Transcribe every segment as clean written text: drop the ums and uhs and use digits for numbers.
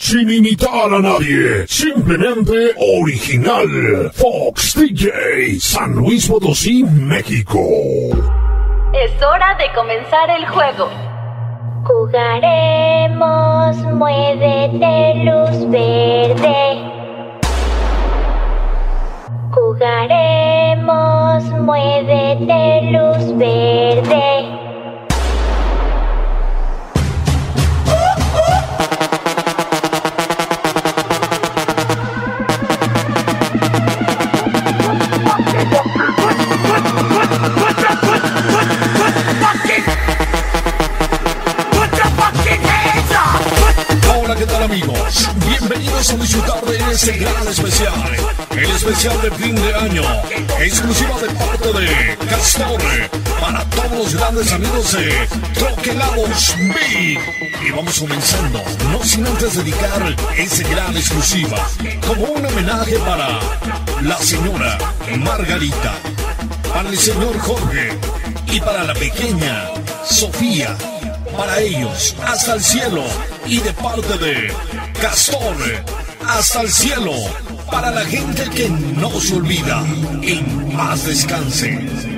sin imitar a nadie, simplemente original. Fox DJ, San Luis Potosí, México. Es hora de comenzar el juego. Jugaremos, muévete luz verde. Jugaremos, muévete luz verde. Hola, ¿qué tal, amigos? Bienvenidos a disfrutar de este gran especial, el especial de fin de año, exclusiva de parte de Castor, para todos los grandes amigos de Troquelados Big. Y vamos comenzando, no sin antes dedicar esa gran exclusiva, como un homenaje para la señora Margarita, para el señor Jorge y para la pequeña Sofía. Para ellos, hasta el cielo, y de parte de Castor, hasta el cielo, para la gente que no se olvida, en paz descanse.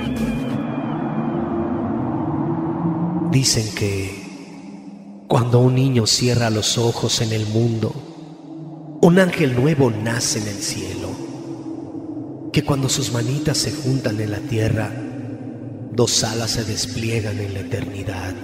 Dicen que cuando un niño cierra los ojos en el mundo, un ángel nuevo nace en el cielo, que cuando sus manitas se juntan en la tierra, dos alas se despliegan en la eternidad.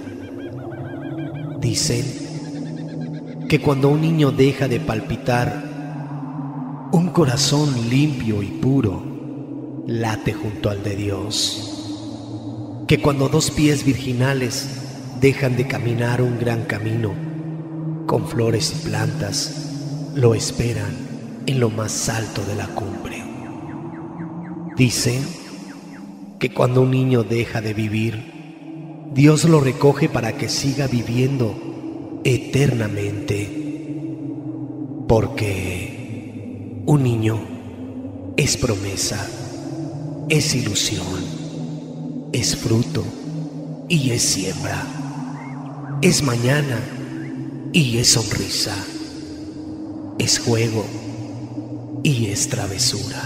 Dicen que cuando un niño deja de palpitar, un corazón limpio y puro late junto al de Dios. Que cuando dos pies virginales dejan de caminar un gran camino, con flores y plantas lo esperan en lo más alto de la cumbre. Dicen que cuando un niño deja de vivir, Dios lo recoge para que siga viviendo eternamente, porque un niño es promesa, es ilusión, es fruto y es siembra, es mañana y es sonrisa, es juego y es travesura.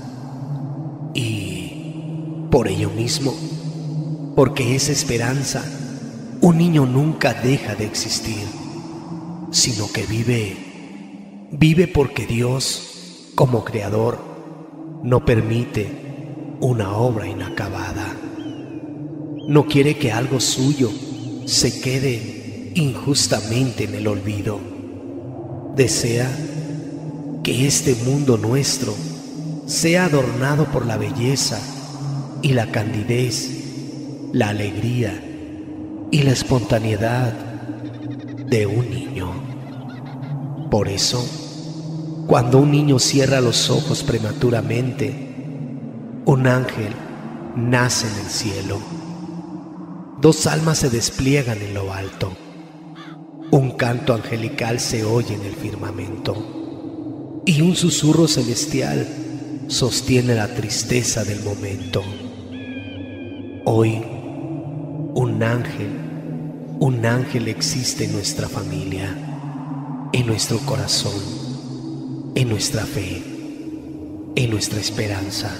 Y por ello mismo, porque es esperanza, un niño nunca deja de existir, sino que vive porque Dios, como creador, no permite una obra inacabada. No quiere que algo suyo se quede injustamente en el olvido. Desea que este mundo nuestro sea adornado por la belleza y la candidez, la alegría y la espontaneidad de un niño. Por eso, cuando un niño cierra los ojos prematuramente, un ángel nace en el cielo. Dos almas se despliegan en lo alto. Un canto angelical se oye en el firmamento, y un susurro celestial sostiene la tristeza del momento. Hoy, un ángel existe en nuestra familia, en nuestro corazón, en nuestra fe, en nuestra esperanza.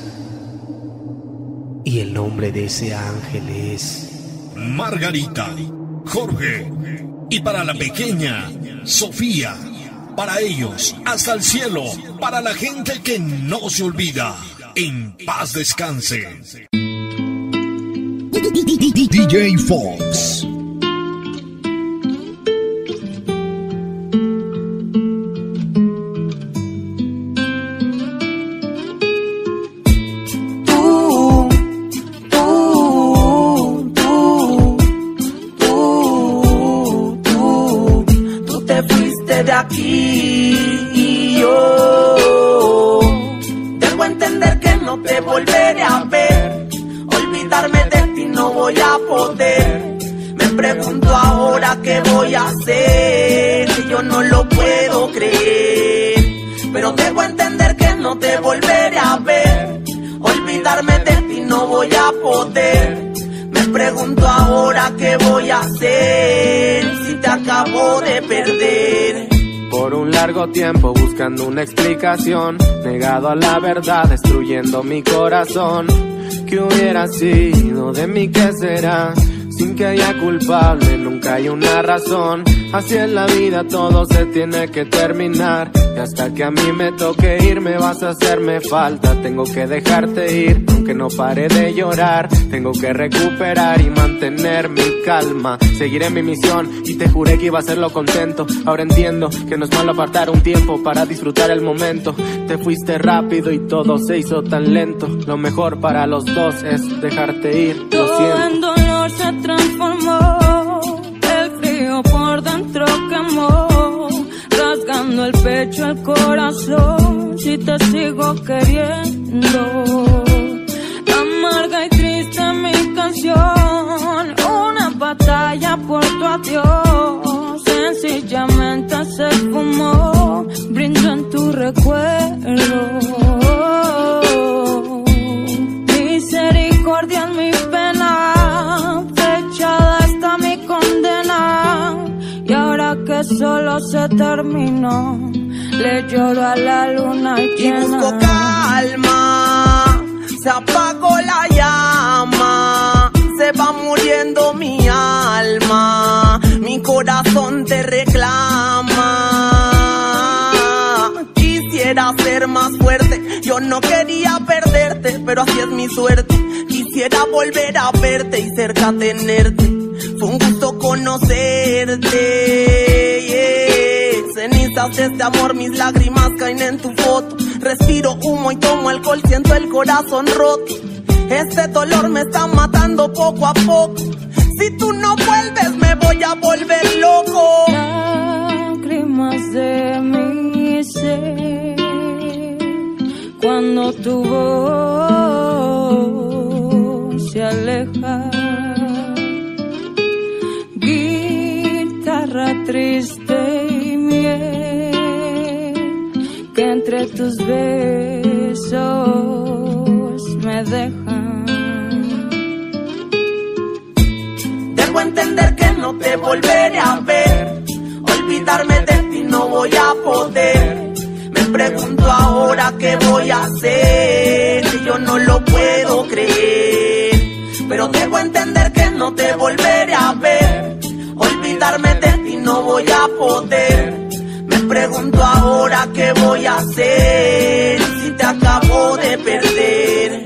Y el nombre de ese ángel es Margarita, Jorge, y para la pequeña Sofía. Para ellos, hasta el cielo, para la gente que no se olvida, en paz descanse. DJ Fox. Tú te fuiste de aquí y yo debo entender que no te volveré a ver. Olvidarme de ti no voy a poder. Me pregunto ahora qué voy a hacer. Yo no lo puedo creer, pero debo entender que no te volveré a ver. Olvidarme de ti no voy a poder. Me pregunto ahora qué voy a hacer si te acabo de perder. por un largo tiempo buscando una explicación, negado a la verdad, destruyendo mi corazón. ¿Qué hubiera sido de mí? ¿Qué será? Sin que haya culpable, nunca hay una razón. Así es la vida, todo se tiene que terminar. Y hasta que a mí me toque irme vas a hacerme falta. Tengo que dejarte ir, aunque no pare de llorar. Tengo que recuperar y mantener mi calma. Seguiré mi misión y te juré que iba a hacerlo contento. Ahora entiendo que no es malo apartar un tiempo para disfrutar el momento. Te fuiste rápido y todo se hizo tan lento. Lo mejor para los dos es dejarte ir, lo todo siento. en dolor se transformó, el frío por dentro quemó, rasgando el pecho, el corazón, si te sigo queriendo. Amarga y triste mi canción, una batalla por tu adiós, sencillamente se esfumó, brindo en tu recuerdo. Misericordia en mi pena, fechada está mi condena, y ahora que solo se terminó, le lloro a la luna llena. Y busco calma, se apagó la llama, se va muriendo mi alma, mi corazón te reclama. Quisiera ser más fuerte, yo no quería perderte, pero así es mi suerte. Quisiera volver a verte y cerca tenerte, fue un gusto conocerte, yeah. Cenizas de este amor, mis lágrimas caen en tu foto. Respiro humo y tomo alcohol, siento el corazón roto. Este dolor me está matando poco a poco. Si tú no vuelves me voy a volver loco. Lágrimas de mi ser, cuando tu voz se aleja. Guitarra triste y miel, que entre tus besos me dejan. Debo entender que no te volveré a ver, olvidarme de ti no voy a poder. Me pregunto ahora qué voy a hacer, yo no lo puedo creer. Pero debo entender que no te volveré a ver, olvidarme de ti no voy a poder. Me pregunto ahora qué voy a hacer, si te acabo de perder.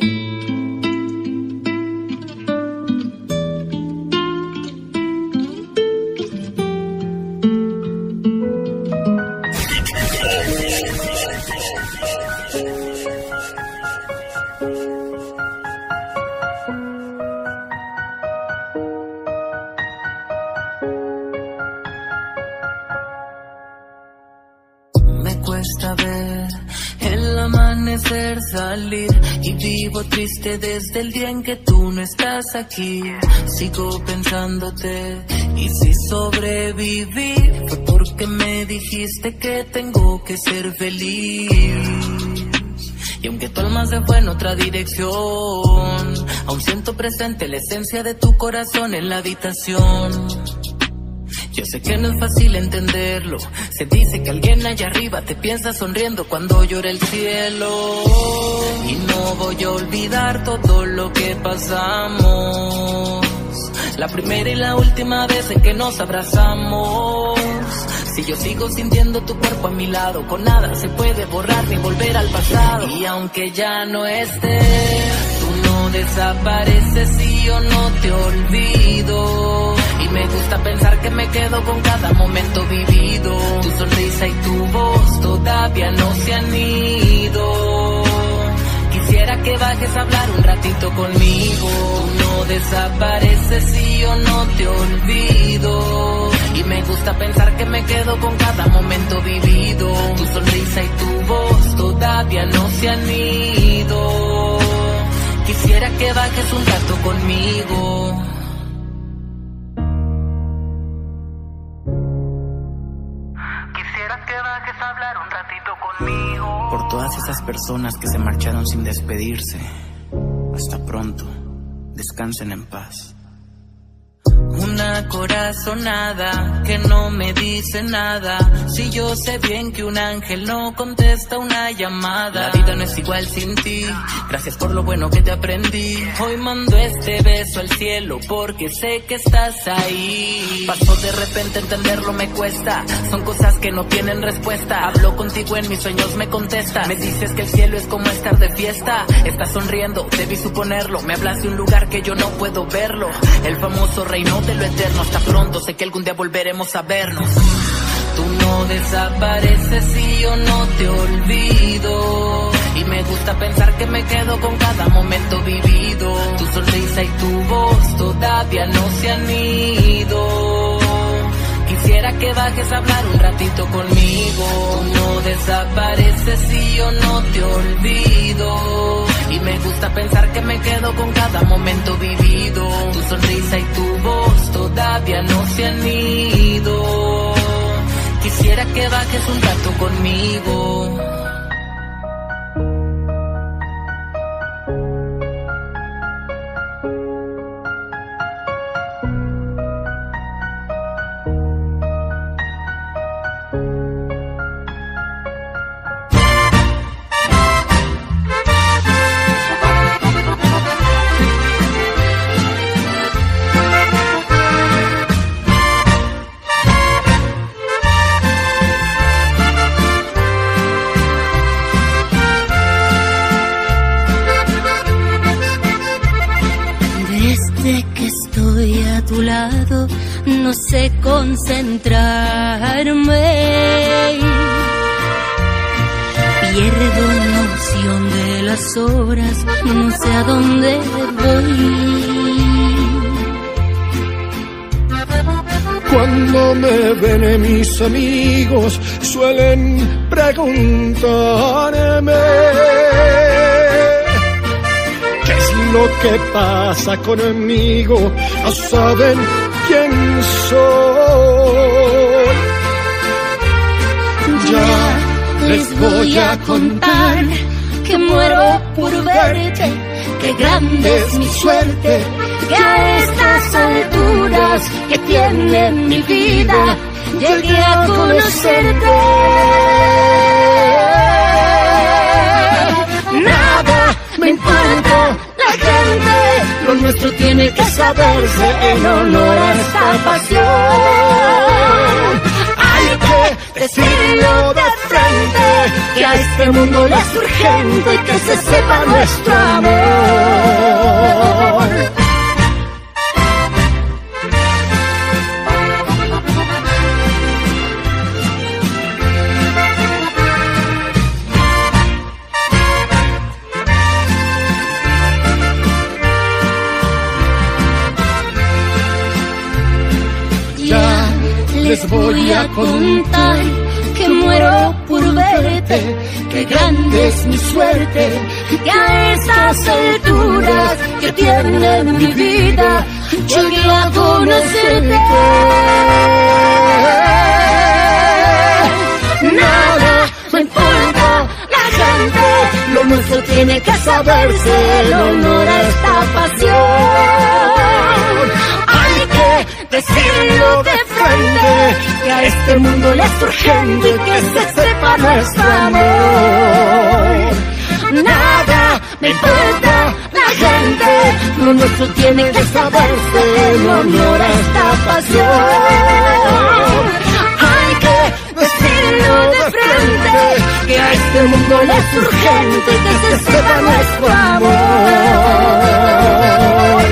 Ver el amanecer salir y vivo triste desde el día en que tú no estás aquí. Sigo pensándote y si sobreviví fue porque me dijiste que tengo que ser feliz. Y aunque tu alma se fue en otra dirección, aún siento presente la esencia de tu corazón en la habitación. Yo sé que no es fácil entenderlo. Se dice que alguien allá arriba te piensa sonriendo cuando llora el cielo. Y no voy a olvidar todo lo que pasamos, la primera y la última vez en que nos abrazamos. Si yo sigo sintiendo tu cuerpo a mi lado, con nada se puede borrar ni volver al pasado. Y aunque ya no estés, tú no desapareces y yo no te olvido. Y me gusta pensar que me quedo con cada momento vivido. Tu sonrisa y tu voz todavía no se han ido. Quisiera que bajes a hablar un ratito conmigo. Tú no desapareces y yo no te olvido. Y me gusta pensar que me quedo con cada momento vivido. Tu sonrisa y tu voz todavía no se han ido. Quisiera que bajes un rato conmigo. Por todas esas personas que se marcharon sin despedirse. Hasta pronto, descansen en paz. Una una corazonada que no me dice nada. Si yo sé bien que un ángel no contesta una llamada. La vida no es igual sin ti, gracias por lo bueno que te aprendí. Hoy mando este beso al cielo porque sé que estás ahí. Pasó de repente, entenderlo me cuesta. Son cosas que no tienen respuesta. Hablo contigo en mis sueños, me contesta. Me dices que el cielo es como estar de fiesta. Estás sonriendo, debí suponerlo. Me hablas de un lugar que yo no puedo verlo. El famoso reino de lo eterno. Hasta pronto, sé que algún día volveremos a vernos. Tú no desapareces y yo no te olvido. Y me gusta pensar que me quedo con cada momento vivido. Tu sonrisa y tu voz todavía no se han ido. Quisiera que bajes a hablar un ratito conmigo. Tú no desapareces y yo no te olvido. Y me gusta pensar que me quedo con cada momento vivido. Tu sonrisa y tu voz todavía no se han ido. Quisiera que bajes un rato conmigo. No sé concentrarme, pierdo noción de las horas, no sé a dónde voy. Cuando me ven mis amigos suelen preguntarme ¿qué es lo que pasa conmigo? No saben quién soy. Ya les voy a contar que muero por verte, que grande es mi suerte, que a estas alturas que tiene mi vida llegué a conocerte. Nada me importa la gente, lo nuestro tiene que saberse en honor a esta pasión. Hay que decirlo de frente, que a este mundo le es urgente que se sepa nuestro amor. Les voy a contar que muero por verte, que grande es mi suerte, que a estas alturas que tiene mi vida llegué a conocerte. Nada me importa la gente, lo nuestro tiene que saberse en honor a esta pasión. Hay que decirlo de frente, que a este mundo le es urgente que se sepa nuestro amor. Nada me importa la gente, lo nuestro tiene que saberse en honor a esta pasión. Hay que decirlo de frente, que a este mundo le es urgente que se sepa nuestro amor.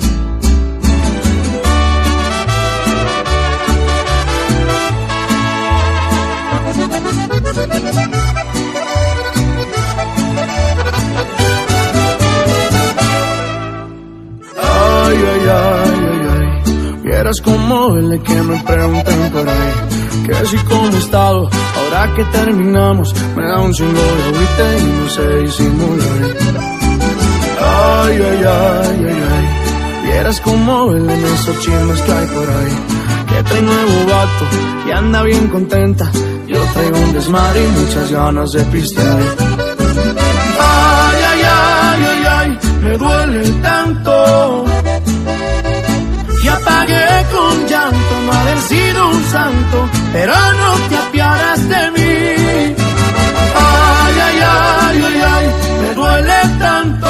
Ay, ay, ay, ay, ay. Vieras cómo duele que me pregunten por ahí que si como he estado, ahora que terminamos me da un chingo de agüite y no sé disimular. Ay, ay, ay, ay, ay. Vieras cómo duelen esos chismes que hay por ahí, que trae nuevo vato y anda bien contenta. Yo traigo un desmadre y muchas ganas de pistear. Ay, ay, ay, ay, ay, me duele tanto. Y aparte pagué con llanto no haber sido un santo, pero no te apiadas de mí. Ay, ay, ay, ay, ay, me duele tanto.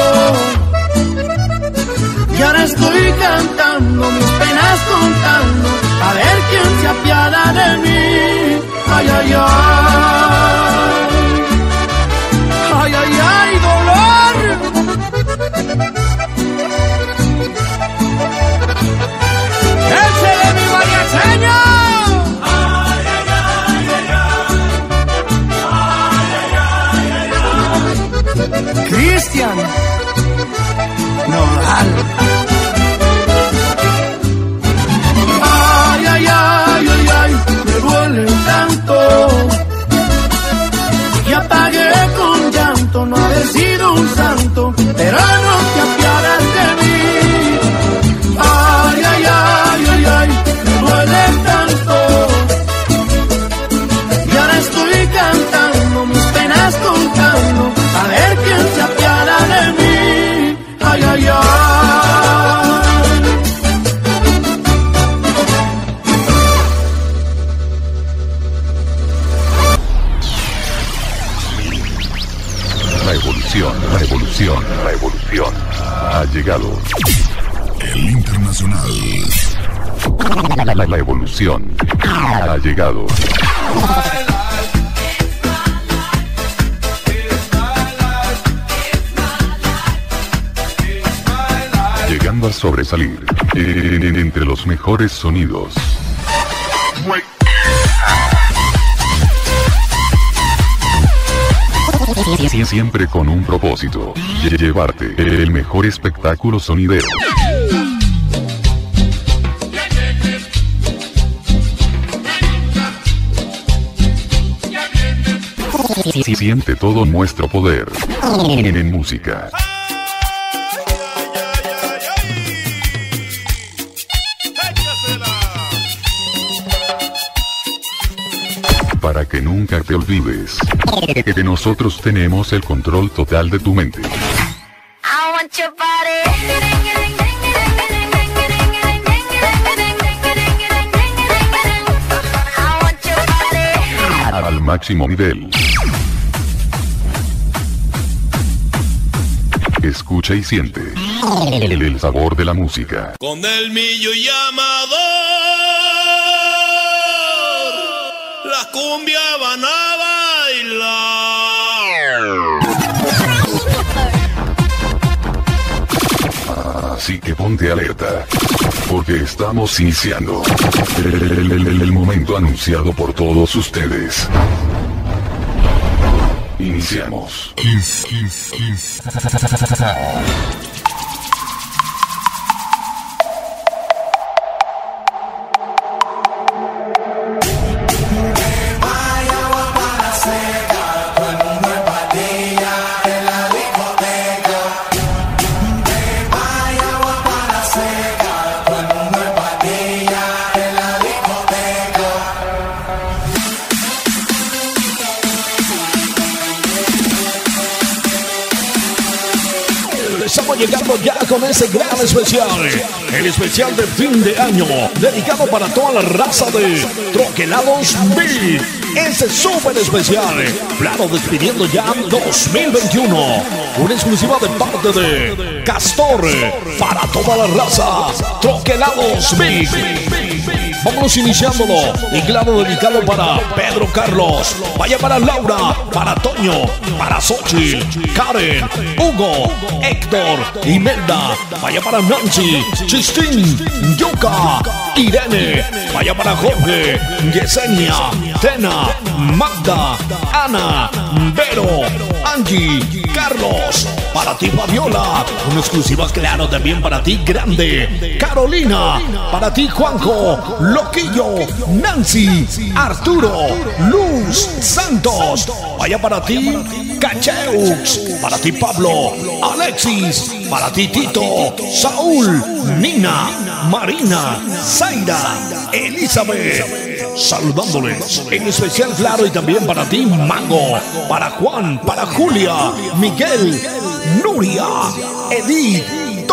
Y ahora estoy cantando, mis penas contando, a ver quién se apiada de mí. Ay, ay, ay. Ay, ay, ay, dolor. ¡Ese de mi mariacheño! Ay, ay, ay, ay, ay. Ay, ay, ay, ay. Cristian Nodal. Ay, ay, ay, ay, ay, me duele tanto. Ya pagué con llanto no haber sido un santo, pero no te apiadas de mí. Ay, ay, ay, ay, ay, me duele tanto. Y ahora estoy cantando, mis penas contando, a ver quién se apiada de mí. Ay, ay, ay. La evolución ha llegado. El internacional. La evolución ha llegado. Llegando a sobresalir entre los mejores sonidos. Siempre con un propósito: llevarte el mejor espectáculo sonidero. Siente todo nuestro poder en música. Para que nunca te olvides que nosotros tenemos el control total de tu mente. Al máximo nivel. Escucha y siente el sabor de la música. Con el millo y amador, la cumbia van a bailar. Así que ponte alerta, porque estamos iniciando el momento anunciado por todos ustedes. Iniciamos. Estamos llegando ya con ese gran especial, el especial de fin de año, dedicado para toda la raza de Troquelados Beat. Ese súper especial, claro, despidiendo ya 2021, una exclusiva de parte de Castor para toda la raza Troquelados Beat. Vámonos iniciándolo, y claro, dedicado para Pedro Carlos, vaya para Laura, para Toño, para Xochitl, Karen, Hugo, Héctor, Imelda, vaya para Nancy, Chistín, Yuka, Irene, vaya para Jorge, Yesenia, Tena, Magda, Ana, Vero, Angie, Carlos, para ti Fabiola, una exclusiva claro también para ti Grande, Carolina, para ti Juanjo, Loquillo, Nancy, Arturo, Luz, Santos, vaya para ti Cacheux, para ti Pablo, Alexis, para ti Tito, Saúl, Nina, Marina, Zaira, Elizabeth, saludándoles en especial claro y también para ti Mango, para Juan, para Julia, Miguel, Nuria, Edith,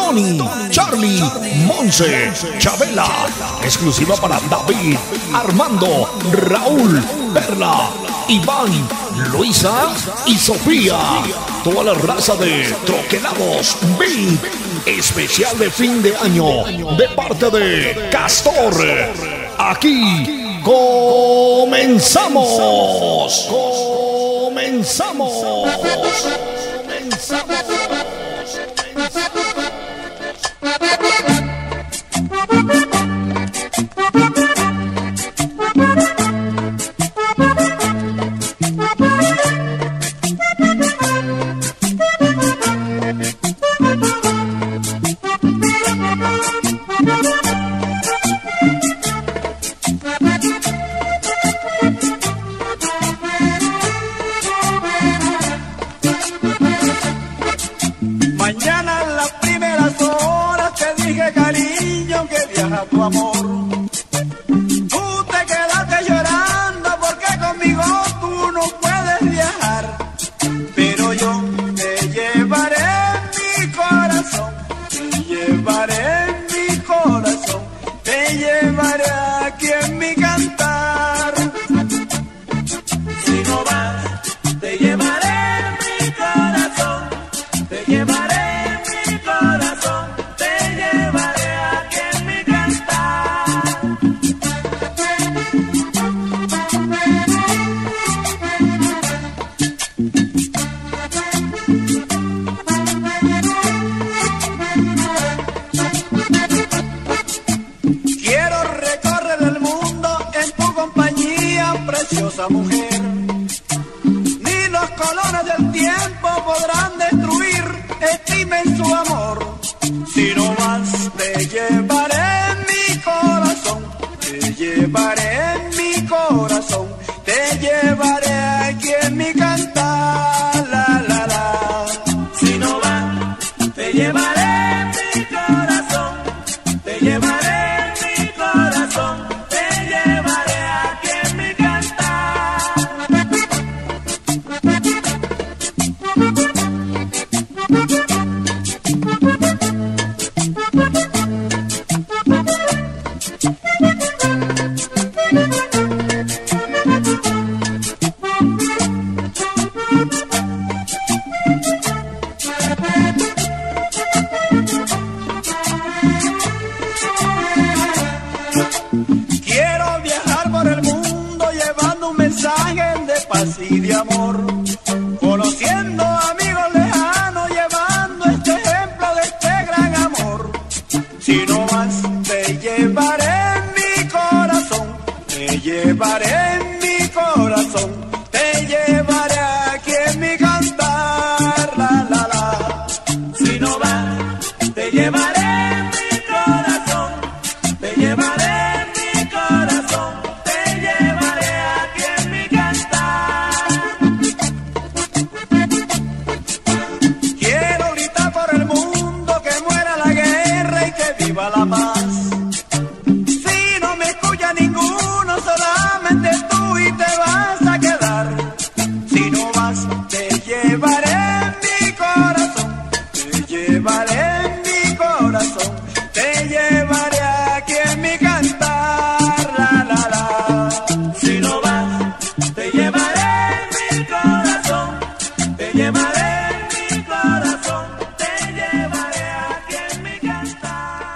Tony, Charlie, Monse, Chabela. Exclusiva para David, Armando, Raúl, Perla, Iván, Luisa y Sofía. Toda la raza de Troquelados Beat. Especial de fin de año de parte de Castor. Aquí comenzamos. Comenzamos. Mañana en las primeras horas te dije, cariño, que viaja tu amor. Tú te quedaste llorando porque conmigo tú no puedes viajar. Pero yo te llevaré en mi corazón, te llevaré en mi corazón, te llevaré aquí en mi cantar. Si no vas, te llevaré en mi corazón, te llevaré. Preciosa mujer, ni los colores del tiempo podrán destruir este inmenso amor. Si no vas, te llevaré en mi corazón, te llevaré en mi corazón, te llevaré aquí en mi cantar, la la la. Si no vas, te llevaré en mi corazón, te llevaré en mi corazón, te llevaré aquí en mi Quiero viajar por el mundo llevando un mensaje de paz y de amor, conociendo amigos lejanos, llevando este ejemplo de este gran amor. Si no vas, te llevaré en mi corazón, te llevaré en mi corazón, te llevaré aquí en mi cantar, la la la. Si no vas, te llevaré en mi corazón, te llevaré. La paz. Si no me escucha ninguno, solamente tú y te vas a quedar. Si no vas, te llevaré en mi corazón, te llevaré en mi corazón, te llevaré aquí en mi cantar, la la la. Si no vas, te llevaré en mi corazón, te llevaré en mi corazón, te llevaré aquí en mi cantar.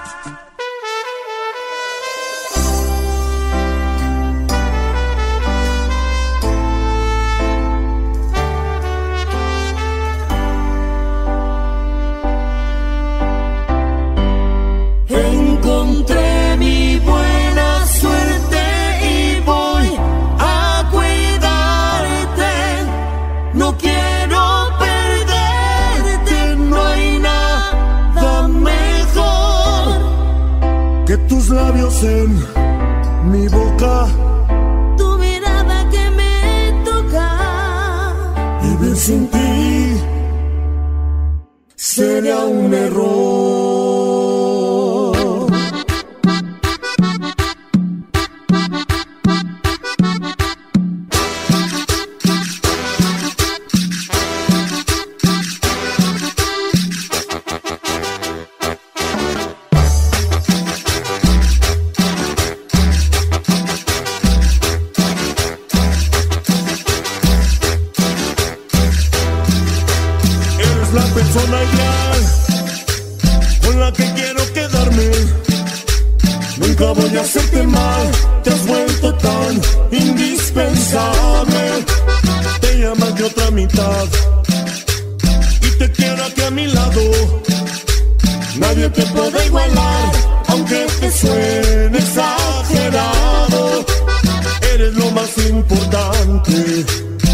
Encontré mi buena suerte y voy a cuidarte. No quiero perderte, no hay nada mejor que tus labios en mi boca, tu mirada que me toca. Vivir sin ti sería un error. Eres la persona ideal con la que quiero quedarme. Nunca voy a hacerte mal, te has vuelto tan indispensable. Te llamas de otra mitad y te quiero aquí a mi lado. Nadie te puede igualar, aunque te suene exagerado. Eres lo más importante,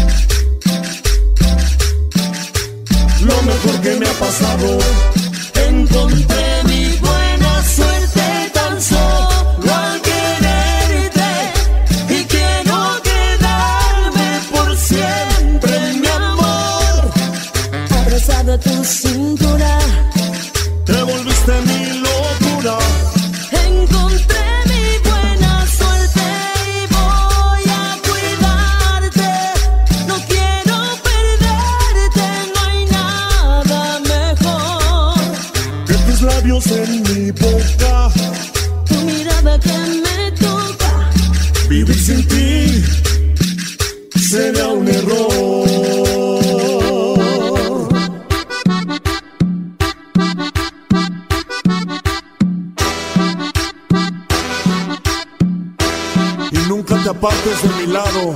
lo mejor que me ha pasado. Encontré mi buena suerte tan solo al quererte y quiero quedarme por siempre, mi amor. Abrazado a tu cintura, te volviste mi locura. encontré mi buena suerte y voy a cuidarte. No quiero perderte, no hay nada mejor Que tus labios en mi boca, tu mirada que me toca. vivir sin ti sería un error. Y nunca te apartes de mi lado.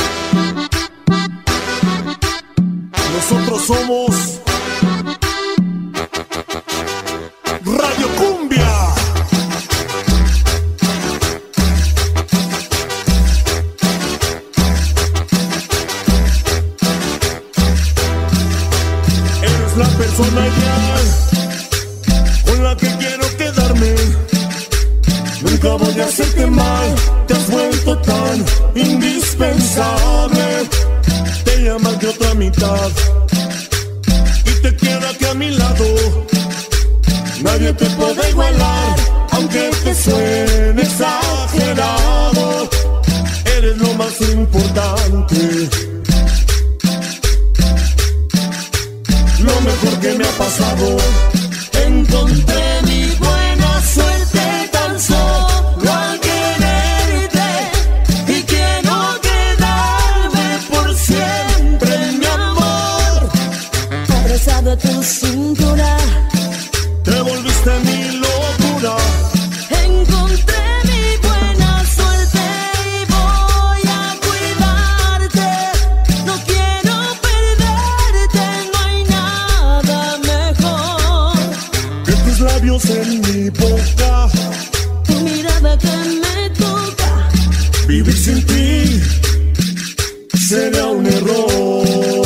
Nosotros somos Radio Cumbia. Eres la persona ideal con la que quiero quedarme. Nunca voy a hacerte mal, te has vuelto tan indispensable. Te llamas de otra mitad y te quiero aquí a mi lado. Nadie te puede igualar, aunque te suene exagerado. Eres lo más importante, lo mejor que me ha pasado. Encontré mi buena suerte tan solo al quererte y quiero quedarme por siempre, mi amor. Abrazado a tu cintura, te volviste mi locura. encontré mi buena suerte y voy a cuidarte. No quiero perderte, no hay nada mejor Que tus labios en mi boca, tu mirada que me toca. vivir sin ti sería un error.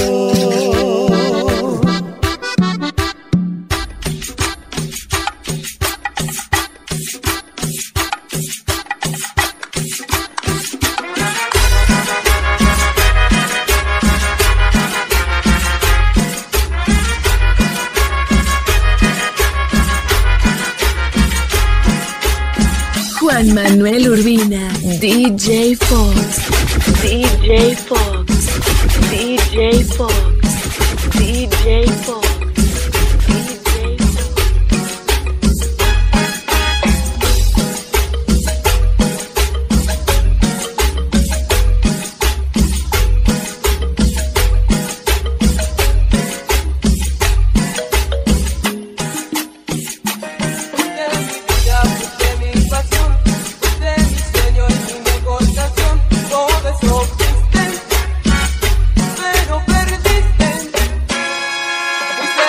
Juan Manuel Urbina, DJ Fox, DJ Fox, DJ Fox, DJ Fox. Pero perdiste.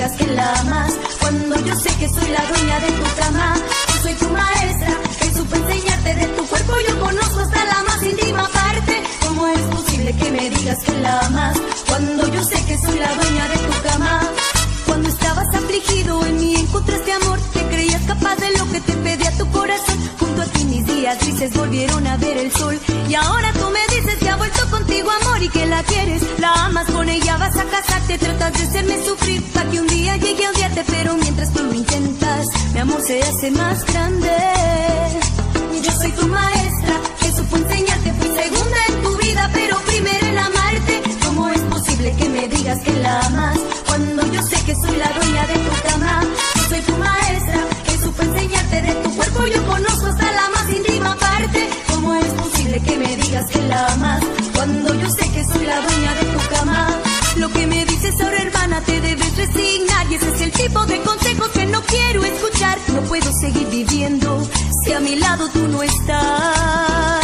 digas que la amas, cuando yo sé que soy la dueña de tu cama. Yo soy tu maestra, que supe enseñarte de tu cuerpo, yo conozco hasta la más íntima parte. ¿Cómo es posible que me digas que la amas, cuando yo sé que soy la dueña de tu cama? Cuando estabas afligido en mí encontraste amor, te creías capaz de lo que te pedía tu corazón. Junto a ti mis días grises volvieron a ver el sol, y ahora tú me dices que ha vuelto contigo amor y que la quieres, la amas, con ella vas a casarte, tratas de hacerme sufrir para que un día llegue a odiarte, pero mientras tú lo intentas, mi amor se hace más grande. Yo soy tu maestra, que supo enseñarte, fui segunda en tu vida, pero primero en amarte. ¿Cómo es posible que me digas que la amas, cuando yo sé que soy la dueña de tu cama? Yo soy tu maestra, que supo enseñarte de tu cuerpo, yo conozco hasta la más íntima parte. ¿Cómo es posible que me digas que la amas, cuando yo sé que soy la dueña de tu cama? Lo que me dices ahora, hermana, te debes resignar, y ese es el tipo de consejos que no quiero escuchar. No puedo seguir viviendo si a mi lado tú no estás.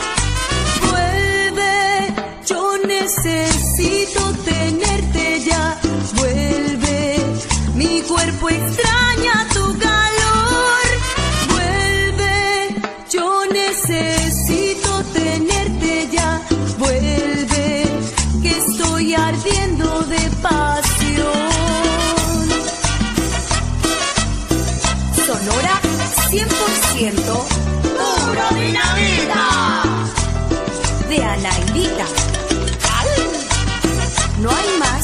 Vuelve, yo necesito tenerte ya. Vuelve, mi cuerpo extraña tu calor. Vuelve, yo necesito tenerte ya. Vuelve, que estoy ardiendo de pasión. Sonora 100% puro dinamita de Anaidita. No hay más.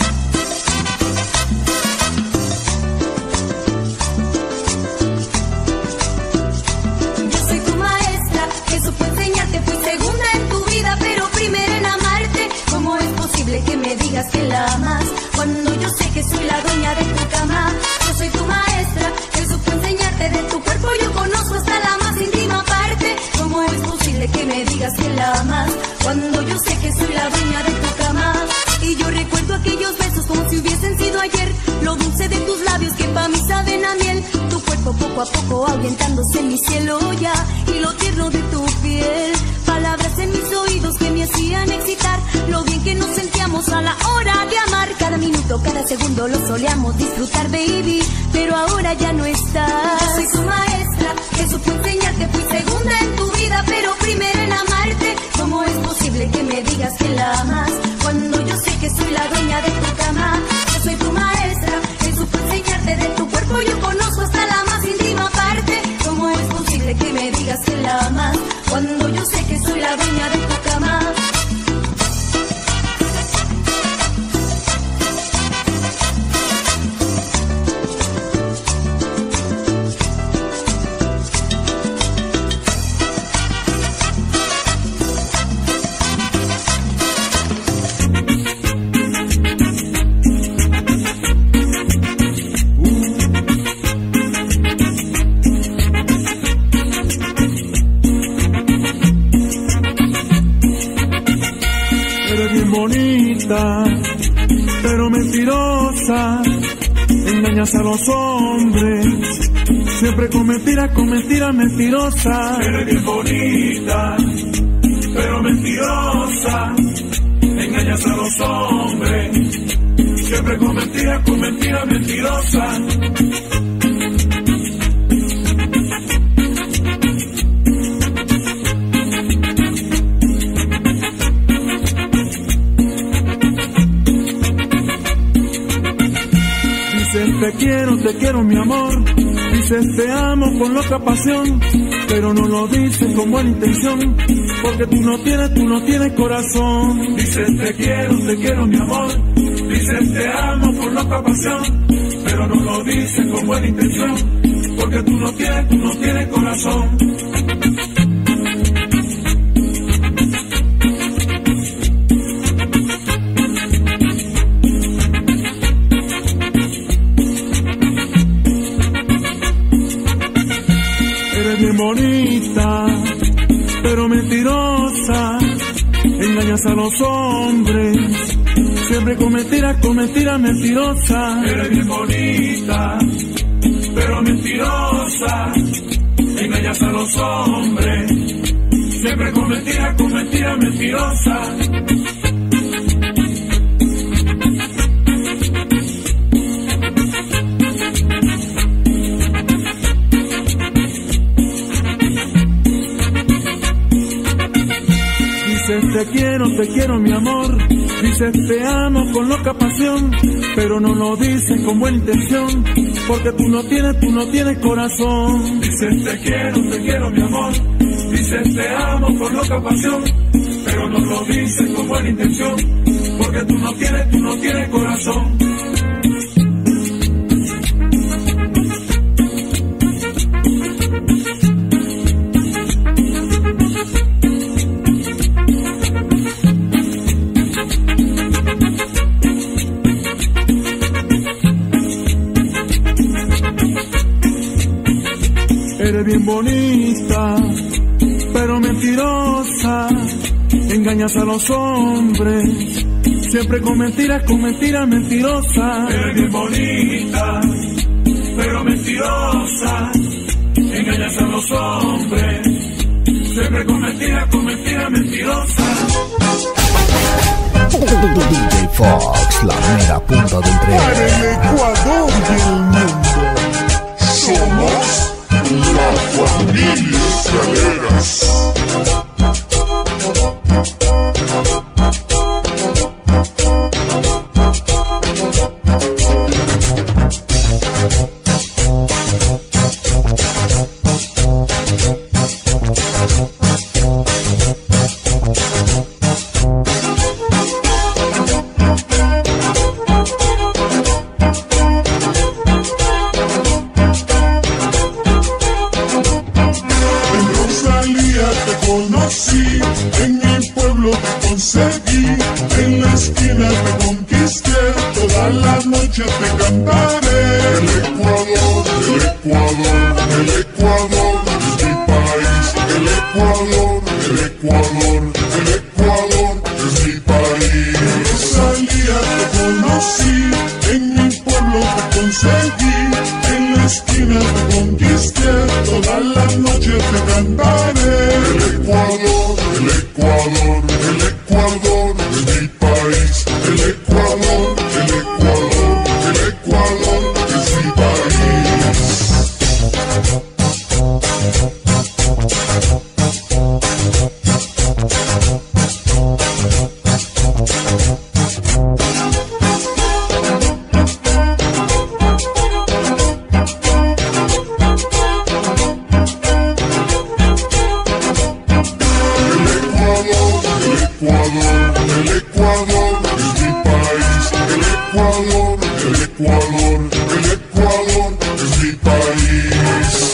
Yo soy tu maestra, que supo enseñarte, fui segunda en tu vida, pero primero en amarte. ¿Cómo es posible que me digas que la amas, cuando yo sé que soy la dueña de tu cama? Yo soy tu maestra, que supo enseñarte de tu cuerpo, yo conozco hasta la más íntima parte. ¿Cómo es posible que me digas que la amas, cuando yo sé que soy la dueña de tu cama? Y yo recuerdo aquellos besos como si hubiesen sido ayer, lo dulce de tus labios que pa' mí saben a miel, tu cuerpo poco a poco ahuyentándose en mi cielo ya, y lo tierno de tu piel, palabras en mis oídos que me hacían excitar, lo bien que nos sentíamos a la hora de amar, cada minuto, cada segundo lo solíamos disfrutar, baby, pero ahora ya no estás. Yo soy tu maestra, que supo enseñarte, fui segunda en tu vida, pero primero en amarte. ¿Cómo es posible que me digas que la amas, cuando yo sé que soy la dueña de tu cama? Yo soy tu maestra, que supo enseñarte de tu cuerpo, yo conozco hasta la más íntima parte. ¿Cómo es posible que me digas que la amas, cuando yo sé que soy la dueña de tu cama? Pero mentirosa, engañas a los hombres, siempre con mentiras, mentirosa. Eres bien bonita, pero mentirosa, engañas a los hombres, siempre con mentiras, mentirosa. Te quiero mi amor, dices te amo con loca pasión, pero no lo dices con buena intención, porque tú no tienes corazón. Dices te quiero mi amor, dices te amo con loca pasión, pero no lo dices con buena intención, porque tú no tienes corazón. Bonita, pero mentirosa, engañas a los hombres, siempre con mentiras, mentirosa. Eres bien bonita, pero mentirosa, engañas a los hombres, siempre con mentiras, mentirosa. te quiero mi amor. Dices te amo con loca pasión, pero no lo dices con buena intención, porque tú no tienes corazón. Dices te quiero mi amor. Dices te amo con loca pasión, pero no lo dices con buena intención, porque tú no tienes corazón. Eres bien bonita, pero mentirosa, engañas a los hombres, siempre con mentiras mentirosas. Eres bien bonita, pero mentirosa, engañas a los hombres, siempre con mentiras mentirosas. DJ Fox, la mera punta del tren. Para el Ecuador y el mundo, somos la familia Escaleras. Te cantaré. El Ecuador, el Ecuador, el Ecuador es mi país. El Ecuador, el Ecuador, el Ecuador es mi país. En Rosalía te conocí, en mi pueblo te conseguí, en la esquina te conquisté, toda la noche te cantaré. El Ecuador, el Ecuador, el Ecuador es mi país. El Ecuador, el Ecuador, el Ecuador es mi país. El Ecuador es mi país. El Ecuador, el Ecuador, el Ecuador es mi país.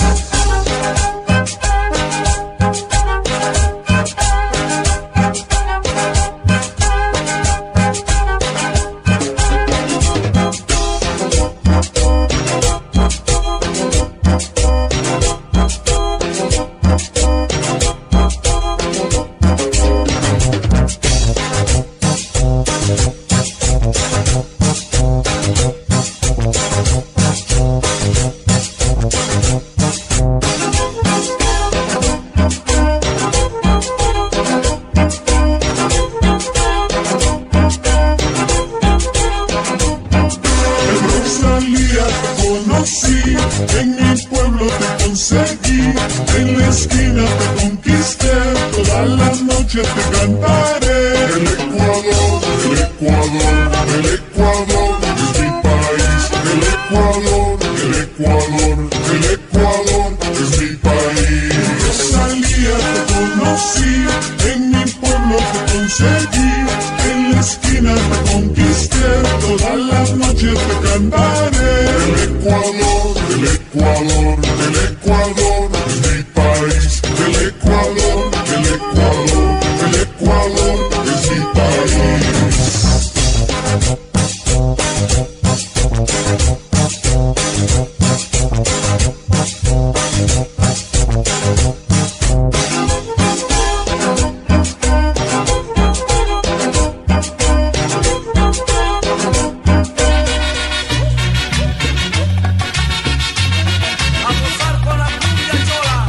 En mi pueblo te conseguí, en la esquina te conquisté, toda la noche te cantaré. El Ecuador, el Ecuador, el Ecuador es mi país. El Ecuador, el Ecuador, el Ecuador es mi país. En Rosalía te conocí, en mi pueblo te conseguí, en la esquina te conquisté, toda la noche te cantaré. El Ecuador, el Ecuador, el Ecuador es mi país. El Ecuador, el Ecuador, el Ecuador es mi país. A gozar con la cumbia chola.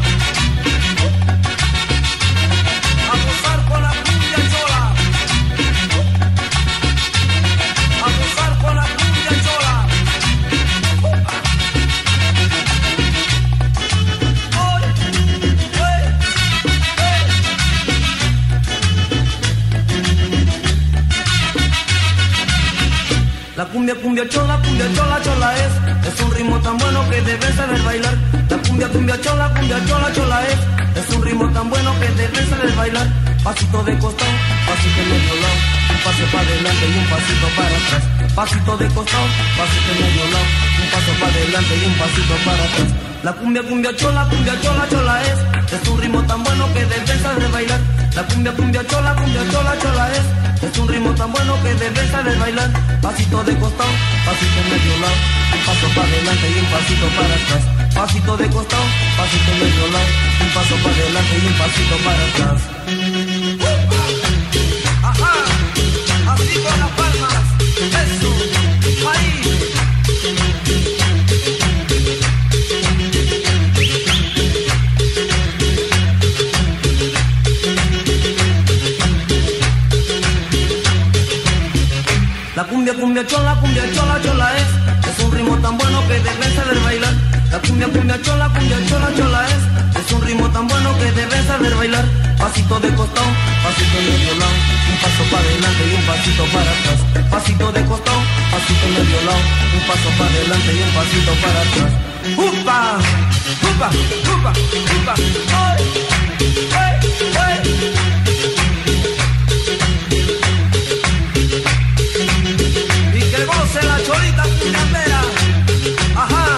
cumbia chola, chola es un ritmo tan bueno que debes saber bailar. La cumbia chola, chola es un ritmo tan bueno que debes saber bailar. Pasito de costado, pasito en medio lado, un paso para adelante y un pasito para atrás. Pasito de costado, pasito en medio lado, un paso para adelante y un pasito para atrás. La cumbia chola, chola es un ritmo tan bueno que debes saber bailar. La cumbia chola, chola es un ritmo tan bueno que debes saber bailar. Pasito de costado, pasito en medio lado, un paso para adelante y un pasito para atrás. Pasito de costado, pasito en medio lado, un paso para adelante y un pasito para atrás. Ajá, así con las palmas, eso, ahí. La cumbia chola es un ritmo tan bueno que debes saber bailar. La cumbia chola es un ritmo tan bueno que debes saber bailar. Pasito de costado, pasito en medio lado, un paso para adelante y un pasito para atrás. Pasito de costado, pasito en medio lado, un paso para adelante y un pasito para atrás. ¡Upa! ¡Upa! ¡Upa! ¡Upa! ¡Ay! ¡Ay! ¡Ay! La cholita cumbiambera, ajá.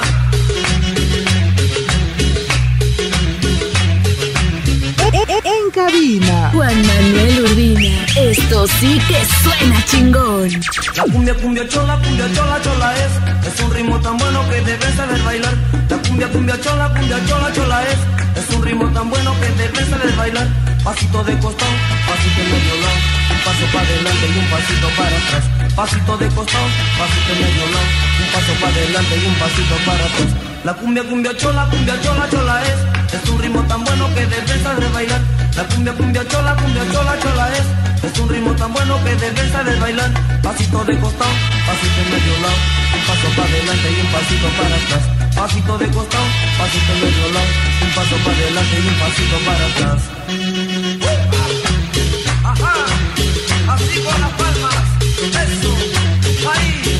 En cabina, Juan Manuel Urbina. Esto sí que suena chingón. La cumbia chola es un ritmo tan bueno que debes saber bailar. La cumbia chola es un ritmo tan bueno que debes saber bailar. Pasito de costado, pasito en medio lado, un paso para adelante y un pasito para atrás. Pasito de costado, pasito en medio lado, un paso para adelante y un pasito para atrás. La cumbia chola es un ritmo tan bueno que debes saber bailar. La cumbia chola es un ritmo tan bueno que debes saber bailar. Pasito de costado, pasito en medio lado, un paso para adelante y un pasito para atrás. Pasito de costado, pasito en medio lado, un paso para adelante y un pasito para atrás. Ajá, así con las palmas, eso, ahí.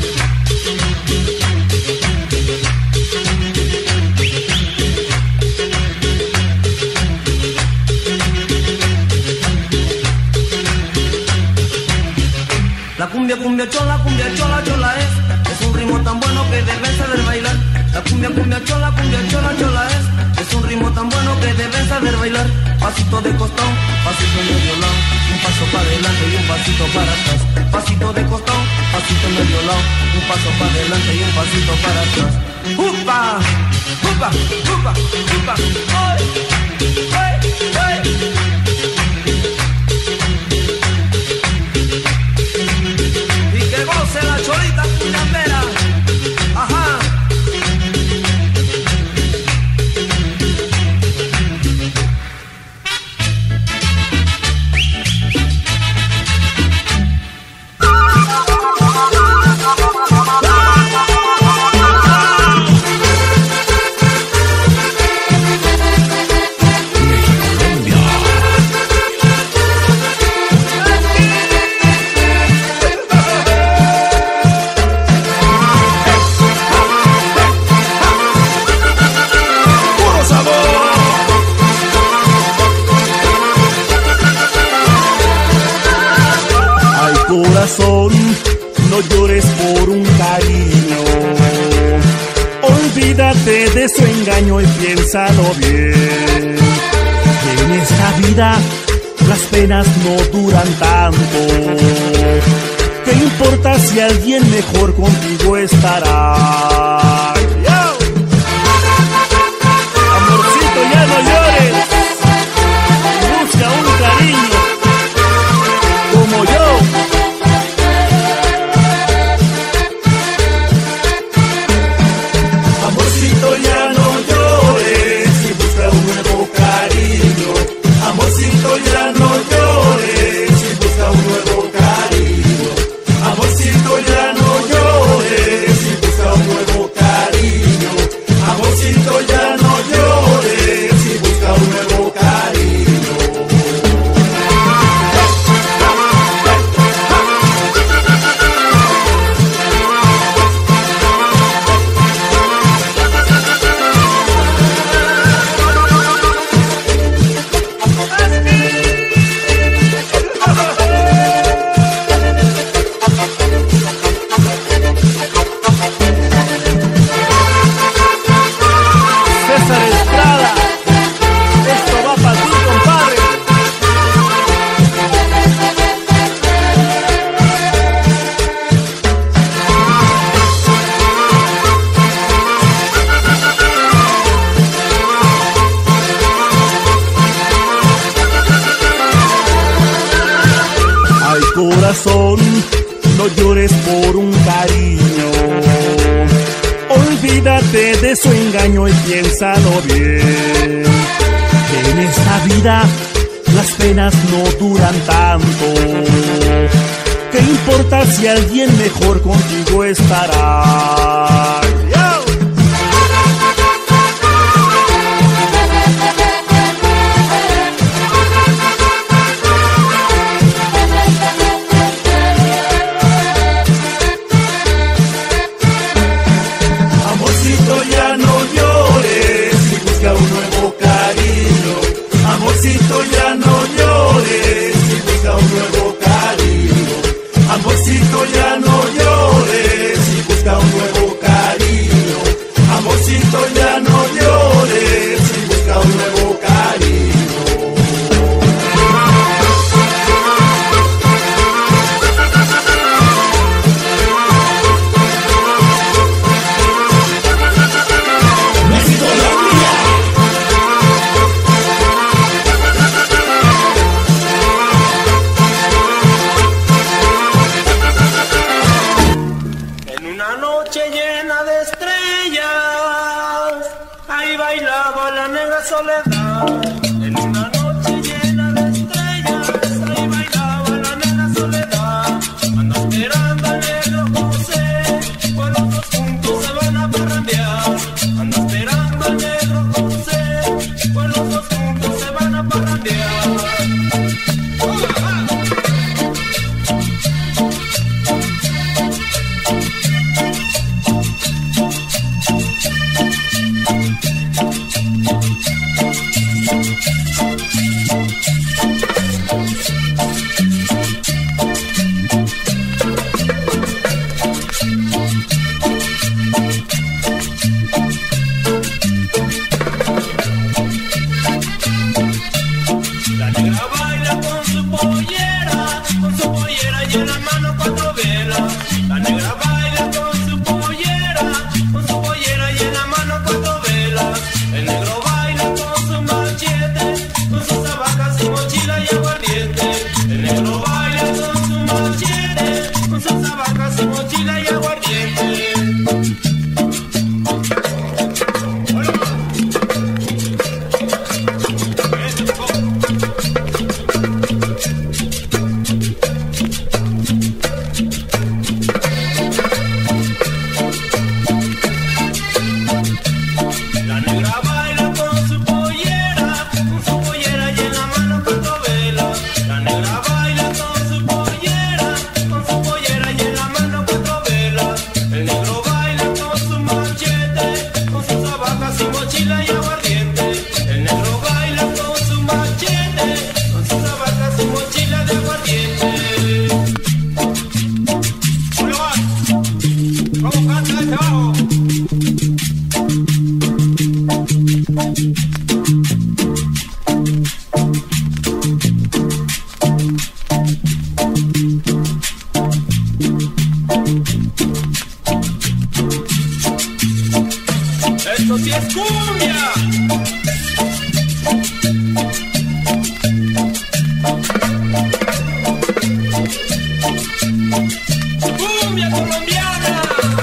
La cumbia chola es un ritmo tan bueno que debes saber bailar. La cumbia chola es un ritmo tan bueno que debes saber bailar. Pasito de costado, pasito en medio lado, un paso para adelante y un pasito para atrás. Pasito de costado, pasito en medio lado, un paso para adelante y un pasito para atrás. ¡Upa! ¡Upa! ¡Upa! ¡Upa! ¡Ay! ¡Ay! ¡Ay! La cholita cumbiambera, ajá. No llores por un cariño, olvídate de su engaño y piénsalo bien. En esta vida las penas no duran tanto. ¿Qué importa si alguien mejor contigo estará? Amorcito, ya no llores, busca un cariño como yo. Ya no llores y busca un nuevo cariño. Amorcito, ya no llores y busca un nuevo cariño. Amorcito, ya no llores y busca un nuevo Líbrate de su engaño y piénsalo bien. En esta vida las penas no duran tanto. ¿Qué importa si alguien mejor contigo estará? Amorcito, ya no llores y busca un nuevo cariño. Amorcito, ya no llores y busca un nuevo cariño. Amorcito, ya no llores y busca un nuevo cariño. Amorcito, ya no llores y busca un nuevo cariño. Soledad, en una noche llena de estrellas, ahí bailaba la negra Soledad. Anda esperando al negro José, pues los dos juntos se van a parrandear. Anda esperando al negro José, pues los dos juntos se van a parrandear. Esto sí es cumbia. Cumbia colombiana.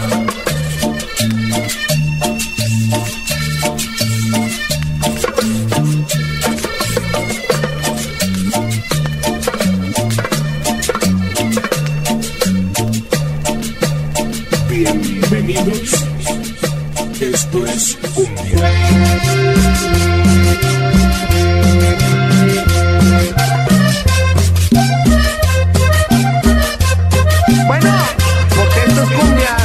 Bienvenidos. Esto es cumbia. Bueno, porque esto es cumbia.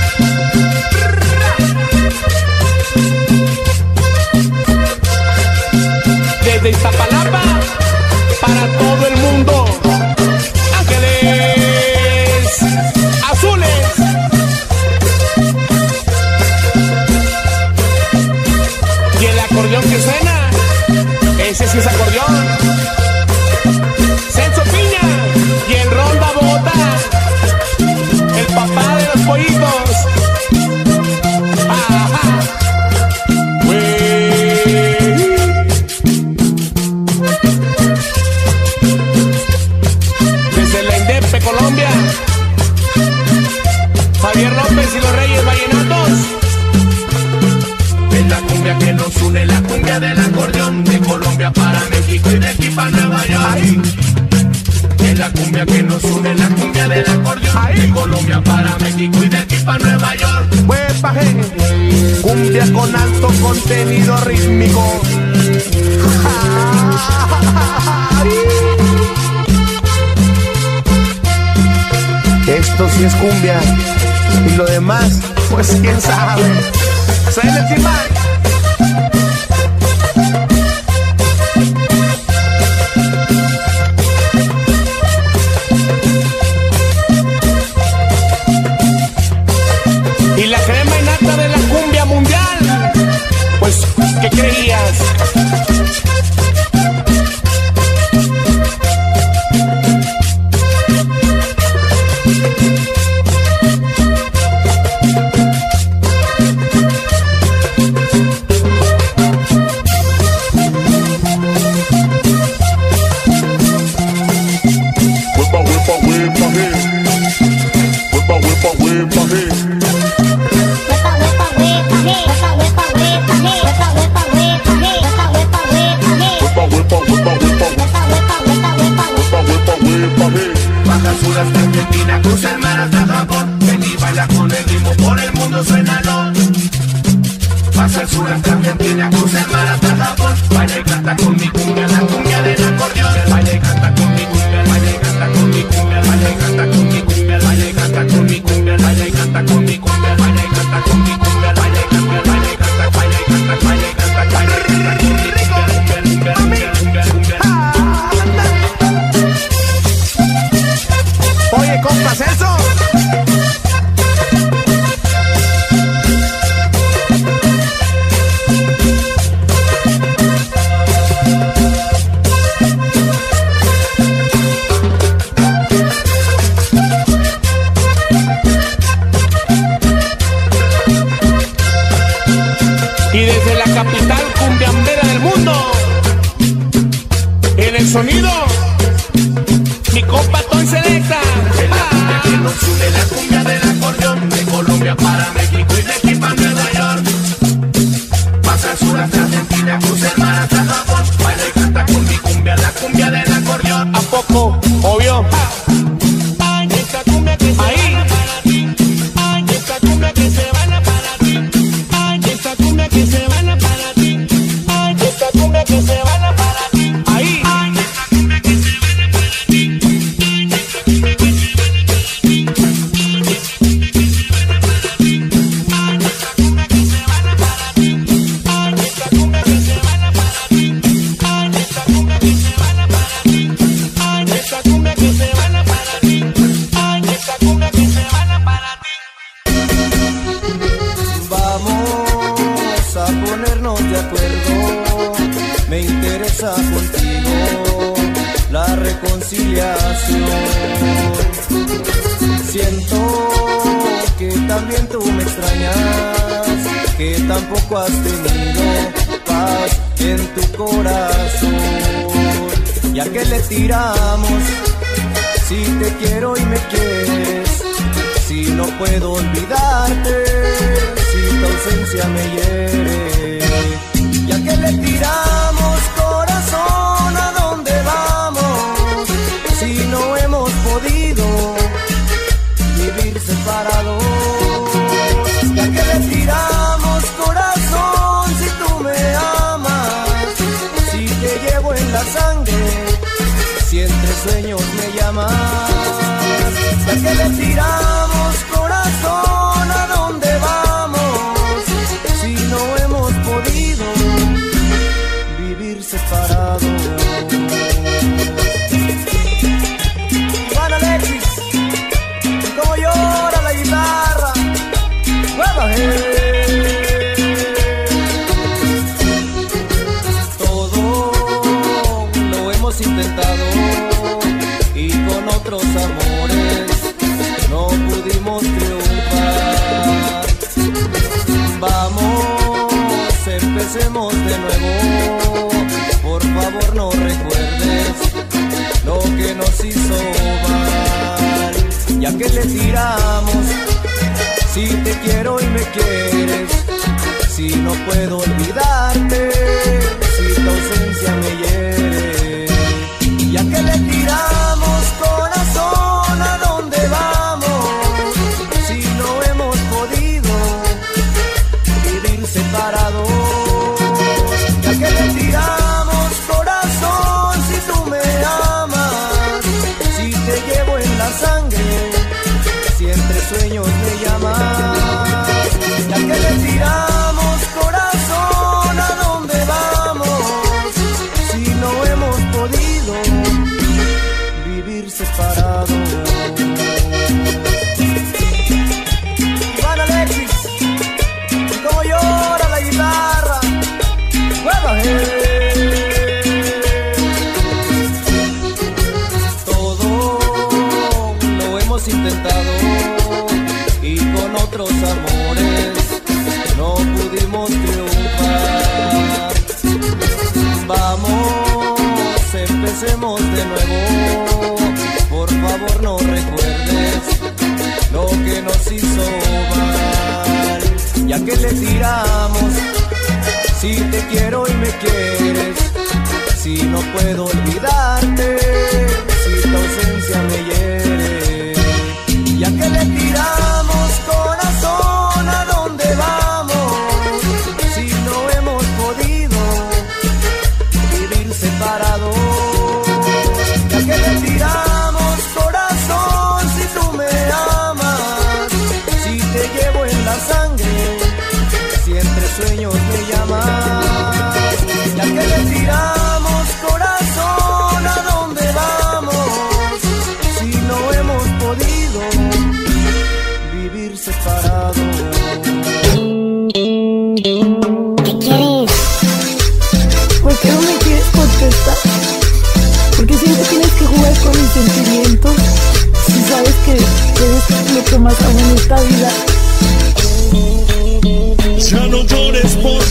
Desde Iztapalapa para todo el mundo. Ángeles Azules. Y el acordeón que suena, ese sí es acordeón. Celso Piña y el Ronda Bota, el papá de los pollitos. Ajá. Desde la Indepe, Colombia, Javier López y los Reyes Vallenatos. cumbia que nos une, la cumbia del acordeón, de Colombia para México y de aquí para Nueva York. Es la cumbia que nos une, la cumbia del acordeón, de Colombia para México y de aquí para Nueva York. Huepa, cumbia con alto contenido rítmico. Esto sí es cumbia y lo demás, pues quién sabe. Suena encima. Y la crema y nata de la cumbia mundial, pues, ¿qué creías? Baja sur hasta Argentina, cruza el mar hasta Japón. Ven y baila con el ritmo, por el mundo suénalo. Pasa el sur hasta Argentina, cruza el mar hasta Japón. Baila y canta con mi cumbia, la cumbia del acordeón. Baila y canta con mi cumbia, baila y canta con mi cumbia, baila y canta con mi cumbia, baila y canta con mi cumbia, baila y canta con mi cumbia, baila y canta con mi cumbia, baila y canta, baila y canta, baila y canta, baila y canta, baila y canta con mi cumbia, cumbia, cumbia. Oye, compas, eso. Y desde la capital cumbiambera del mundo, en el sonido, mi compa Toy Selecta. Es la cumbia que nos une, la cumbia del acordeón, de Colombia para México y de aquí para Nueva York. Pasa al sur hasta Argentina, cruza el mar hasta Japón. Baila y canta con mi cumbia, la cumbia del acordeón. ¿A poco? Obvio. Ay, esta cumbia que se baila para ti. Ay, esta cumbia que se baila para ti. Ay, esta cumbia que se baila para ti. Ay, esta cumbia que se baila para ti. Ahí. Ay, esta cumbia que se baila para ti. Vamos a ponernos de acuerdo, me interesa contigo la reconciliación. Siento que también tú me extrañas, que tampoco has tenido paz en tu corazón. ¿Y a qué le tiramos si te quiero y me quieres? Si no puedo olvidarte, si tu ausencia me hiere. ¿Y a qué le tiramos, corazón? ¿A dónde vamos? Si no hemos podido vivir separados. ¿Y a qué le tiramos, corazón? Si tú me amas, si te llevo en la sangre, si entre sueños me llamas. ¿Y a qué le tiramos, corazón? ¿A dónde vamos? Si no hemos podido vivir separados. Iván Alexis, como llora la guitarra. Todo lo hemos intentado y con otros amores no pudimos triunfar. Vamos, empecemos de nuevo. Por favor no recuerdes lo que nos hizo mal. ¿Y a qué le tiramos si te quiero y me quieres? si no puedo olvidarte, si tu ausencia me hiere. Ya que le tiramos corazón, ¿a dónde vamos? Si no hemos podido vivir separados. Ya que le tiramos corazón, si tú me amas, si te llevo en la sangre, si entre sueños me llamas. Ya que le tiramos corazón, ¿a dónde vamos? Si no hemos podido vivir separados. Iván Alexis, y como llora la guitarra, ¡hueva! Todo lo hemos intentado y con otros amores no pudimos triunfar. Vamos, empecemos de nuevo. Por favor no recuerdes lo que nos hizo mal. Ya que le tiramos, si te quiero y me quieres, si no puedo olvidarte, si tu ausencia me hiere. Ya que le tiramos corazón, ¿a dónde vamos? Si no hemos podido vivir separados. Ya que le tiramos corazón, si tú me amas, si te llevo en la sangre, si entre sueños me llamas. Ya que le tiramos corazón, ¿a dónde vamos? Si no hemos podido vivir separados. ¿Qué quieres? ¿Por qué no me quieres contestar? Porque siempre tienes que jugar con mis sentimientos. Si sabes que eres lo que más amo en esta vida. Ya no llores por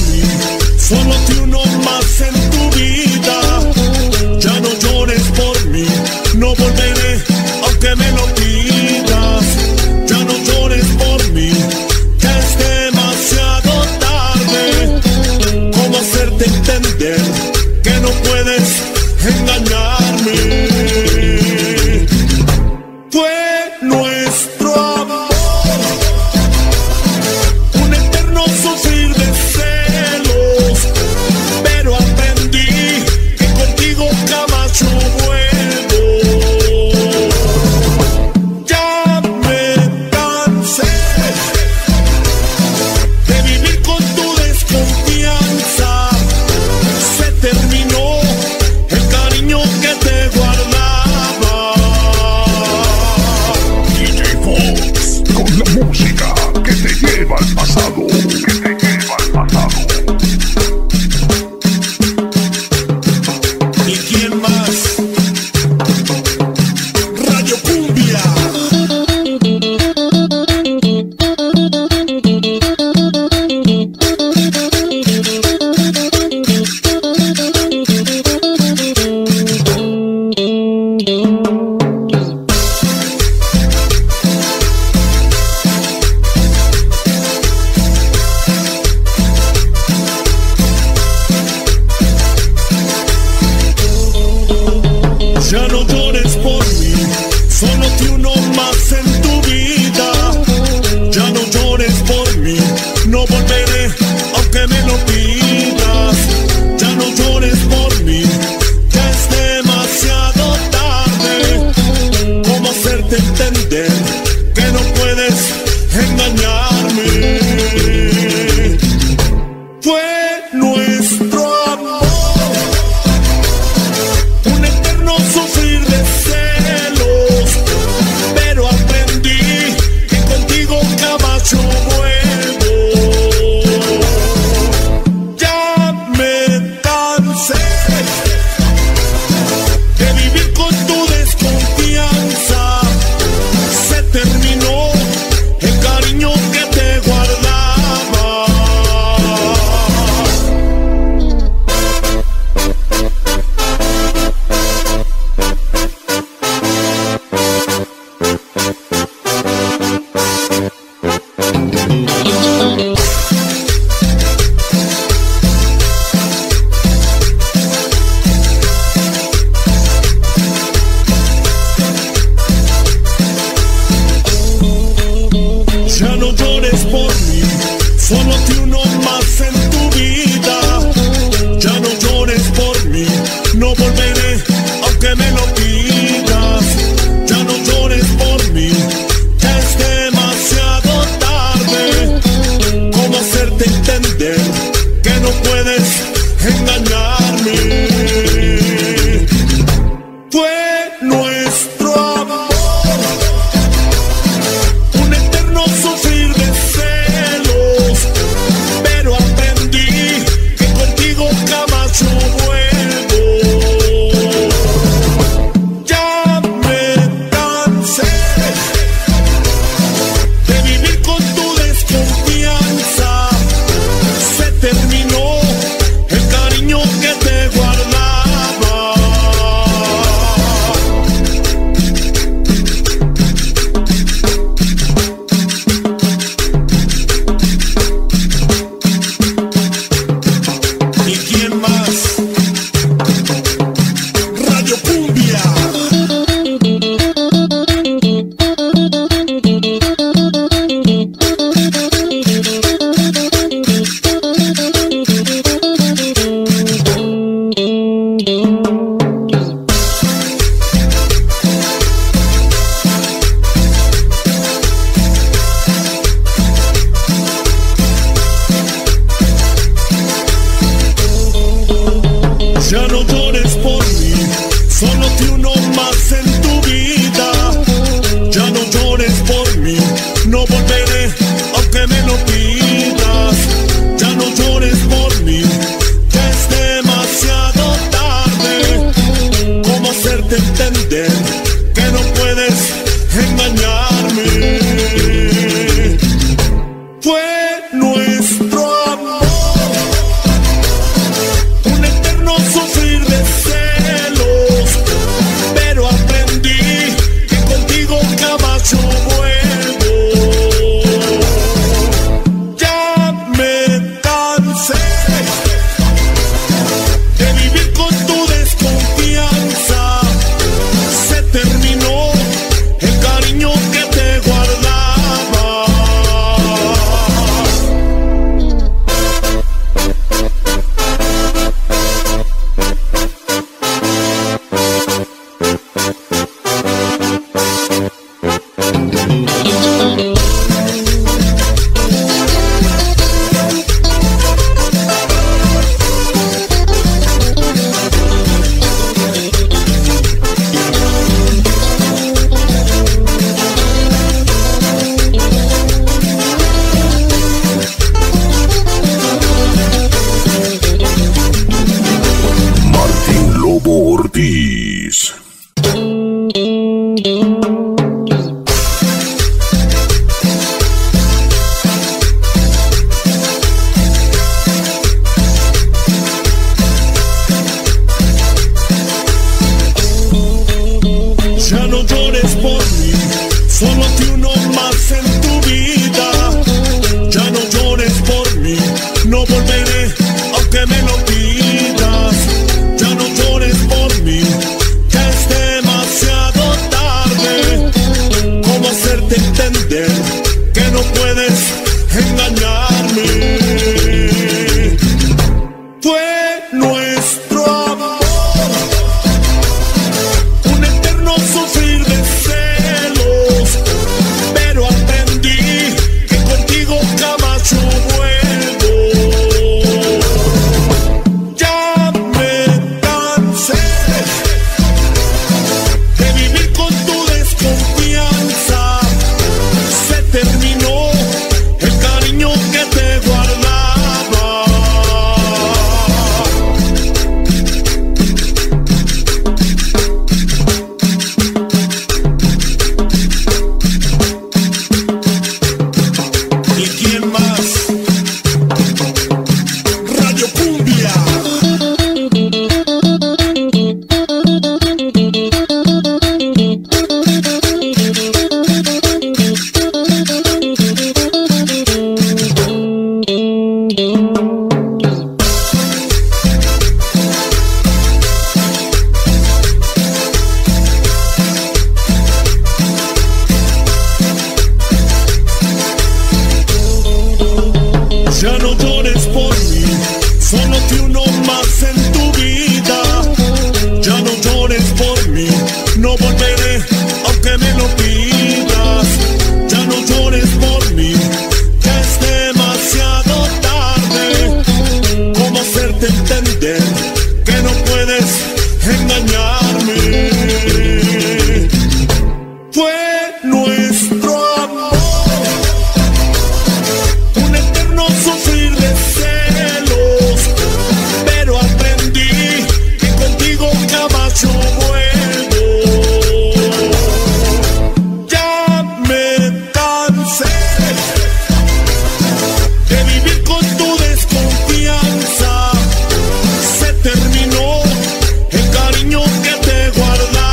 nuestro amor, un eterno sufrir de celos, pero aprendí que contigo jamás yo vuelvo. Ya me cansé de vivir con tu desconfianza, se terminó el cariño que te guardaba. Martín Lobo Ortiz. Ya no llores por mí, solo fui uno más en tu vida. Ya no llores por mí, no volveré aunque me lo pidas. Ya no llores por mí, que es demasiado tarde. ¿Cómo hacerte entender que no puedes engañarme? Fue nuestro amor un eterno sufrir de celos, pero aprendí que contigo jamás yo vuelvo. Ya me cansé de vivir con tu desconfianza, se terminó el cariño que te guardaba. ¿Y quién más? Radio Cumbia. Ya no llores por mí, solo fui uno más en tu vida. Ya no llores por mí, no volveré aunque me lo pidas. Ya no llores por mí, que es demasiado tarde. ¿Cómo hacerte entender que no puedes engañarme? Fue nuestro amor un eterno sufrir de celos, pero aprendí que contigo jamás yo vuelvo. Ya me cansé de vivir con tu desconfianza, se terminó el cariño que te guardaba.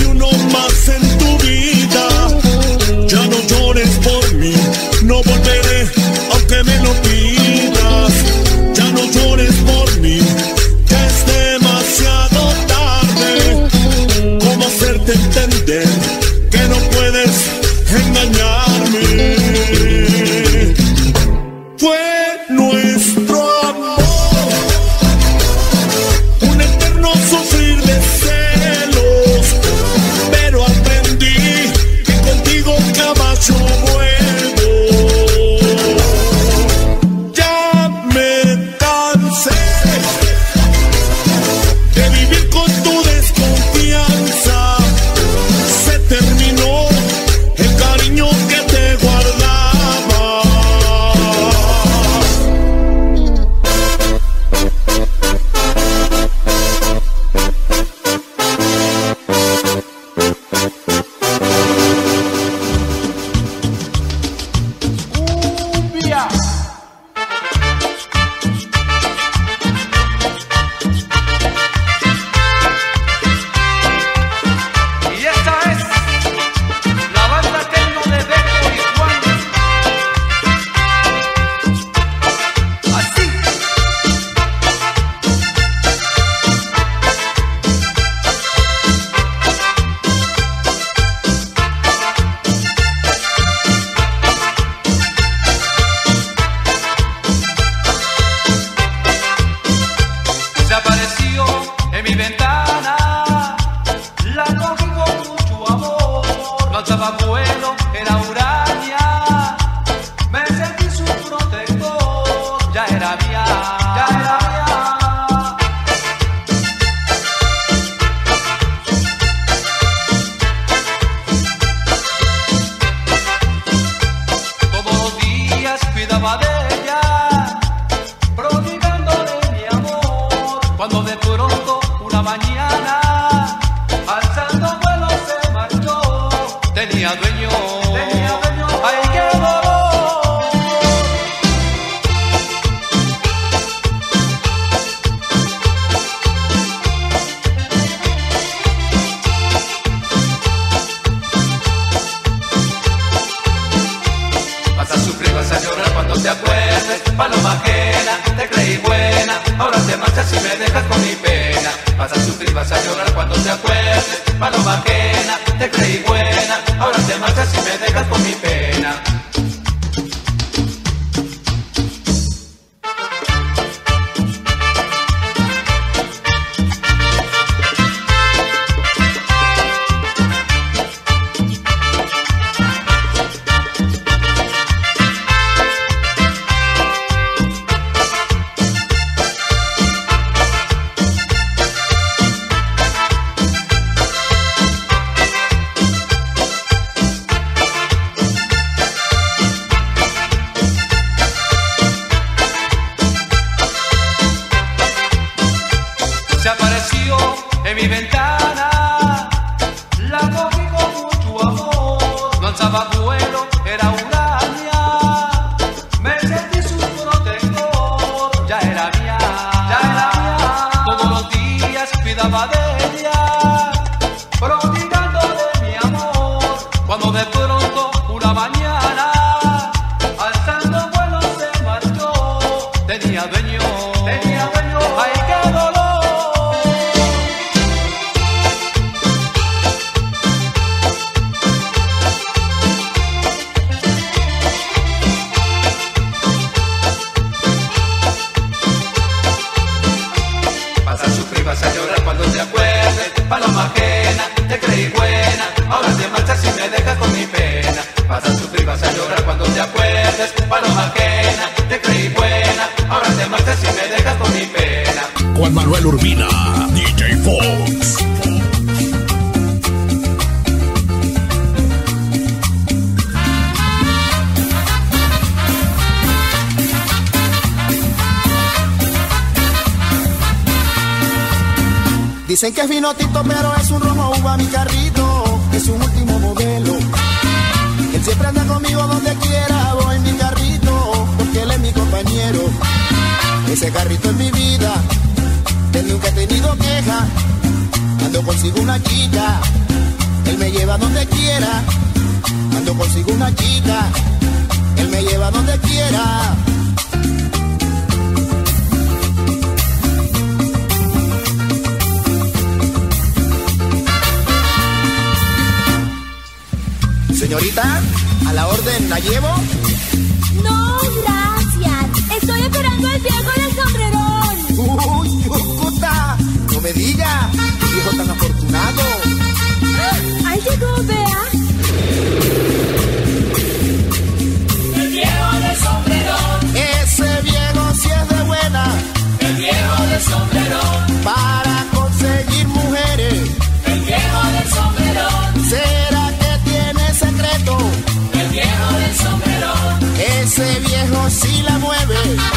uno más en tu vida. Ya no llores por mí, no volveré aunque me lo pidas. Ya no llores por mí, que es demasiado tarde. ¿Cómo hacerte entender que no puedes engañarme? Fue nuestro amor un eterno sufrir de celos, pero aprendí que contigo jamás yo vuelvo. Ya me cansé de vivir con tu desconfianza. Se terminó el cariño que te guardaba. Y esta es la banda Tecno de Beto y Juan. Así. Se apareció en mi ventana, la cogí con mucho amor. No estaba bueno, era huraña, me sentí su protector. Ya era mía, ya era mía. Todos los días cuidaba de ella, prodigándole mi amor. Cuando de pronto una mañana, alzando vuelo se marchó. Tenía dueño, ay qué dolor. Vas a sufrir, vas a llorar cuando te acuerdes. Paloma ajena, te creí buena, ahora te marchas y me dejas con mi pena. Vas a sufrir, vas a llorar cuando te acuerdes. Paloma ajena, te creí buena, ahora te marchas y me dejas con mi pena. Se apareció en mi ventana, la cogí con mucho amor. No alzaba vuelo, era huraña, me sentí su protector. Ya era mía, ya era mía. Todos los días cuidaba de ella, prodigándole mi amor. Cuando de pronto una mañana, alzando vuelo se marchó. Tenía dueño, ay qué dolor. Vas a sufrir, vas a llorar cuando te acuerdes. Paloma ajena, te creí buena, ahora te marchas y me dejas con mi pena. Vas a sufrir, vas a llorar cuando te acuerdes. Paloma ajena, te creí buena, ahora te marchas y me dejas con mi pena. Juan Manuel Urbina, DJ Fox. Dicen que es vino tinto, pero es un rojo uva mi carrito, es un último modelo. Él siempre anda conmigo donde quiera, voy en mi carrito, porque él es mi compañero. Ese carrito es mi vida, de nunca he tenido queja, cuando consigo una chica, quiera. Cuando consigo una chica, él me lleva donde quiera. Señorita, a la orden, ¿la llevo? No, gracias. Estoy esperando al viejo del sombrerón. Uy, Cota, no me diga, qué viejo tan afortunado. Ahí llegó, vea. El viejo del sombrerón. Ese viejo sí es de buena. El viejo del sombrerón. Para conseguir mujeres. El viejo del sombrerón. ¿Será que tiene secreto? El viejo del sombrerón. Ese viejo sí la mueve.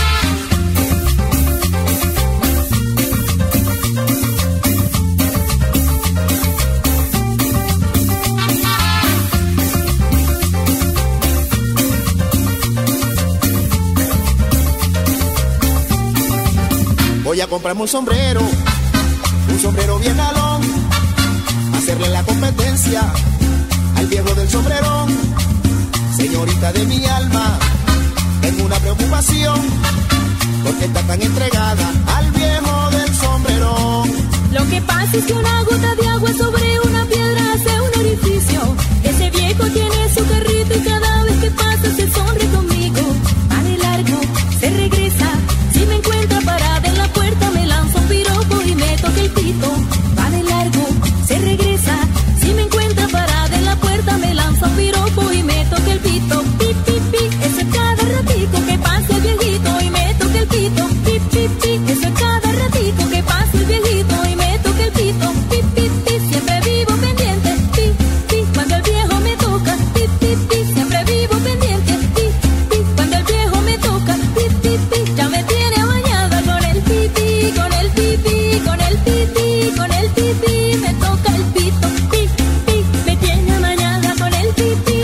Voy a comprarme un sombrero bien galón, hacerle la competencia al viejo del sombrerón. Señorita de mi alma, tengo una preocupación, porque está tan entregada al viejo del sombrerón. Lo que pasa es que una gota de agua sobre una piedra hace un orificio. Ese viejo tiene su carrito y cada vez que pasa se sonríe conmigo. Va de largo, se regresa. Si me encuentra parada en la puerta me lanza un piropo y me toca el pito. Va de largo, se regresa. Si me encuentra parada en la puerta me lanza un piropo y me toca el pito. Pi, pi, pi, eso es cada ratico que pasa el viejito y me toca el pito. Pi, pi, pi, eso es cada ratico que pasa el viejito y me toca el pito. Pi, pi, pi, siempre vivo pendiente. Pi, pi, cuando el viejo me toca. Pi, pi, pi, siempre vivo pendiente. Pi, pi, cuando el viejo me toca. Pi, pi, pi, ya me tiene bañada con el pipí, con el pipí, con el pipí, con el pipí, me toca el pito. Pi, pi, me tiene bañada con el pipí.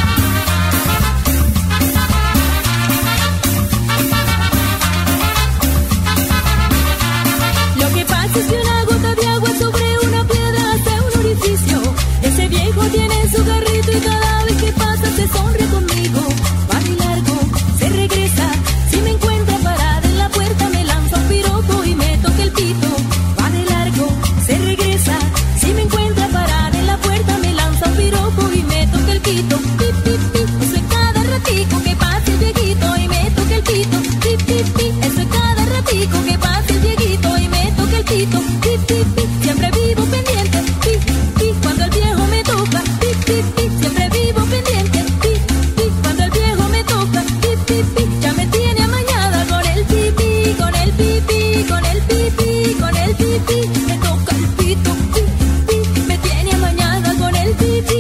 Lo que pasa es que una gota de agua sobre una piedra hace un orificio. Ese viejo tiene su carrito y cada vez que pasa se sonríe conmigo. Va de largo, se regresa. Si me encuentra parada en la puerta me lanza un piropo y me toca el pito. Va de largo, se regresa. Si me encuentra parada en la puerta me lanza un piropo y me toca el pito. Pi, pi, pi, eso es cada ratico que pasa el viejito y me toca el pito. Pi, pi, pi, eso es cada ratico que pasa el viejito y me toca el pito. Pi, pi, pi, siempre vivo pendiente. Pi, pi, cuando el viejo me toca. Pi, pi, pi, siempre vivo pendiente. Pi, pi, cuando el viejo me toca. Pi, pi, pi, ya me tiene amañada con el pipí, con el pipí, con el pipí, con el pipí, me toca el pito. Pi, pi, me tiene amañada con el pipí.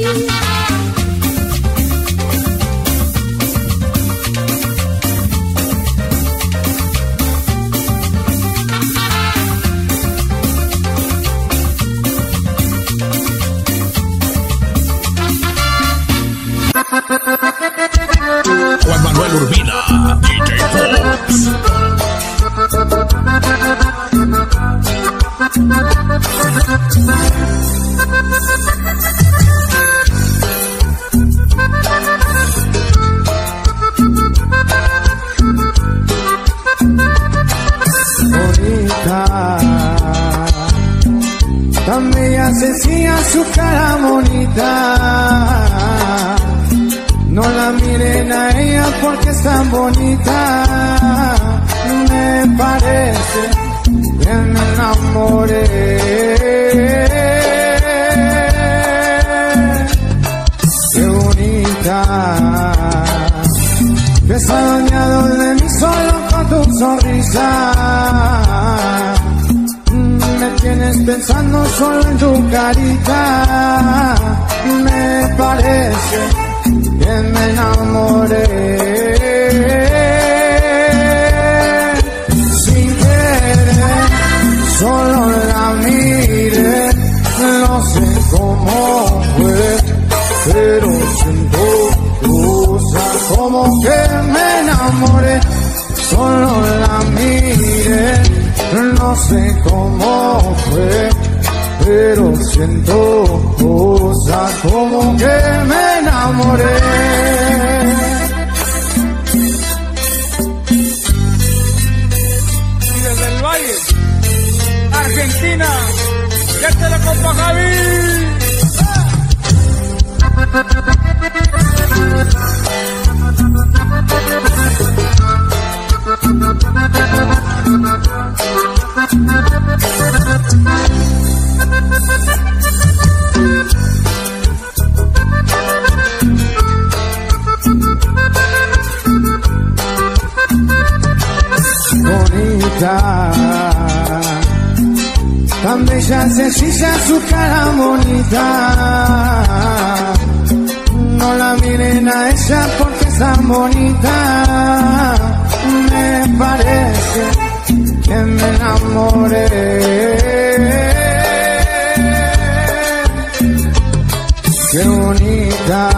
Juan Manuel Urbina, DJ Fox. Bonita, tan bella, sencilla su cara bonita. No la miren a ella porque es tan bonita. Me parece que me enamoré. Qué bonita, que está dañado de mí solo con tu sonrisa. Me tienes pensando solo en tu carita. Me parece que me enamoré. Sin querer, solo la miré. No sé cómo fue, pero siento cosa como que me enamoré. Solo la miré. No sé cómo fue, pero siento cosas como que me enamoré. Y desde el Valle, Argentina, ya te la compa Javi. Bonita, tan bella, sencilla su cara bonita. No la miren a ella porque es tan bonita. Me parece que me enamoré. Qué bonita,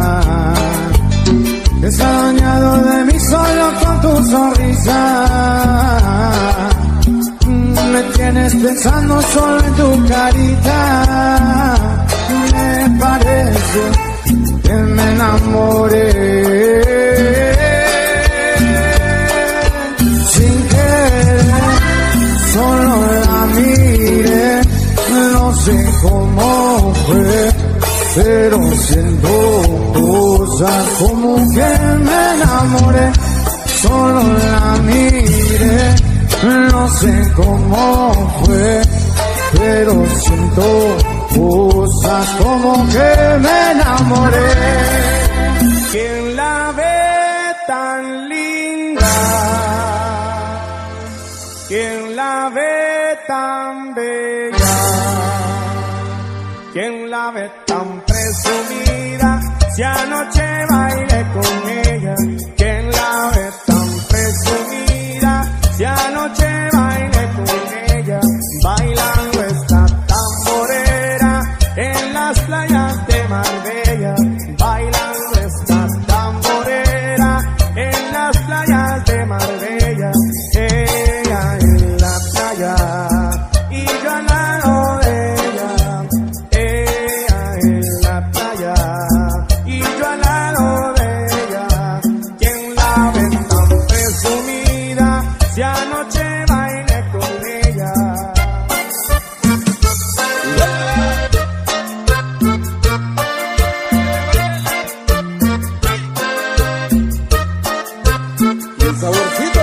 que se ha dañado de mí solo con tu sonrisa. Me tienes pensando solo en tu carita. Me parece que me enamoré. Sin querer, solo la miré. No sé cómo fue, pero siento cosas como que me enamoré. Solo la miré, no sé cómo fue, pero siento cosas como que me enamoré. ¿Quién la ve tan linda? ¿Quién la ve tan bella? ¿Quién la ve tan presumida? Si anoche bailé con ella. ¿Quién la ve tan presumida? Si anoche bailé con ella. Bailando esta tamborera en las playas de Marbella. Bailando esta tamborera en las playas de Marbella. Ella en la playa y yo al lado de ella. Ella en la playa y yo al lado de ella. ¿Quién la ve tan presumida? Si anoche bailé con ella. El saborcito.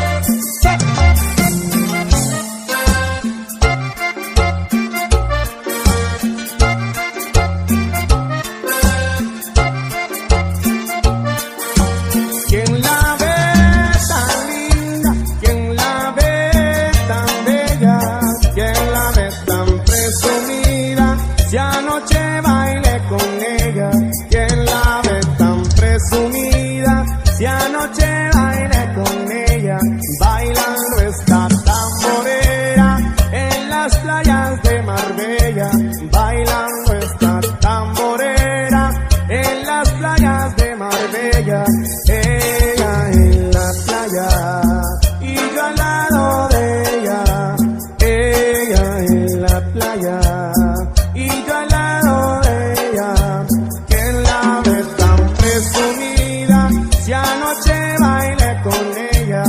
¿Quién la ve tan linda? ¿Quién la ve tan bella? ¿Quién la ve tan presumida? Si anoche bailé con ella. ¿Quién la ve tan presumida? Si anoche bailé con ella. Bailando esta tamborera en las playas de Marbella. Bailando esta tamborera en las playas de Marbella. Ella en la playa y yo al lado de ella. Ella en la playa y yo al lado de ella. ¿Quién la ve tan presumida? Si anoche bailé con ella.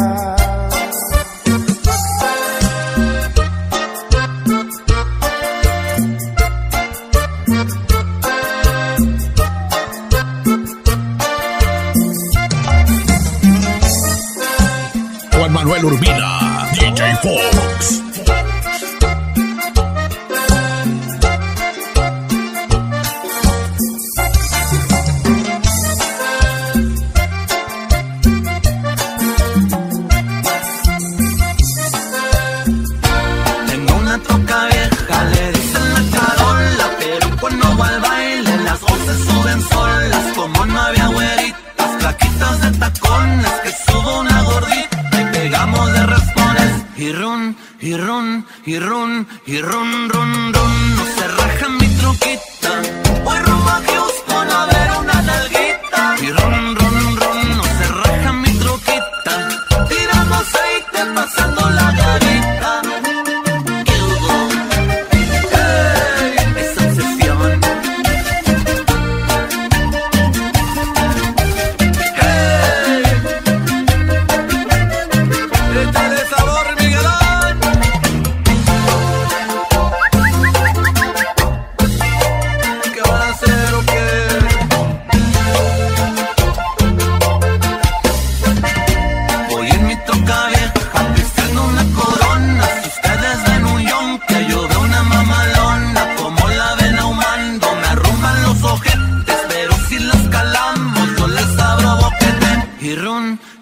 Juan Manuel Urbina, DJ Fox. Tengo una troca vieja, le dicen la Carola, pero cuando va al baile las voces suben solas. Como no había güeritas, flaquitas de tacones, que subo una gordita y pegamos de raspones. Y run, y run, y run, y run, run, run. No se raja mi truquita, voy rumbo a Houston a ver una nalguita. Y run, run, run, no se raja mi truquita, tirando aceite, pasando la garita.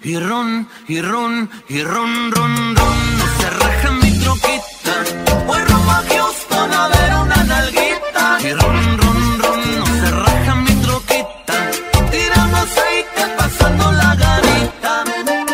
y ron, y ron, y ron, ron, ron. No se raja mi troquita, voy rumbo a Houston a ver una nalguita. Y ron, ron, ron, no se raja mi troquita, tirando aceite, pasando la garita.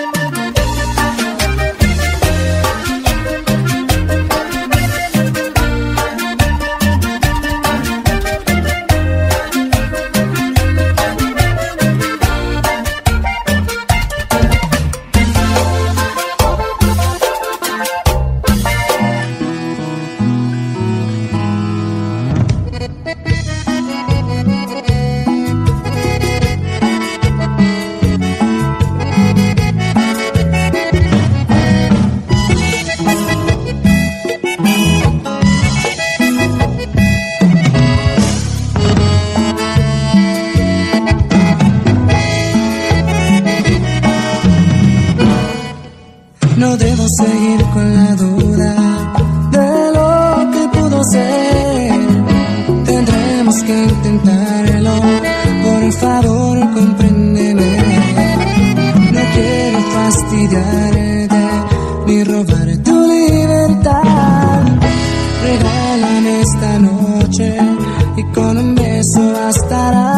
No debo seguir con la duda de lo que pudo ser. Tendremos que intentarlo, por favor compréndeme. No quiero fastidiarte ni robar tu libertad. Regálame esta noche y con un beso bastará.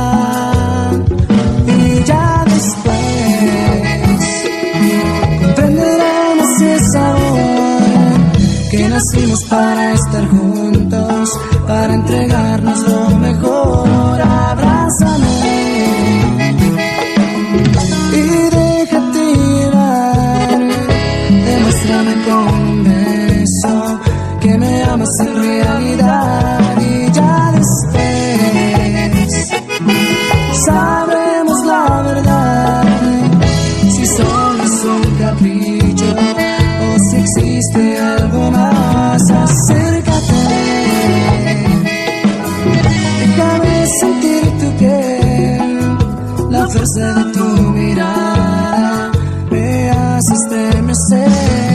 Y ya después comprenderemos si es ahora que nacimos para estar juntos, para entregarnos lo mejor. Abrázame y déjate llevar. Demuéstrame con un beso que me amas en realidad. Y ya después sabremos la verdad, si solo es un capricho o si existe algo más. Acércate, déjame sentir tu piel, la fuerza de tu mirada me hace estremecer.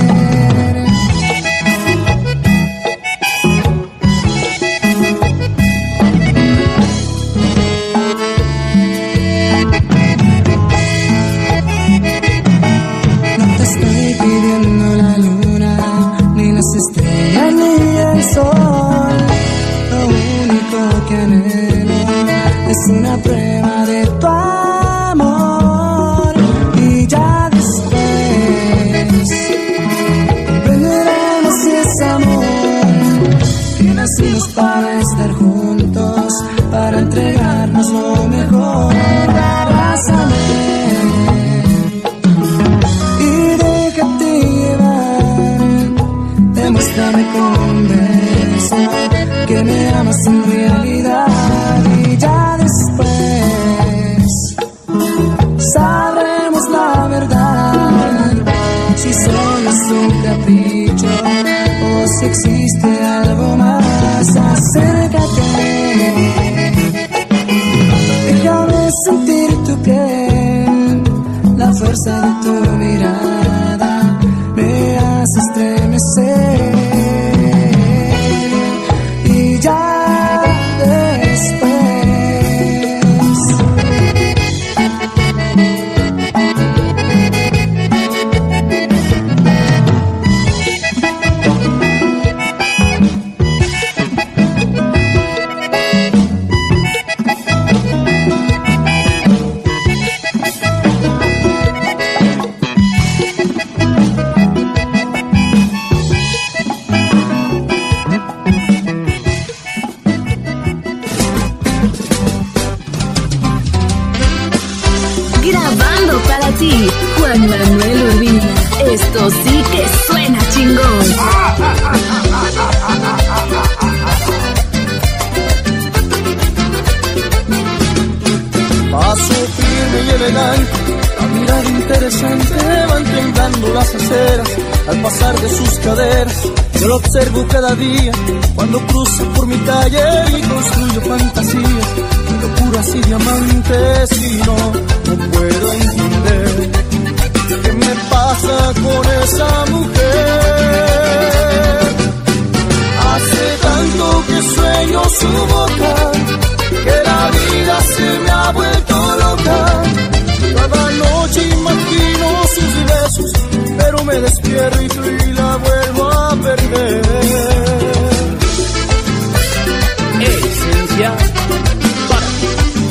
Estrellas ni el sol, lo único que anhelo es una prueba de tu amor. Y ya después comprenderemos si es amor, que nacimos para estar juntos, para entregarnos lo mejor. Abrázame y déjate llevar. Demuéstrame con un beso que me amas en realidad. Y ya después sabremos la verdad, si solo es un capricho o si existe algo más. Acércate, déjame sentir tu piel, la fuerza de tu mirada me hace estremecer. Y ya después Juan Manuel Urbina, esto sí que suena chingón. Paso firme y elegante, la mirada interesante van temblando las aceras al pasar de sus caderas. Yo lo observo cada día cuando cruza por mi calle y construyo fantasías, locuras y diamantes, y no puedo entender qué me pasa con esa mujer. Hace tanto que sueño su boca, que la vida se me ha vuelto loca. Cada noche imagino me despierto y la vuelvo a perder. Esencia para ti.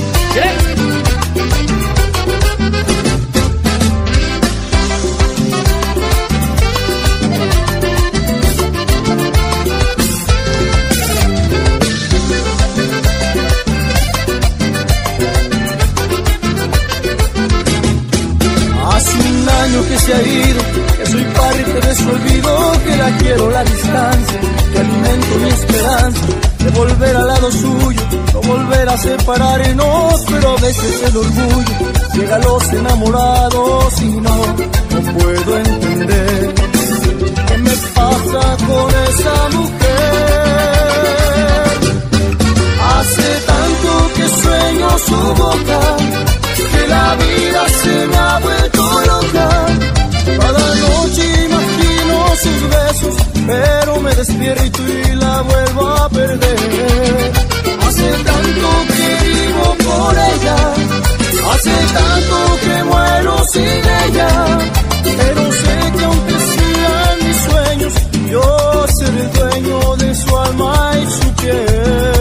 Hace un año que se ha ido, que soy parte de su olvido, que la quiero a la distancia, que alimento mi esperanza de volver al lado suyo, no volver a separarnos, pero a veces el orgullo llega a los enamorados y no puedo entender qué me pasa con esa mujer. Hace tanto que sueño su boca, que la vida se me ha vuelto loca. Cada noche imagino sus besos, pero me despierto y la vuelvo a perder. Hace tanto que vivo por ella, hace tanto que muero sin ella, pero sé que aunque sean mis sueños, yo seré el dueño de su alma y su piel.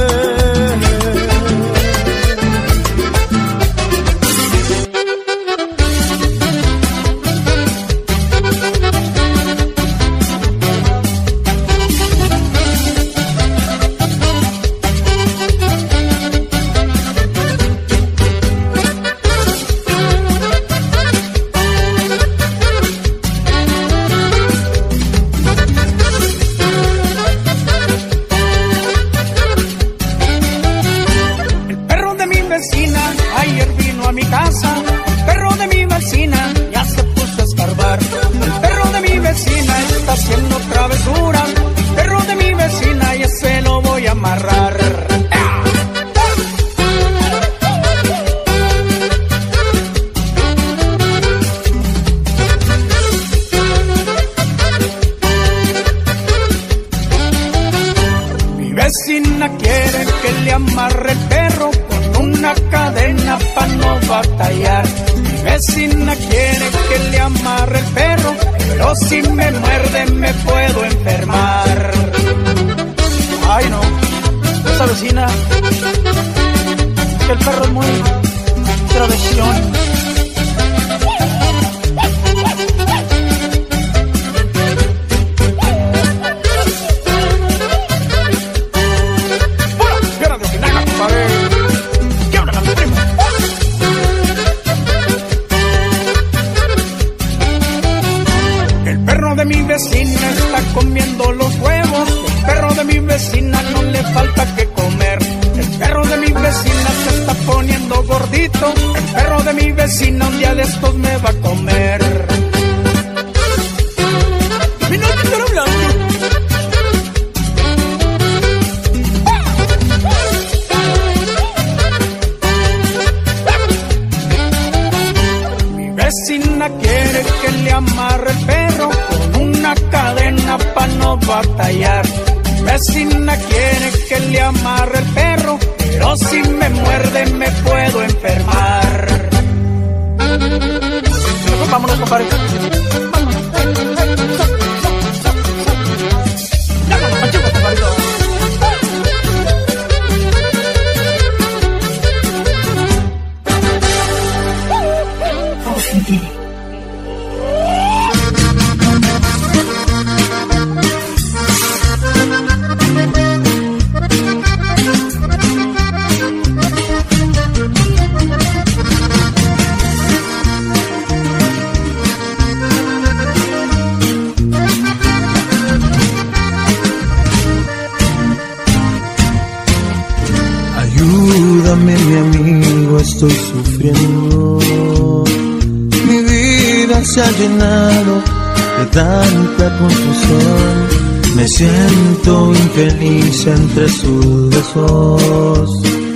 Me siento infeliz entre sus besos.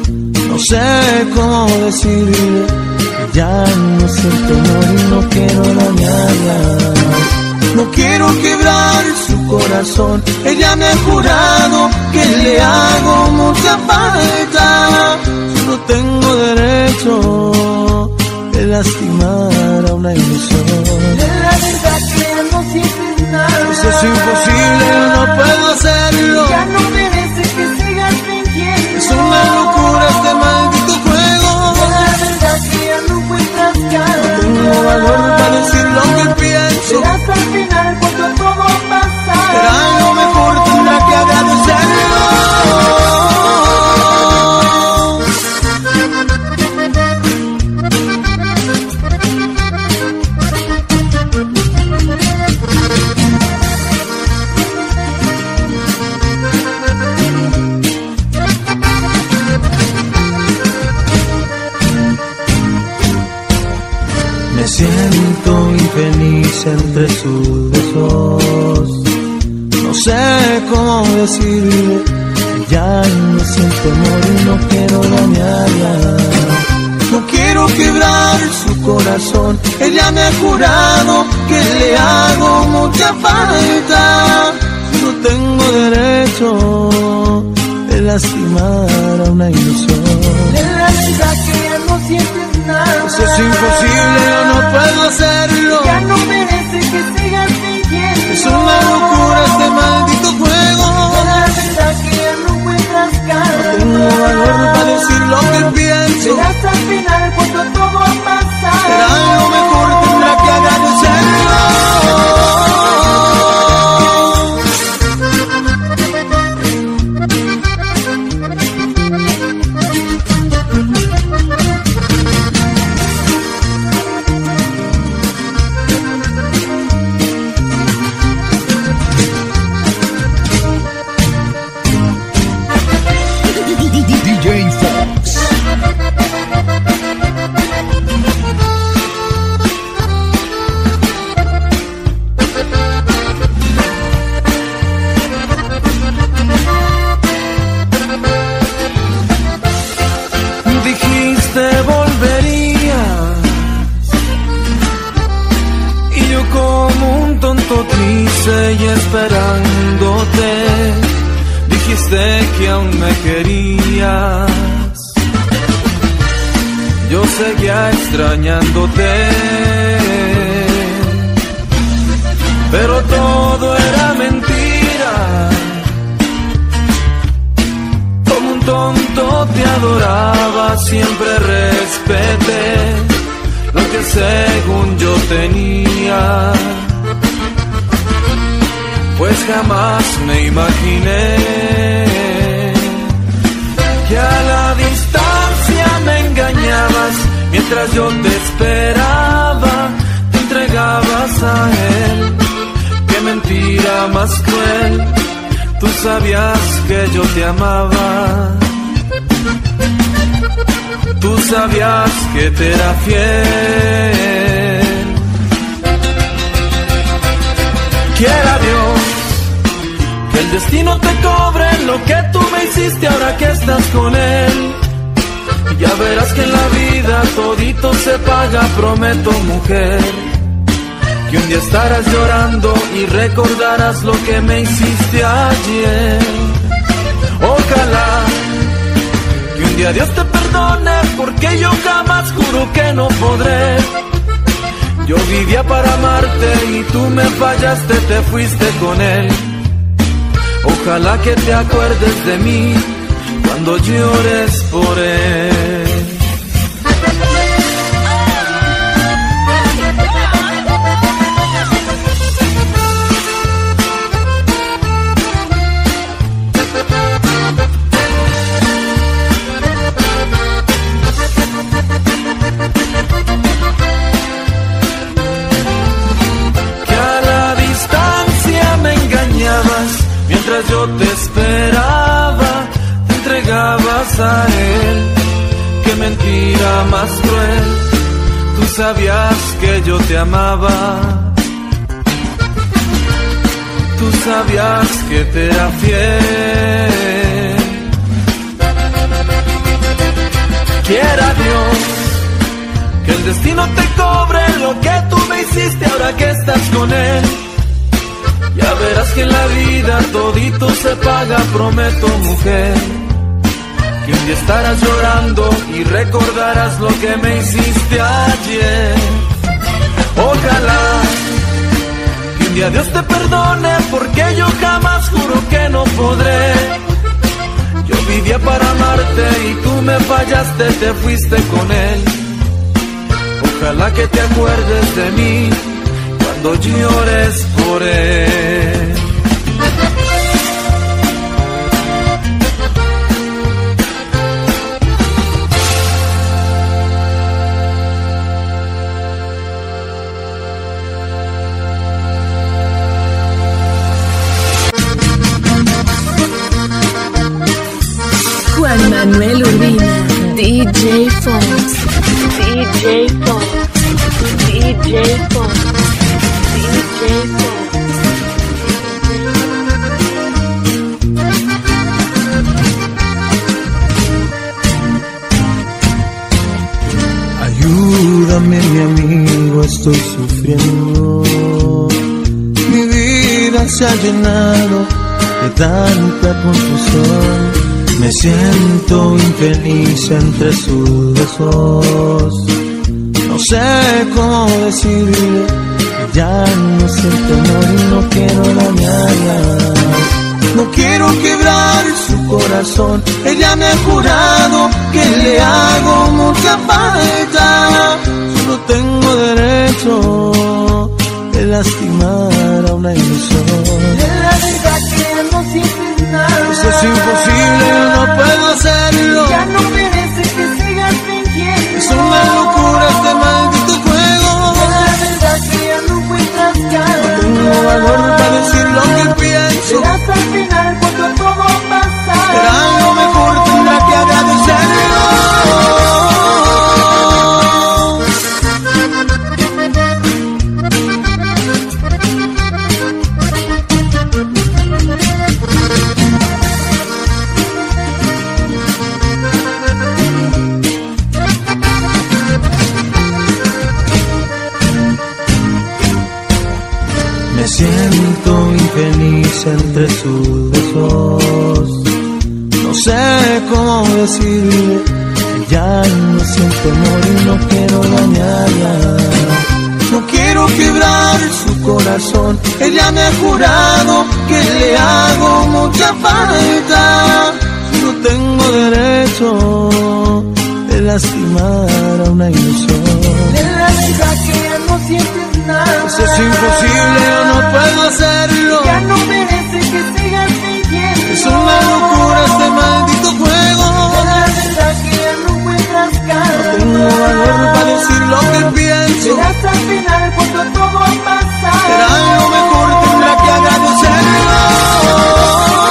No sé cómo decirle que ya no siento amor y no quiero dañarla. No quiero quebrar su corazón. Ella me ha jurado que le hago mucha falta. Yo no tengo derecho de lastimar a una ilusión. La verdad que ando sin siento infeliz entre sus besos. No sé cómo decirle que ya no siento amor y no quiero dañarla. No quiero quebrar su corazón. Ella me ha jurado que le hago mucha falta. No tengo derecho de lastimar a una ilusión. De la verdad que ya no sientes nada. Eso es imposible, yo no puedo hacerlo. Ya no merece que sigas fingiendo. Es una locura este maldito juego. De la verdad que ya no encuentras calma. No tengo valor para decir lo que pienso. Verás al final cuando todo ha pasado. Será lo mejor, tendrá que agradecerlo. DJ Fox. Dijiste volverías y yo como un tonto triste y esperándote. Dijiste que aún me querías. Yo seguía extrañándote, pero todo era mentira. Como un tonto te adoraba, siempre respeté lo que según yo tenía. Pues jamás me imaginé que a la distancia me engañabas. Mientras yo te esperaba, te entregabas a él. Qué mentira más cruel, tú sabías que yo te amaba. Tú sabías que te era fiel. Quiera Dios que el destino te cobre lo que tú me hiciste ahora que estás con él. Ya verás que en la vida todito se paga, prometo mujer. Que un día estarás llorando y recordarás lo que me hiciste ayer. Ojalá que un día Dios te perdone, porque yo jamás juro que no podré. Yo vivía para amarte y tú me fallaste, te fuiste con él. Ojalá que te acuerdes de mí cuando llores por él. Mientras yo te esperaba, te entregabas a él. Qué mentira más cruel, tú sabías que yo te amaba. Tú sabías que te era fiel. Quiera Dios que el destino te cobre lo que tú me hiciste ahora que estás con él. Ya verás que en la vida todito se paga, prometo mujer. Que un día estarás llorando y recordarás lo que me hiciste ayer. Ojalá que un día Dios te perdone, porque yo jamás juro que no podré. Yo vivía para amarte y tú me fallaste, te fuiste con él. Ojalá que te acuerdes de mí cuando llores por él. Juan Manuel Urbina, DJ DJ Fox, DJ Fox, DJ Fox, DJ Fox. Ayúdame, mi amigo, estoy sufriendo. Mi vida se ha llenado de tanta confusión. Me siento infeliz entre sus besos. No sé cómo decirle que ya no siento amor y no quiero dañarla. No quiero quebrar su corazón. Ella me ha jurado que le hago mucha falta. Solo tengo derecho de lastimar a una ilusión. La verdad que no sientes nada. Eso es imposible, no puedo hacerlo. Ya no merece que sigas fingiendo. Es una locura este maldito juego. La verdad que ya no encuentras cara. No tengo valor para decir lo que pienso. Serás al final cuando todo pasa. Será lo mejor, tendrá que agradecerlo. Me siento infeliz entre sus besos. No sé cómo decirle que ya no siento amor y no quiero dañarla. No quiero quebrar su corazón. Ella me ha jurado que le hago mucha falta. No tengo derecho de lastimar a una ilusión. La verdad que ya no sientes nada. Eso es imposible, yo no puedo hacerlo. Ya no merece que sigas fingiendo. Es una locura este maldito juego. La verdad que ya no encuentras cara. No tengo valor para decir lo que pienso. Serás al final cuando todo pasa. Será lo mejor, tendrá que agradecerlo.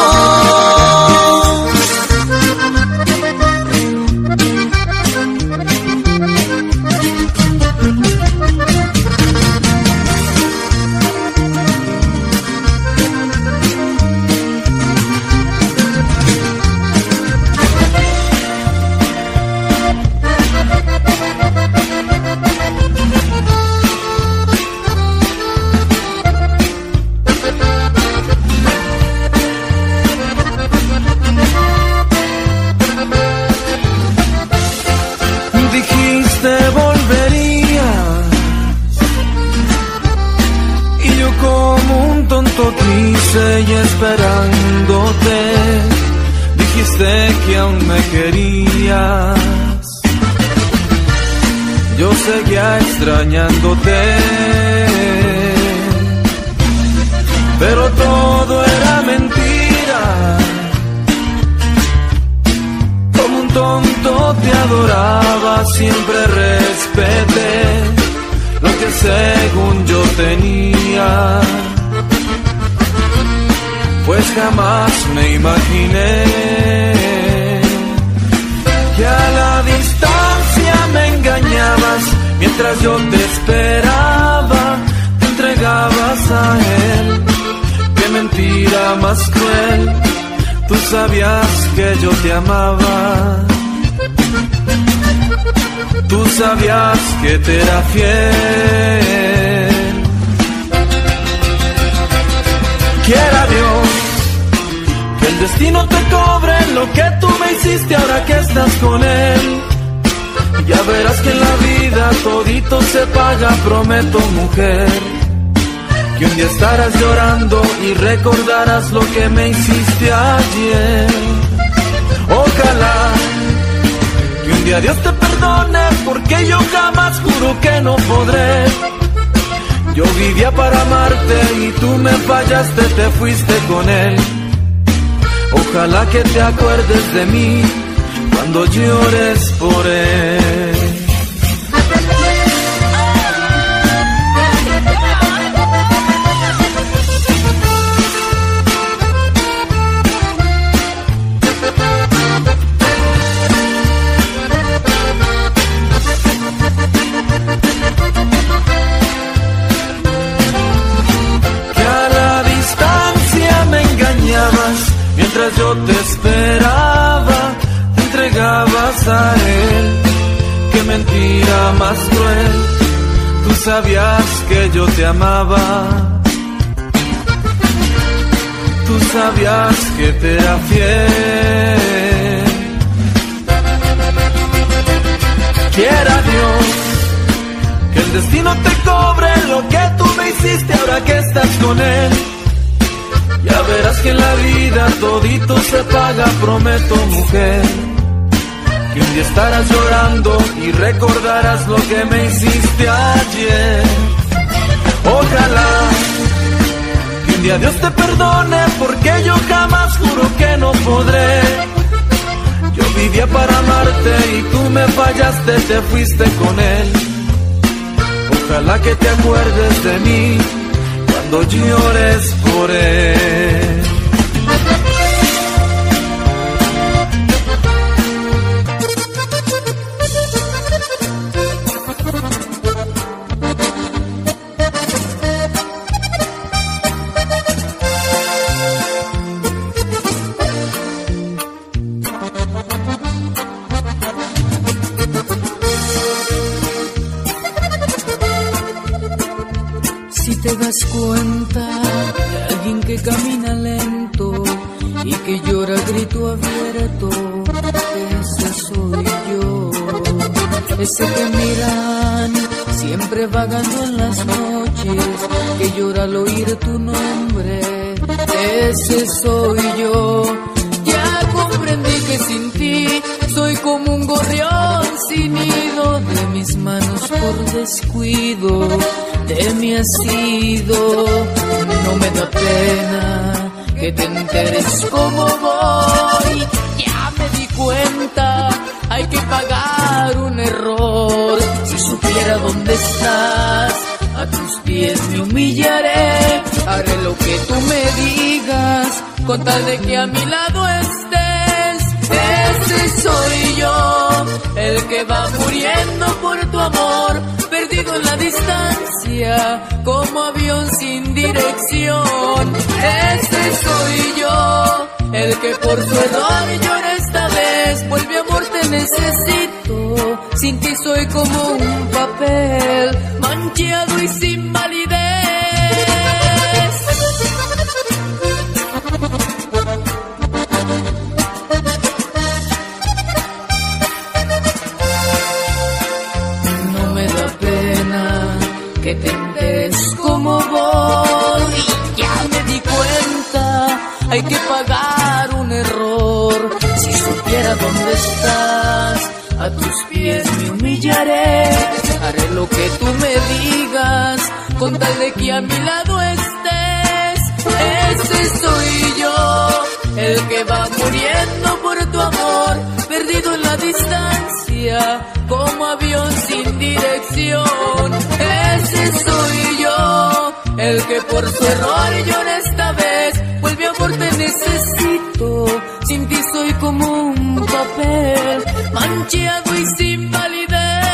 Y esperándote, dijiste que aún me querías. Yo seguía extrañándote, pero todo era mentira. Como un tonto te adoraba, siempre respeté lo que según yo tenía. Pues jamás me imaginé que a la distancia me engañabas. Mientras yo te esperaba, te entregabas a él. Qué mentira más cruel, tú sabías que yo te amaba. Tú sabías que te era fiel. Quiera Dios que el destino te cobre lo que tú me hiciste ahora que estás con él. Ya verás que en la vida todito se paga, prometo, mujer. Que un día estarás llorando y recordarás lo que me hiciste ayer. Ojalá que un día Dios te perdone, porque yo jamás juro que no podré. Yo vivía para amarte y tú me fallaste, te fuiste con él. Ojalá que te acuerdes de mí cuando llores por él. a él. Qué mentira más cruel. Tú sabías que yo te amaba. Tú sabías que te era fiel. Quiera Dios que el destino te cobre lo que tú me hiciste ahora que estás con él. Ya verás que en la vida todito se paga, prometo, mujer. Que un día estarás llorando y recordarás lo que me hiciste ayer. Ojalá que un día Dios te perdone, porque yo jamás juro que no podré. Yo vivía para amarte y tú me fallaste, te fuiste con él. Ojalá que te acuerdes de mí cuando llores por él. Te das cuenta de alguien que camina lento y que llora a grito abierto, ese soy yo. Ese que miran siempre vagando en las noches, que llora al oír tu nombre, ese soy yo. Ya comprendí que sin ti soy como un gorrión sin nido, de mis manos por descuido de mí has sido. No me da pena que te enteres cómo voy. Ya me di cuenta, hay que pagar un error. Si supiera dónde estás, a tus pies me humillaré. Haré lo que tú me digas, con tal de que a mi lado estés. Ese soy yo, el que va muriendo por tu amor, perdido en la distancia, como avión sin dirección. Ese soy yo, el que por su error llora esta vez. Vuelve amor, te necesito, sin ti soy como un papel manchado y sin validez. Que te enteres cómo voy. Ya me di cuenta, hay que pagar un error. Si supiera dónde estás, a tus pies me humillaré. Haré lo que tú me digas, con tal de que a mi lado estés. Ese soy yo, el que va muriendo por tu amor, perdido en la distancia, como avión sin dirección. Ese soy yo, el que por su error llora esta vez. Vuelve amor, te necesito, sin ti soy como un papel manchado y sin validez.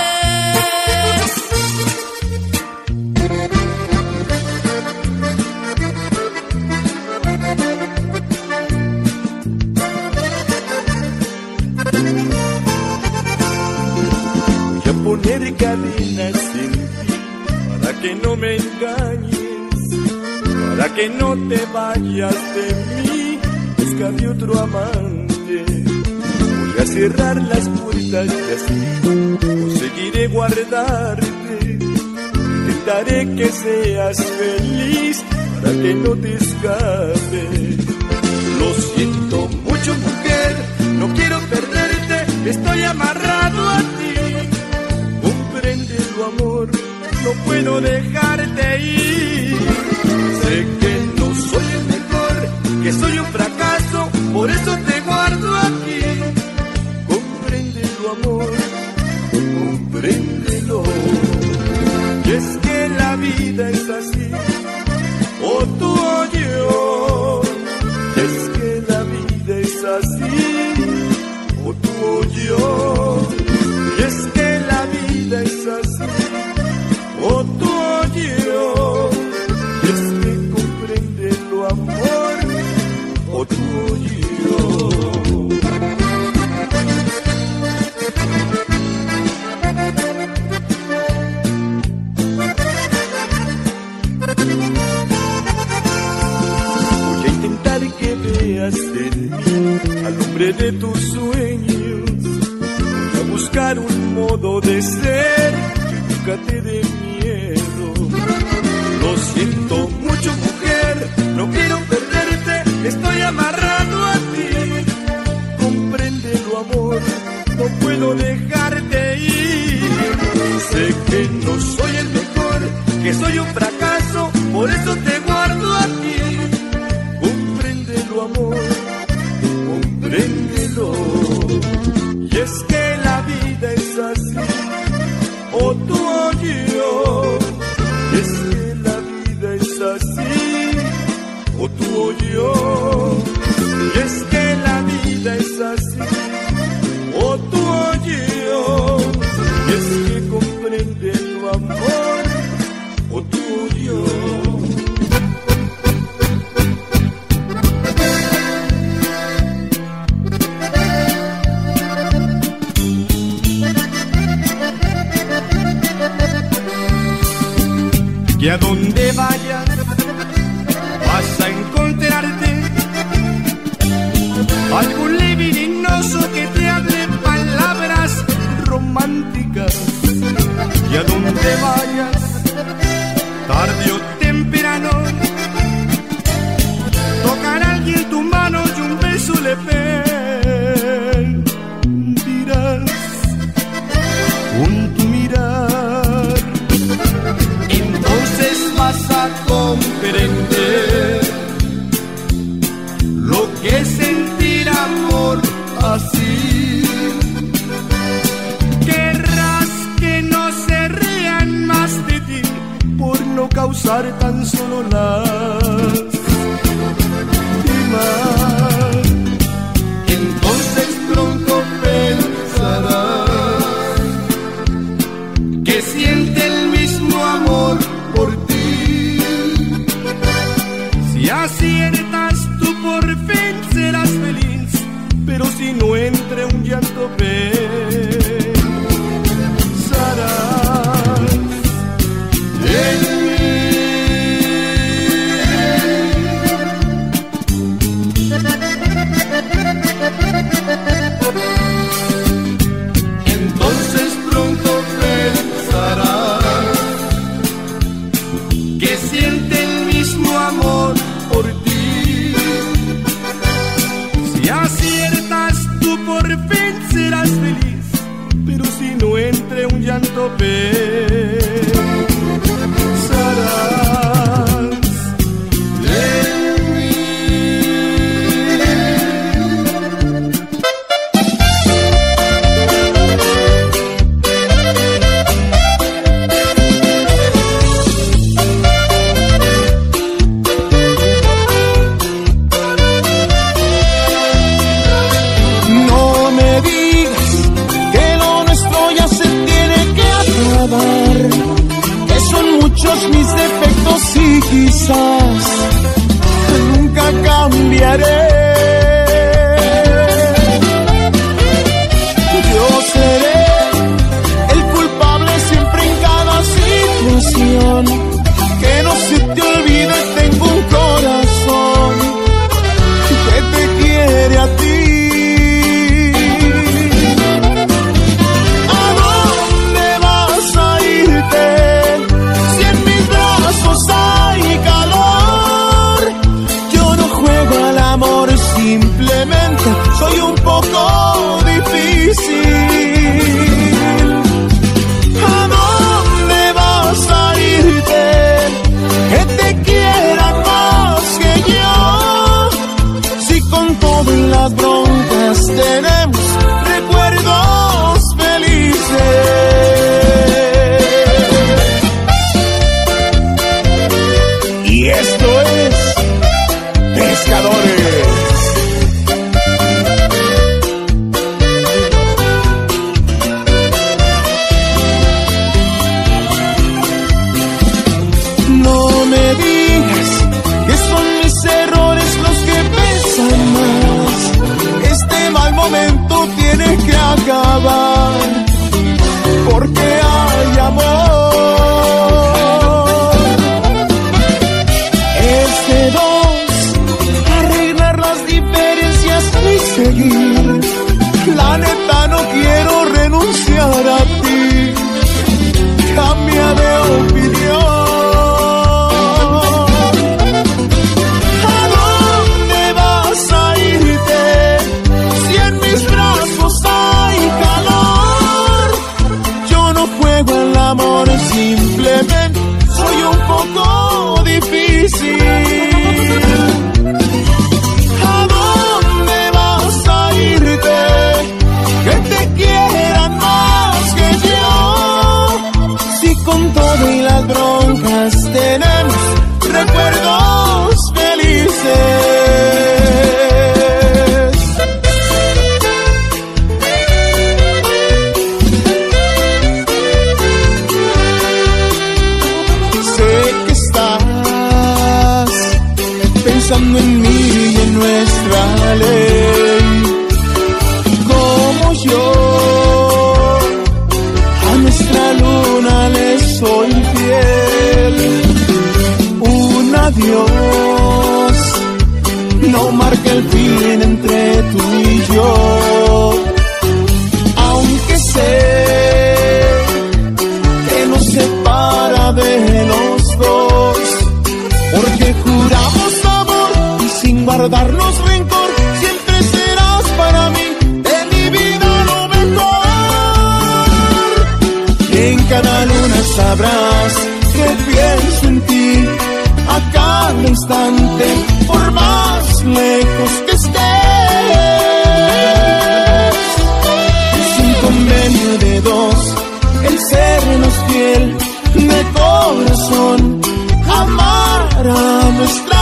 Voy a poner cadenas en ti para que no me engañes, para que no te vayas de mí, buscaré otro amante. Voy a cerrar las puertas y así conseguiré guardarte. Intentaré que seas feliz para que no te escapes. Lo siento mucho, mujer, no quiero perderte, estoy amarrado a ti. Compréndelo, amor, no puedo dejarte ir. Sé que no soy el mejor, que soy un fracaso, por eso te guardo aquí. Compréndelo, amor, compréndelo. Y es que la vida es así, o tú o yo. Y es que la vida es así, o tú o yo. Y es que la vida es así, o tú o yo. Y es que compréndelo, amor, o tú o yo. de tus sueños, voy a buscar un modo de ser, nunca te dé miedo. Lo siento mucho, mujer, no quiero perderte, estoy amarrado a ti. Compréndelo, amor, no puedo dejarte ir. Sé que no soy el mejor, que soy un fracaso, por eso te guardo a ti. Compréndelo, amor, compréndelo. Y es que la vida es así, o tú o yo. Y es que la vida es así, o tú o yo. Y es que la vida es así, o tú o yo. Y es que compréndelo, amor, o tú o yo. Y a donde vayas vas a encontrarte algún libidinoso que te hable palabras románticas. Y a donde vayas, tarde o temprano, tocará alguien tu mano y un beso le pedirás con tu mirar. Entonces vas a comprender lo que es sentir amor así. Querrás que no se rían más de ti por no causar tan solo lástima. Entonces pronto pensarás que siente el mismo amor por ti. Si aciertas, tú por fin serás feliz, pero si no, entre un llanto pensarás en mí. Entonces pronto pensarás que siente el mismo amor por ti. Si aciertas, tú por fin serás feliz, pero si no, entre un llanto pensarás en mí. No me digas que lo nuestro ya se tiene que acabar, que son muchos mis defectos y quizás nunca cambiaré. Yo seré el culpable siempre en cada situación. Que no se te olvide, tengo un corazón que te quiere a ti. ¿A dónde vas a irte? Si en mis brazos hay calor. Yo no juego al amor, simplemente soy un poco difícil. ¿A dónde vas a irte? Que te quieran más que yo. Si con todo y las broncas tenemos recuerdos felices. Y esto es Pescadores. No me digas que son mis errores los que pesan más. Este mal momento tiene que acabar, porque hay amor. Es de dos arreglar las diferencias y seguir. simplemente soy un poco difícil. ¿A dónde vas a irte? Que te quieran más que yo. Si con todo y las broncas tenemos recuerdos felices. Sé que estás pensando en mí y en nuestra ley. Como yo a nuestra luna le soy fiel. Un adiós no marca el fin entre tú y yo. Aunque sé que nos separa de los dos, porque juramos amor y sin guardarnos rencor, siempre serás para mí de mi vida lo mejor. Y en cada luna sabrás que pienso en ti a cada instante, por más lejos que estés. Es un convenio de dos, el sernos fiel de corazón, amar a nuestra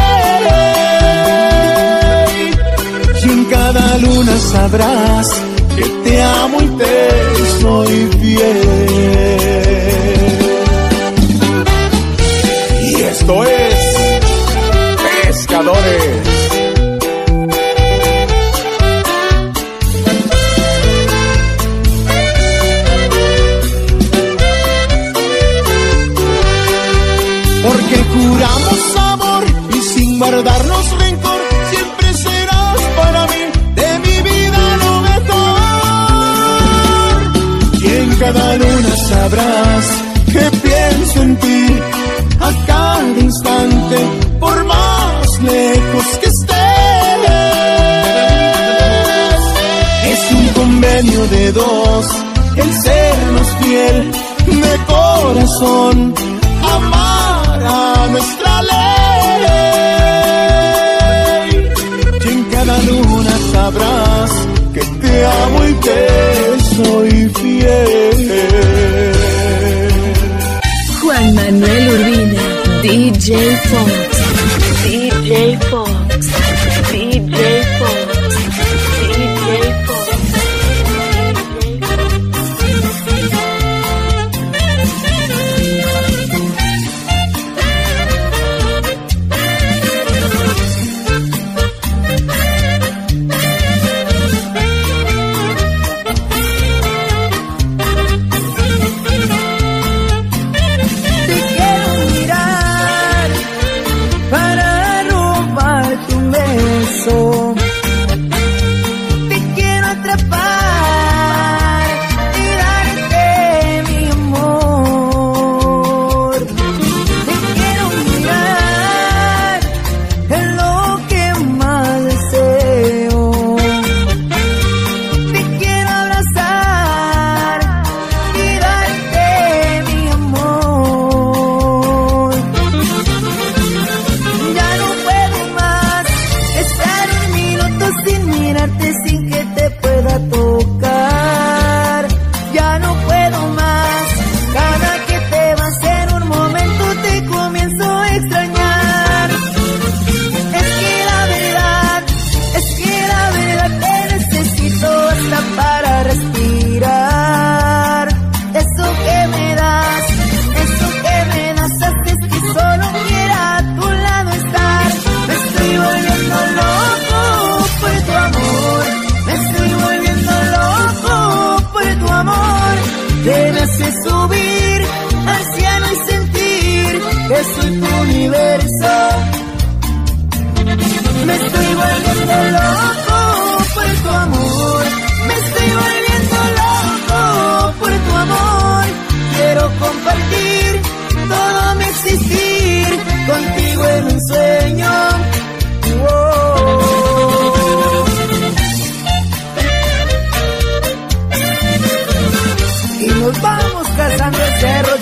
ley. Y en cada luna sabrás que te amo y te soy fiel. Y esto es Pescadores. Porque juramos amor y sin guardarnos rencor, siempre serás para mí de mi vida lo mejor. Y en cada luna sabrás que pienso en ti a cada instante, por más lejos que estés. Es un convenio de dos, el sernos fiel de corazón, amar a nuestra ley. Y en cada luna sabrás que te amo y te soy fiel. Juan Manuel Urbina, DJ Fox, DJ Fox, DJ Fox, DJ Fox.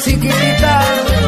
chiquita.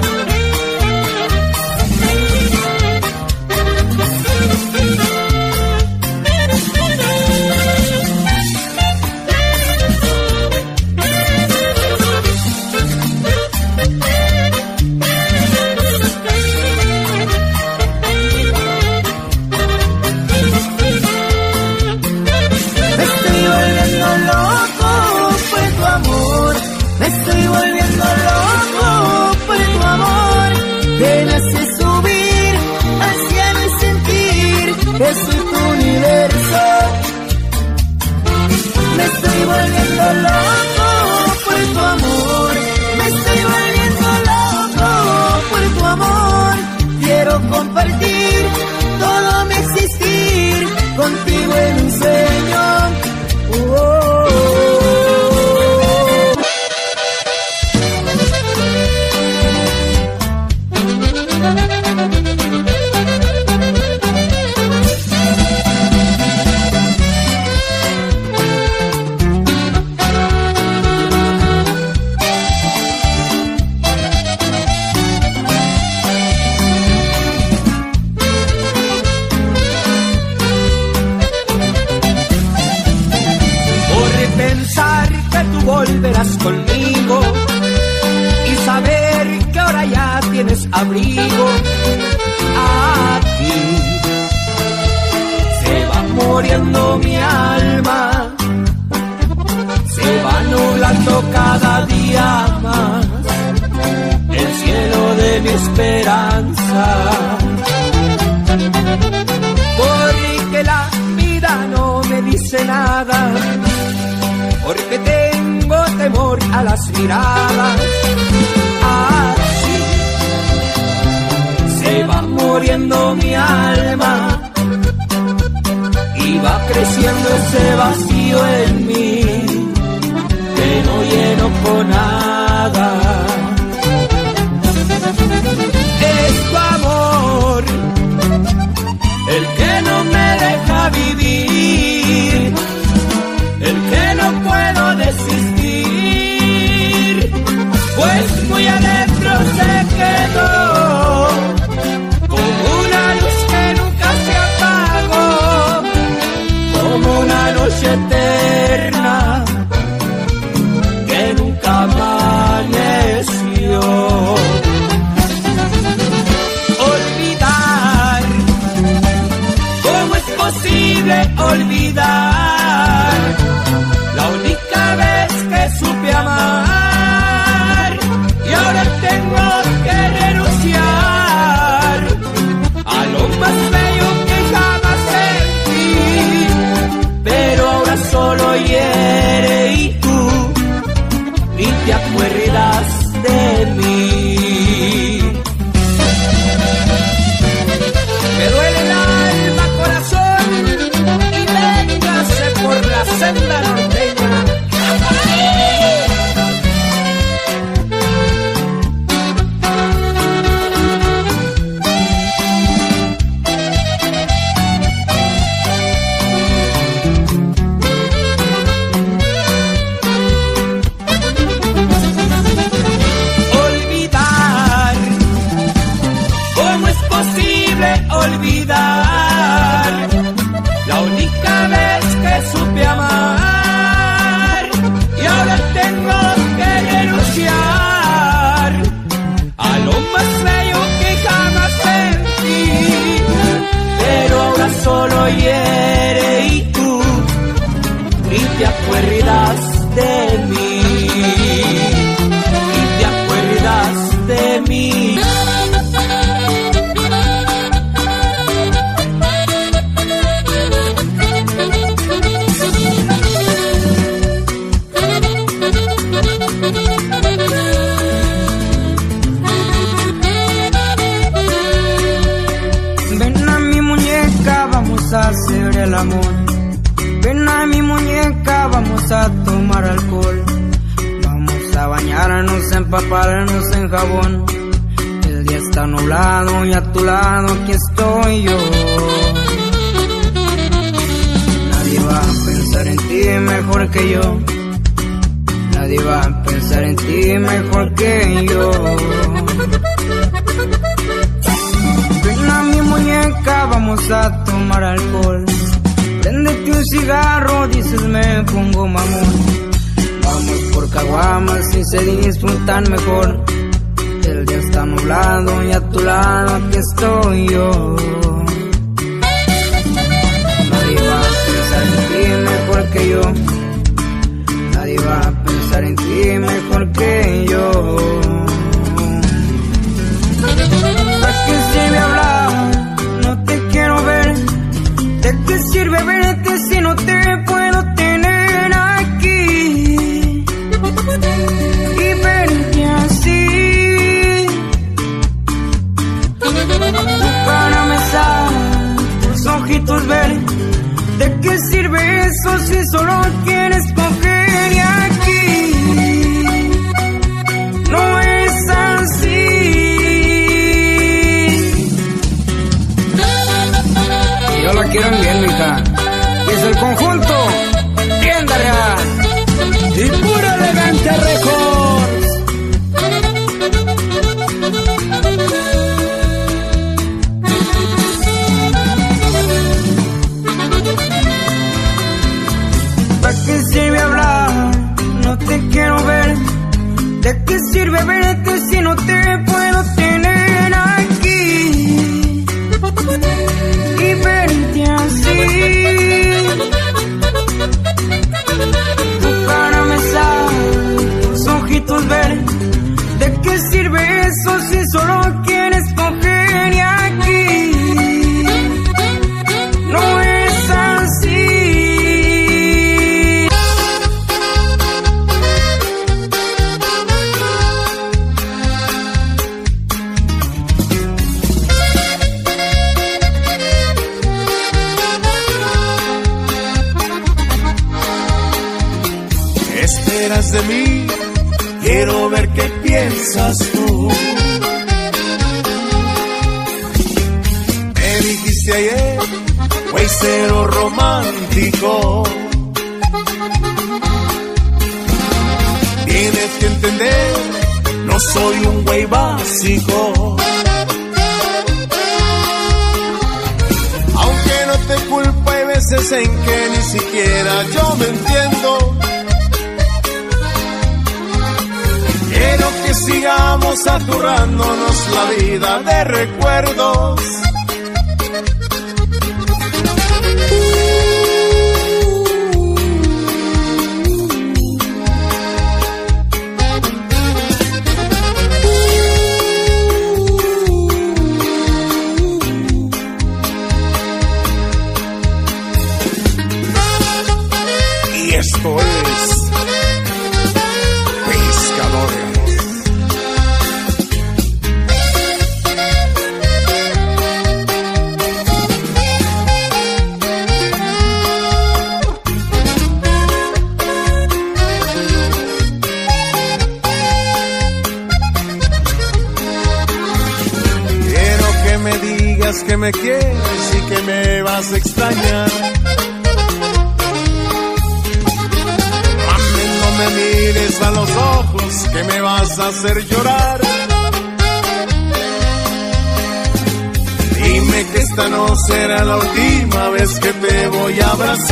Que soy tu universo. Me estoy volviendo loco por tu amor. Me estoy volviendo loco por tu amor. Quiero compartir todo mi existir contigo en un sueño. Volverás conmigo y saber que ahora ya tienes abrigo. Aquí se va muriendo mi alma, se va nublando cada día más el cielo de mi esperanza. Porque la vida no me dice nada, porque tengo temor a las miradas. Así se va muriendo mi alma y va creciendo ese vacío en mí que no lleno con nada. Es tu amor el que no me deja vivir, el que no puedo desistir, pues muy adentro se quedó como una luz que nunca se apagó, como una noche eterna que nunca amaneció. Olvidar, ¿cómo es posible olvidar la única vez que supe amar? Y ahora tengo que renunciar a lo más bello que jamás sentí, pero ahora solo hiere y tú ni te acuerdas de mí. Me duele el alma, corazón, y véngase por la senda norteña. Olvidar, ¿cómo es posible olvidar la única vez que supe amar? Y ahora tengo que renunciar a lo más bello que jamás sentí, pero ahora solo hiere y tú ni te acuerdas de mí, ni te acuerdas de mí. Ven a mi muñeca, vamos a hacer el amor. Ven a mi muñeca, vamos a tomar alcohol. Vamos a bañarnos, empaparnos en jabón. El día está nublado y a tu lado aquí estoy yo. Nadie va a pensar en ti mejor que yo. Nadie va a pensar en ti mejor que yo. Ven a mi muñeca, vamos a tomar alcohol. Préndete un cigarro, dices me pongo mamón. Vamos por caguamas y se disfrutan mejor. El día está nublado y a tu lado aquí estoy yo. Nadie va a pensar en ti mejor que yo. Nadie va a pensar en ti mejor que yo. ¿Para qué sirve hablar? No te quiero ver. ¿De qué sirve verte si no te puedo tener aquí? Y verte así. Tu cara me sale, tus ojitos ver. ¿De qué sirve eso si solo quieres coger y aquí? No es así. Yo la quiero bien, mija. Y es el conjunto Tienda Real y Pura Elegante Records. ¿Para qué sirve hablar? No te quiero ver. ¿De qué sirve verte si no te puedo tener aquí? Y verte así. Tu cara me sale, tus ojitos ver. ¿De qué sirve eso si solo quieres coger y aquí? No es así. De mí, quiero ver qué piensas tú. Me dijiste ayer, güey, cero romántico. Tienes que entender, no soy un güey básico. Aunque no te culpo, hay veces en que ni siquiera yo me entiendo. Quiero que sigamos aturrándonos la vida de recuerdos. Y esto es Pescadores. Que me quieres y que me vas a extrañar. Mami, no me mires a los ojos, que me vas a hacer llorar. Dime que esta no será la última vez que te voy a abrazar.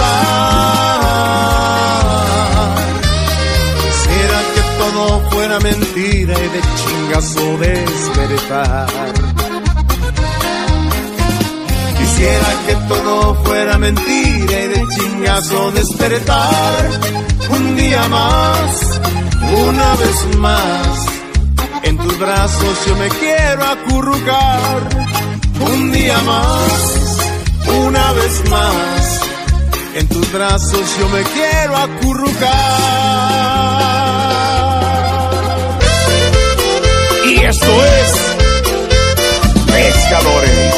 Quisiera que todo fuera mentira y de chingazo despertar. Quisiera que todo fuera mentira y de chingazo despertar. Un día más, una vez más, en tus brazos yo me quiero acurrucar. Un día más, una vez más, en tus brazos yo me quiero acurrucar. Y esto es Pescadores.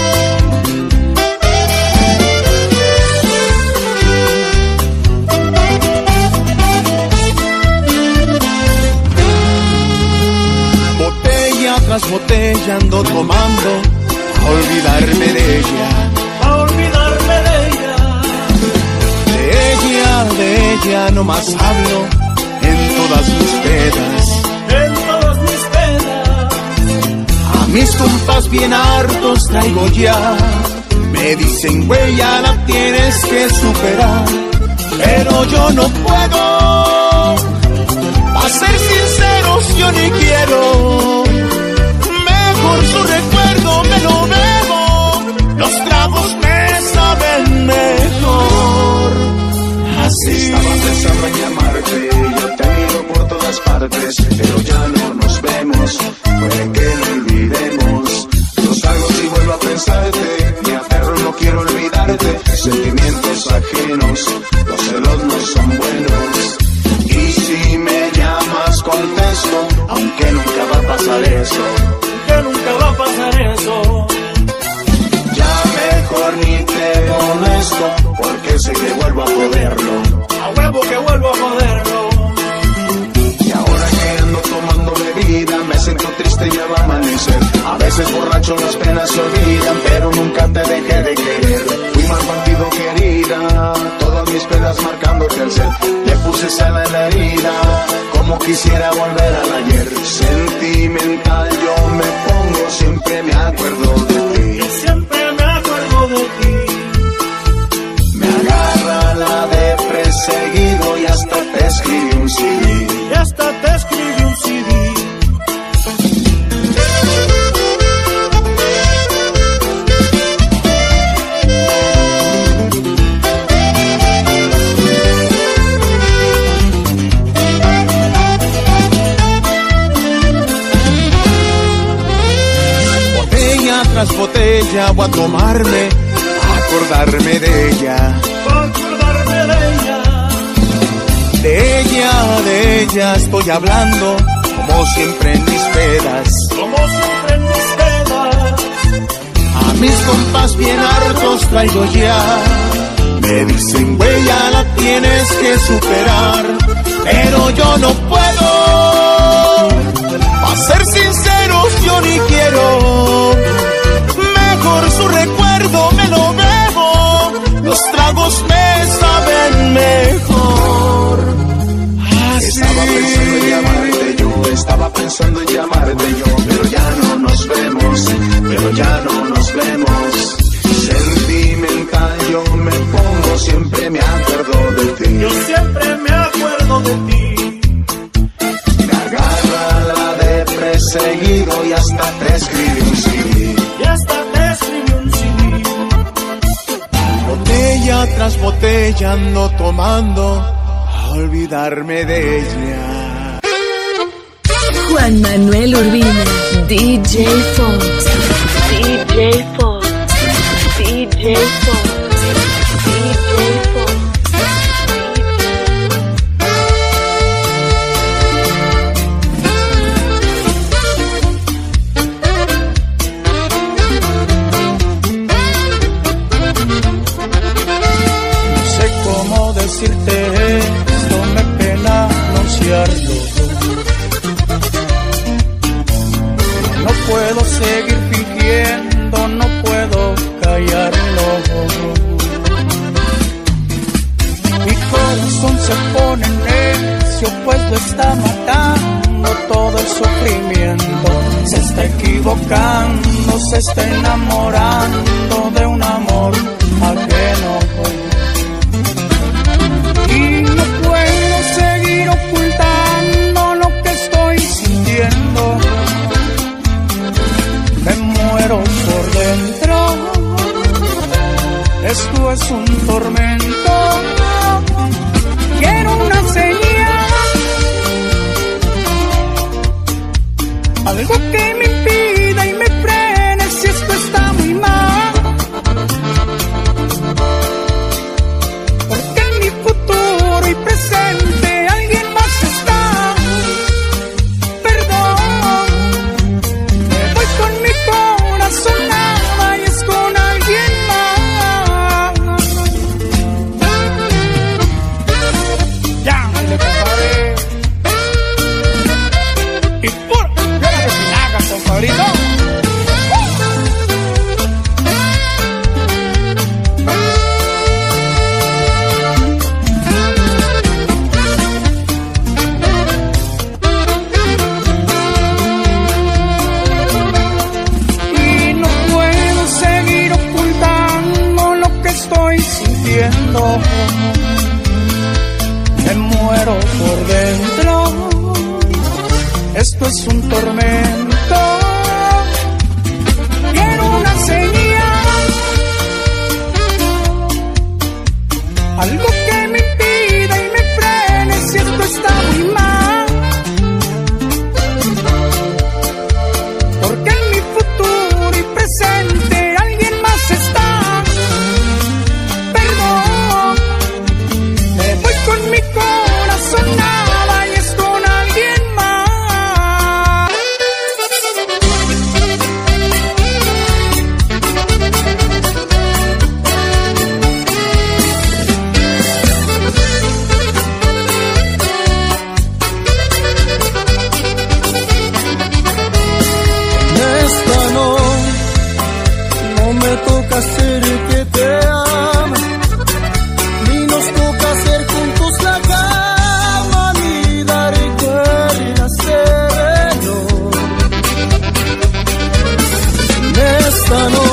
Tras botella ando tomando a olvidarme de ella, a olvidarme de ella. De ella no más hablo, en todas mis pedas. En todas mis pedas. A mis compas bien hartos traigo ya. Me dicen, güey, ya la tienes que superar. Pero yo no puedo. A ser sinceros, yo ni quiero. Mejor su recuerdo me lo bebo. Los tragos me saben mejor. Así estaba pensando en llamarte. Yo te miro por todas partes, pero ya no nos vemos. Puede que lo olvidemos. Los tragos y vuelvo a pensarte. Me aferro, no quiero olvidarte. Sentimientos ajenos, los celos no son buenos. Y si me llamas contesto, aunque nunca va a pasar eso. Que nunca va a pasar eso. Ya mejor ni te molesto, porque sé que vuelvo a poderlo. A huevo que vuelvo a poderlo. Y ahora que ando tomando bebida, me siento triste y ya va a amanecer. A veces borracho las penas se olvidan, pero nunca te dejé de querer. Fui mal partido, querida, todas mis penas marcándote el ser. Le puse sal en la herida, como quisiera volver al ayer. Sentimental yo me pongo, siempre me acuerdo de ti. Siempre me acuerdo de ti. Me agarra la de perseguido y hasta te escribí un CD. Y hasta te escribí un CD. Tras botella voy a tomarme, a acordarme de ella. Acordarme de ella. De ella estoy hablando, como siempre en mis pedas. Como siempre en mis pedas. A mis compas bien hartos traigo ya. Me dicen, güey, ya la tienes que superar. Pero yo no puedo. A ser sinceros, yo ni quiero. Mejor su recuerdo me lo bebo. Los tragos me saben mejor. Así. Estaba pensando en llamarte yo, estaba pensando en llamarte yo. Pero ya no nos vemos, pero ya no nos vemos. Sentimental yo me pongo, siempre me acuerdo de ti. Yo siempre me acuerdo de ti. Me agarra la de perseguido y hasta te escribí un CD. Y hasta te escribí un CD. Botella tras botella ando tomando, a olvidarme de ella. Juan Manuel Urbina, DJ Fox, DJ Fox, DJ Fox, DJ Fox. Decirte esto me pena anunciarlo. No puedo seguir fingiendo, no puedo callarlo. Mi corazón se pone necio, pues lo está matando todo el sufrimiento. Se está equivocando, se está enamorando de un amor ajeno. Y no puedo seguir ocultando lo que estoy sintiendo. Me muero por dentro. Esto es un tormento. Quiero una señal, algo que me impida y me frene si esto está muy mal. Presente, alguien más está. Perdón, me voy con mi corazón nada y es con alguien más. Ya le compadre. Y por la espinaca, compadrito. esto es un tormento. Quiero una señal, algo que me impida y me frene si esto está muy mal. Porque en mi futuro y presente alguien más está. Perdón, me voy con mi corazón nada y es con alguien más. Esta no me toca ser el que te ama, ni nos toca hacer juntos la cama, ni dar cuerda sereno. Esta no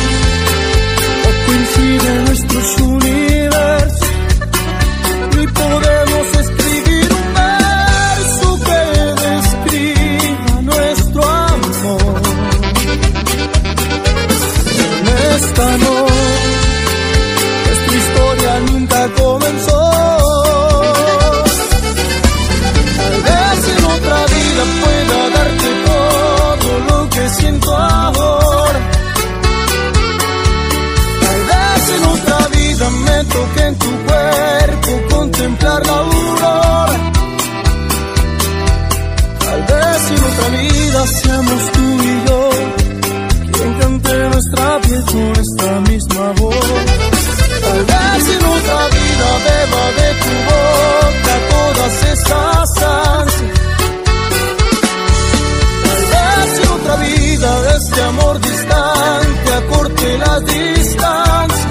coinciden nuestros universos, ni podemos escribir un verso que describa nuestro amor. Esta no, nuestra historia nunca comenzó. Tal vez en otra vida pueda darte todo lo que siento ahora. Tal vez en otra vida me toque en tu cuerpo contemplar la aurora. Tal vez en otra vida seamos tú y yo quien cante nuestra piel con esta misma voz. Tal vez en otra vida beba de tu boca todas esas ansias. Tal vez en otra vida de este amor distante acorte las distancias.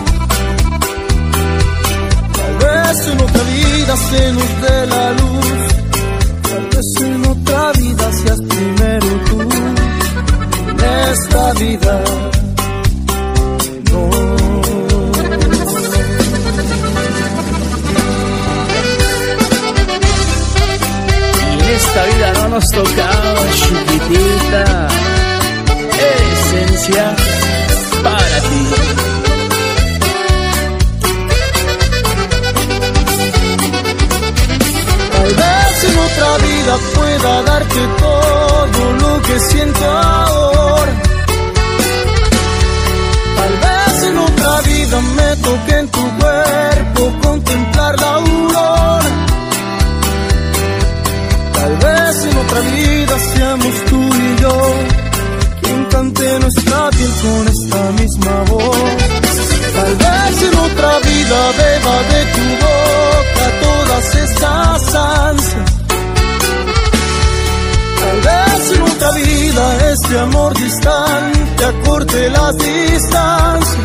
Tal vez en otra vida se nos dé la luz. Tal vez en otra vida seas primero tú. En esta vida no. Y en esta vida no nos tocaba, chiquitita, esencia para ti. Tal vez en otra vida pueda darte todo lo que siento ahora. Tal vez en otra vida me toque en tu cuerpo contemplar la aurora. Tal vez en otra vida seamos tú y yo quien cante nuestra piel con esta misma voz. Tal vez en otra vida beba de tu boca todas esas ansias. Tal vez en otra vida este amor distante acorte las distancias.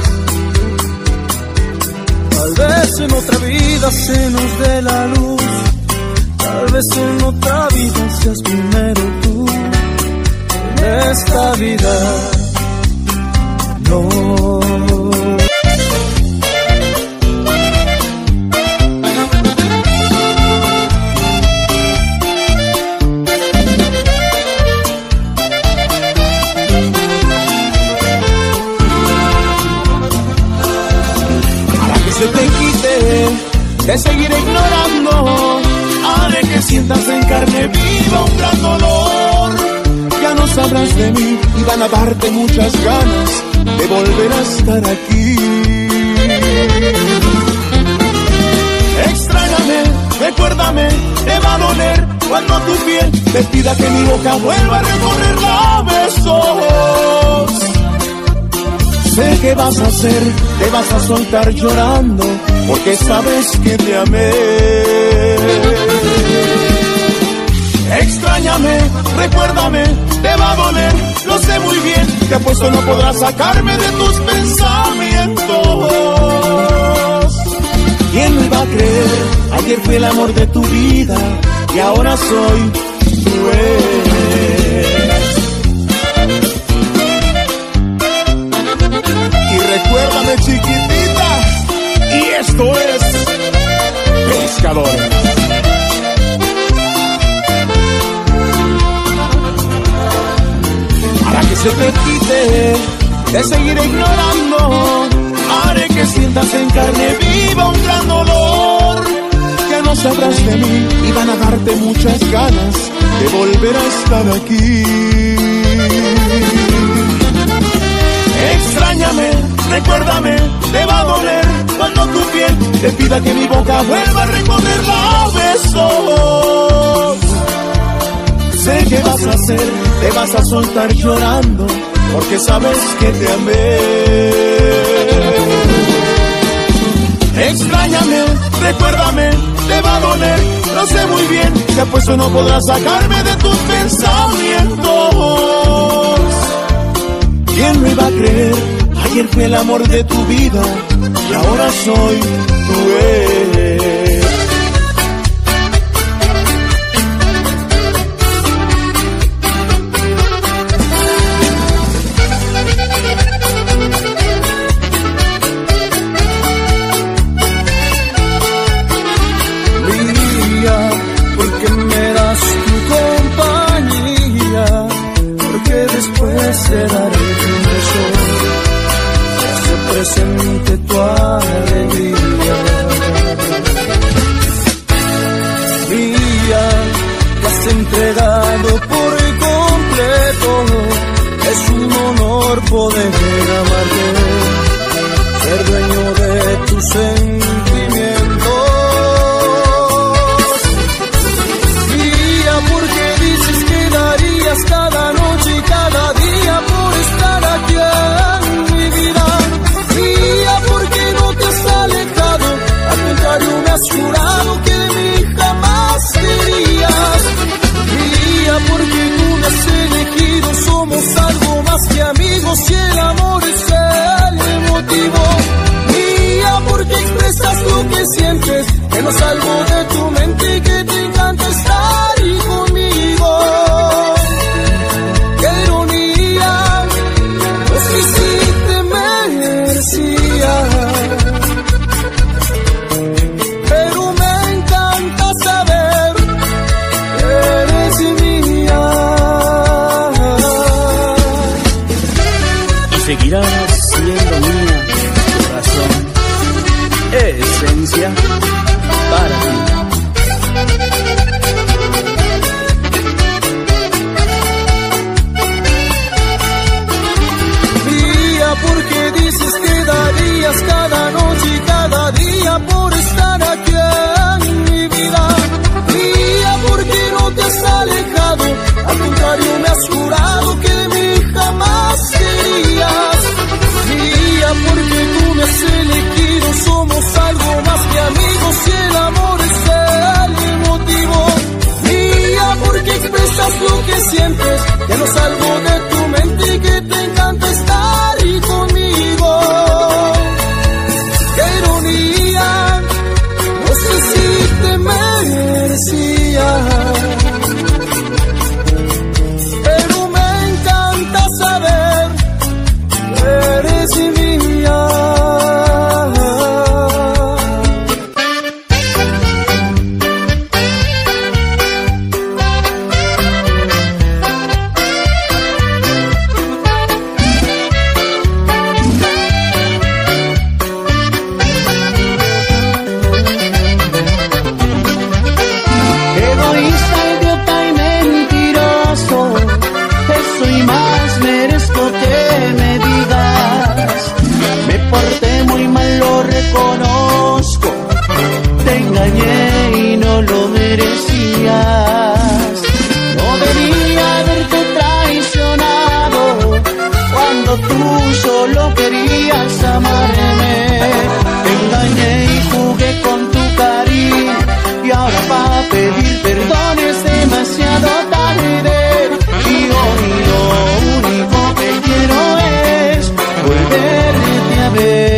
Tal vez en otra vida se nos dé la luz. Tal vez en otra vida seas primero tú. En esta vida no. Se te quite, te seguiré ignorando. Haré que sientas en carne viva un gran dolor. Ya no sabrás de mí y van a darte muchas ganas de volver a estar aquí. Extrañame, recuérdame, te va a doler cuando tu piel te pida que mi boca vuelva a recorrerla a besos. Sé que vas a hacer, te vas a soltar llorando, porque sabes que te amé. Extrañame, recuérdame, te va a doler, lo sé muy bien, te apuesto no podrás sacarme de tus pensamientos. ¿Quién me iba a creer? Ayer fui el amor de tu vida y ahora soy tu ex. Y recuérdame, chiquitita, y esto es Pescadores. se te quite, te seguiré ignorando. Haré que sientas en carne viva un gran dolor. Que no sabrás de mí y van a darte muchas ganas de volver a estar aquí. Extrañame, recuérdame, te va a doler cuando tu piel te pida que mi boca vuelva a recorrerla a besos. Sé que vas a hacer, te vas a soltar llorando, porque sabes que te amé. Extrañame, recuérdame, te va a doler, lo sé muy bien, te apuesto no podrás sacarme de tus pensamientos. ¿Quién me iba a creer? Ayer fue el amor de tu vida y ahora soy tu ex. Te daré un beso, se presente tu alegría. Mía, te has entregado por completo, es un honor poder amarte, ser dueño de tus sentimientos. Mía, porque dices que darías cada noche y cada día por estar aquí en mi vida. Mía, porque no te has alejado, al contrario me has jurado que de mí jamás te irías. Mía, porque tú me has elegido, somos algo más que amigos y el amor es el motivo. Mía, porque expresas lo que sientes, que no salgo de tu mente y que te encanta estar ahí conmigo. ¡Qué ironía! Pues que sí te merecía, pero me encanta saber que eres mía. Y seguirás siendo mía, corazón, esencia para ti. Porque dices que darías cada noche y cada día por estar aquí en mi vida. Mía, porque no te has alejado, al contrario me has jurado que de mí jamás querías. Mía, porque tú me has elegido, somos algo más que amigos y el amor es el motivo. Mía, porque expresas lo que sientes, que no salgo de tu mente y que te encanta estar y conmigo. ¡Qué ironía! No sé si te merecía, pero me encanta saber que eres mía. Conozco, te engañé y no lo merecías. No debía haberte traicionado cuando tú solo querías amarme. Te engañé y jugué con tu cariño y ahora para pedir perdón es demasiado tarde. Y hoy lo único que quiero es volverte a ver.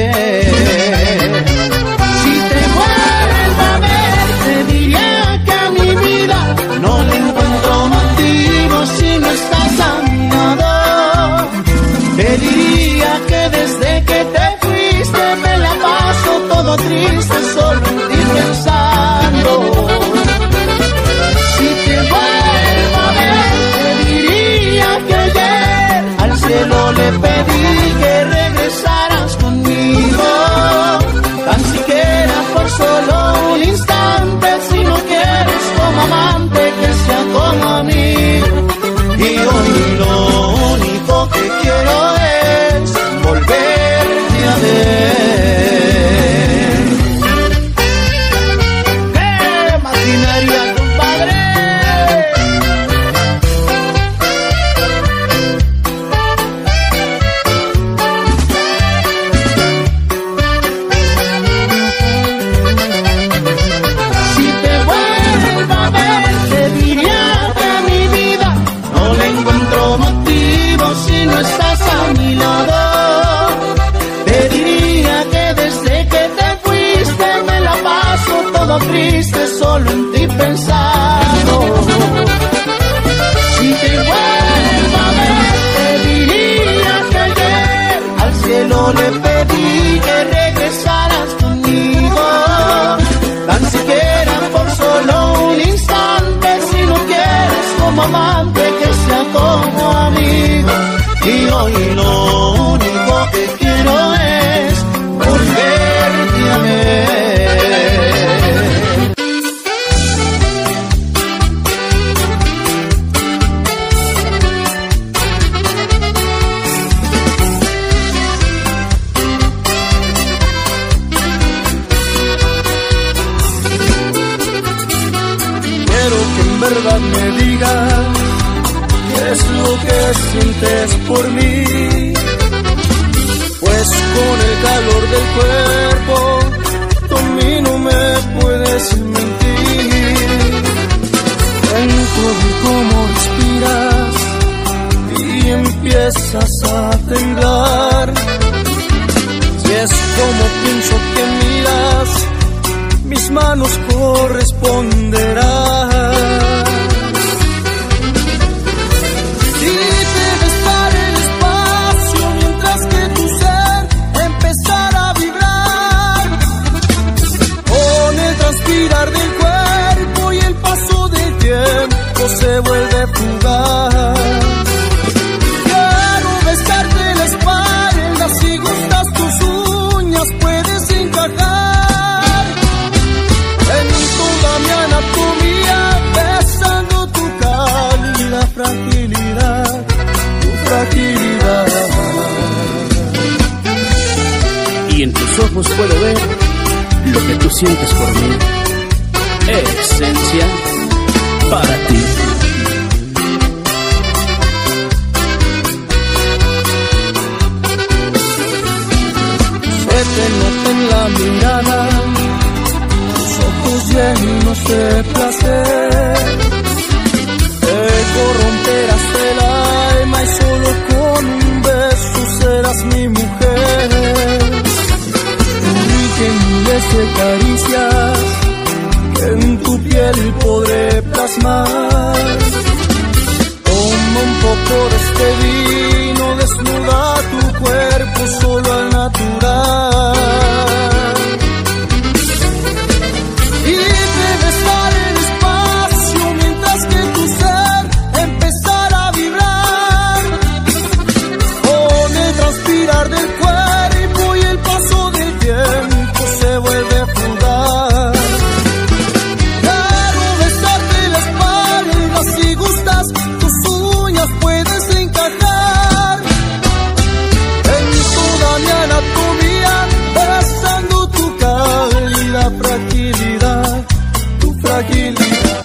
Te diría que triste solo en ti pensando. Si te vuelvo a ver, te diría que ayer al cielo le pedí que regresaras conmigo, tan siquiera por solo un instante. Si no quieres como amante, que sea como amigo. Y hoy lo único que quiero es volverte a ver. Quiero que en verdad me digas qué es lo que sientes por mí, pues con el calor del cuerpo tú a mí no me puedes mentir. Siento ver cómo respiras y empiezas a temblar. Si es como pienso que miras, mis manos corresponderán. Del cuerpo y el paso del tiempo se vuelve fugaz. Quiero besarte la espalda, si gustas tus uñas puedes encajar en toda mi anatomía, besando tu cálida fragilidad, tu fragilidad. Y en tus ojos puedo ver lo que tú sientes por mí. Esencia para ti. Se te nota en la mirada, tus ojos llenos de placer. Te corromperás el alma y solo con un beso serás mi mujer. Y que miles de caricias en tu piel podré plasmar. Toma un poco de este vino, desnuda tu cuerpo solo al natural. Y debes estar en espacio mientras que tu ser empezará a vibrar. Con el transpirar del cuerpo y el paso del tiempo se vuelve fugaz. Puedes encajar en toda mi anatomía, besando tu cálida fragilidad, tu fragilidad.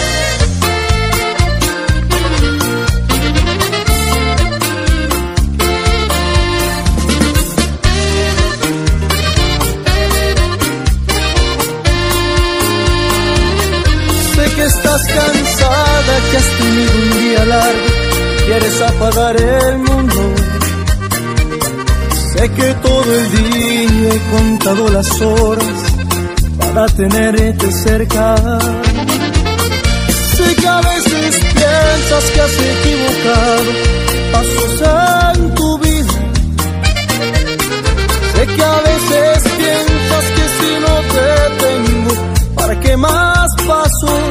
Sé que estás cansada, que has tenido un día largo, quieres apagar el mundo. Sé que todo el día he contado las horas para tenerte cerca. Sé que a veces piensas que has equivocado pasos en tu vida. Sé que a veces piensas que si no te tengo, ¿para qué más pasos?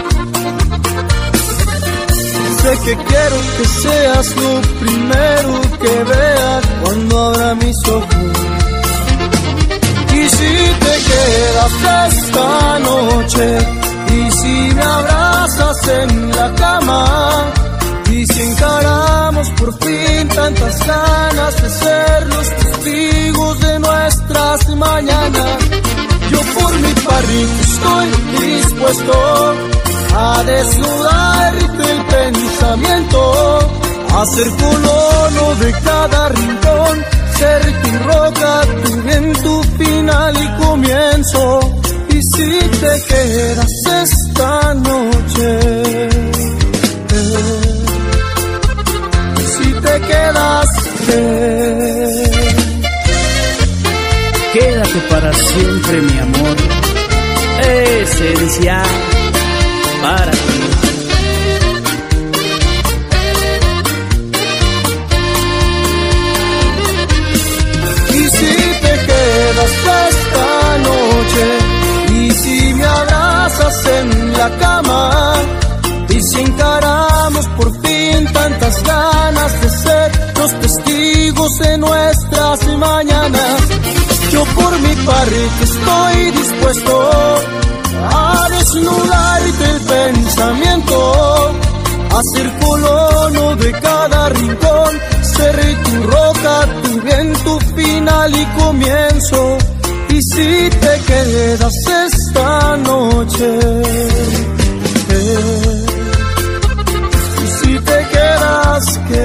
Sé que quiero que seas lo primero que vea cuando abra mis ojos. Y si te quedas esta noche, y si me abrazas en la cama, y si encaramos por fin tantas ganas de ser los testigos de nuestras mañanas, yo por mi parte estoy dispuesto a desnudarte el pensamiento, a ser colono de cada rincón, ser tu roca, tu viento final y comienzo. Y si te quedas esta noche, si te quedas, quédate para siempre, mi amor. esencial para ti. Y si te quedas esta noche, y si me abrazas en la cama, y si encaramos por fin tantas ganas de ser los testigos de nuestras mañanas, yo por mi parte estoy dispuesto a desnudarte el pensamiento, a ser colono de cada rincón, ser tu roca, tu bien, tu final y comienzo. Y si te quedas esta noche, y si te quedas, ¿qué?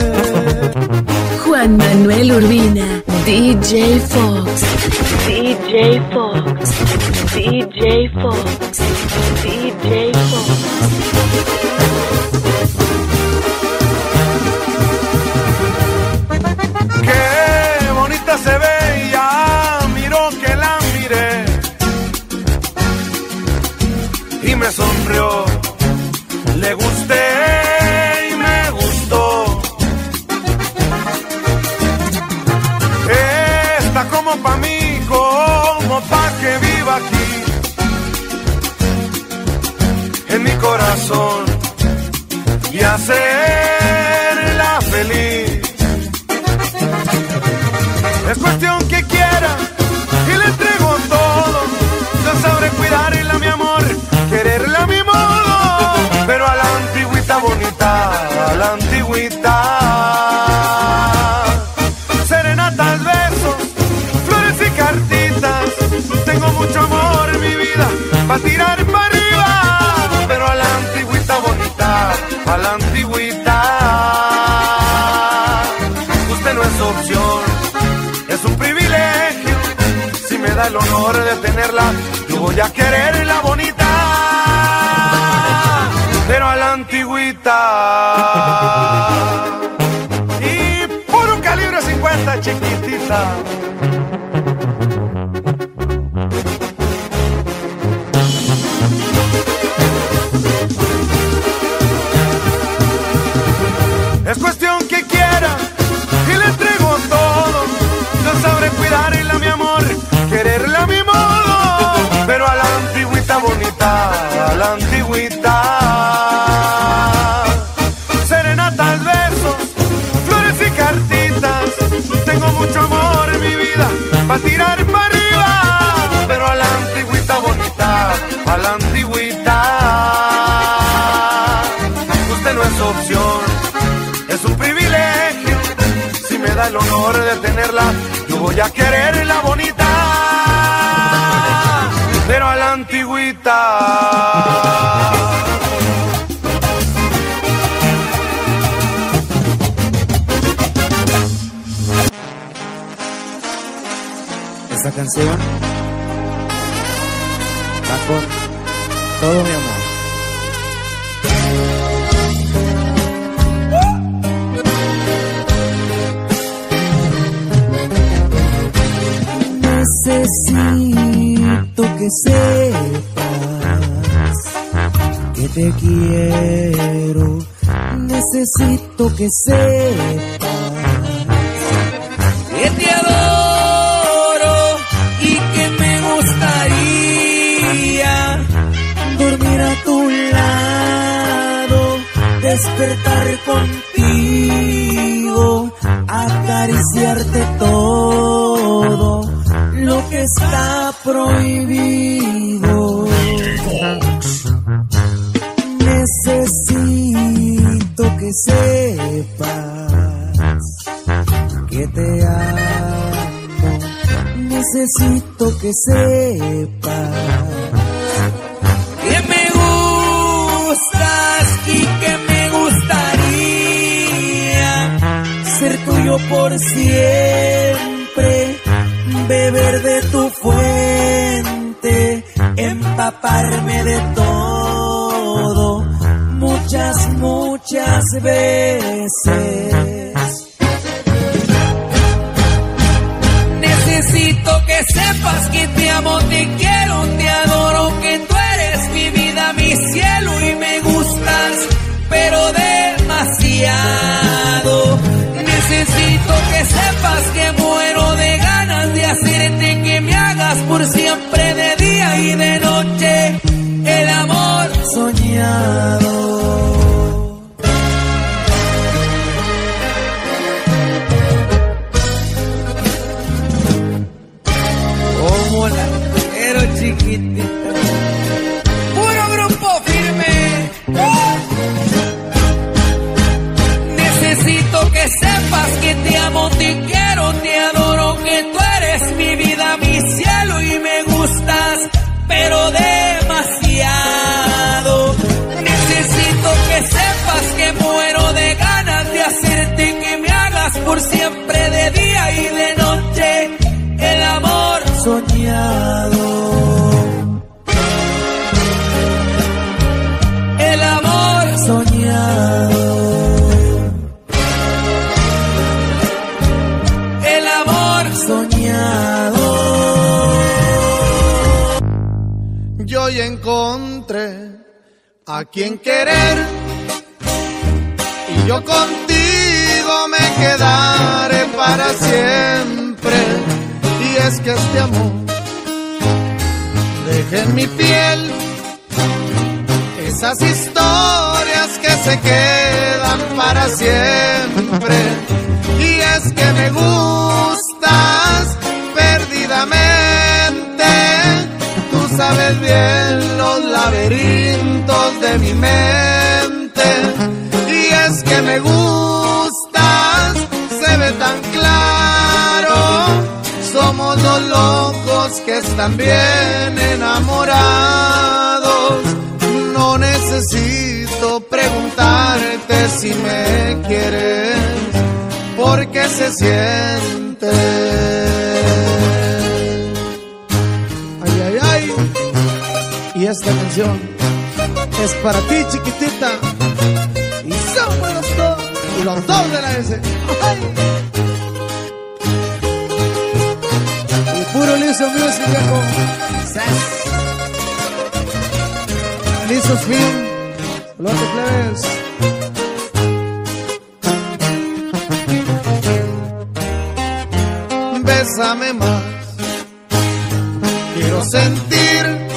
Juan Manuel Urbina, DJ Fox, DJ Fox, DJ Fox, DJ Fox. Qué bonita se ve, ya miró que la miré y me sonrió, le gusté y me gustó. Está como pa' mí, como pa' que viva aquí en mi corazón y hacerla feliz. Es cuestión que quiera y le entrego todo. Yo sabré cuidarla, mi amor, quererla a mi modo, pero a la antigüita bonita, a la antigüita. Serenatas, besos, flores y cartitas. Tengo mucho amor en mi vida pa' tirar para arriba, pero a la antigüita bonita, a la antigüita. Usted no es opción, es un privilegio. Si me da el honor de tenerla, yo voy a quererla bonita, pero a la antigüita. Y puro calibre 50, chiquitita. Es cuestión que quiera y le entrego todo. Yo sabré cuidarla, mi amor, quererla a mi modo, pero a la antigüita bonita, a la antigüita. Serenatas, besos, flores y cartitas. Tengo mucho amor en mi vida pa' tirar para arriba, pero a la antigüita bonita, a la antigüita. Usted no es opción, es un privilegio. Si me da el honor de tenerla, yo voy a quererla bonita, pero a la antigüita. Esta canción va con todo mi amor. Necesito que sepas que te quiero. Necesito que sepas que te adoro y que me gustaría dormir a tu lado, despertar contigo, acariciarte todo lo que está prohibido. Necesito que sepas que te amo. Necesito que sepas que me gustas y que me gustaría ser tuyo por siempre, beber de tu fuente, empaparme de todo, muchas, muchas veces. Necesito que sepas que te amo, te quiero, te adoro a quien querer, y yo contigo me quedaré para siempre. Y es que este amor deja en mi piel esas historias que se quedan para siempre. Y es que me gustas perdidamente, tú sabes bien los laberintos de mi mente. Y es que me gustas, se ve tan claro, somos dos locos que están bien enamorados. No necesito preguntarte si me quieres, porque se siente. Ay, ay, ay. Y esta canción es para ti, chiquitita. Y somos los dos, y los dos de la S. Ay. Y puro Liso Music, viejo. Lisos Film, los plebes. Bésame más, quiero sentir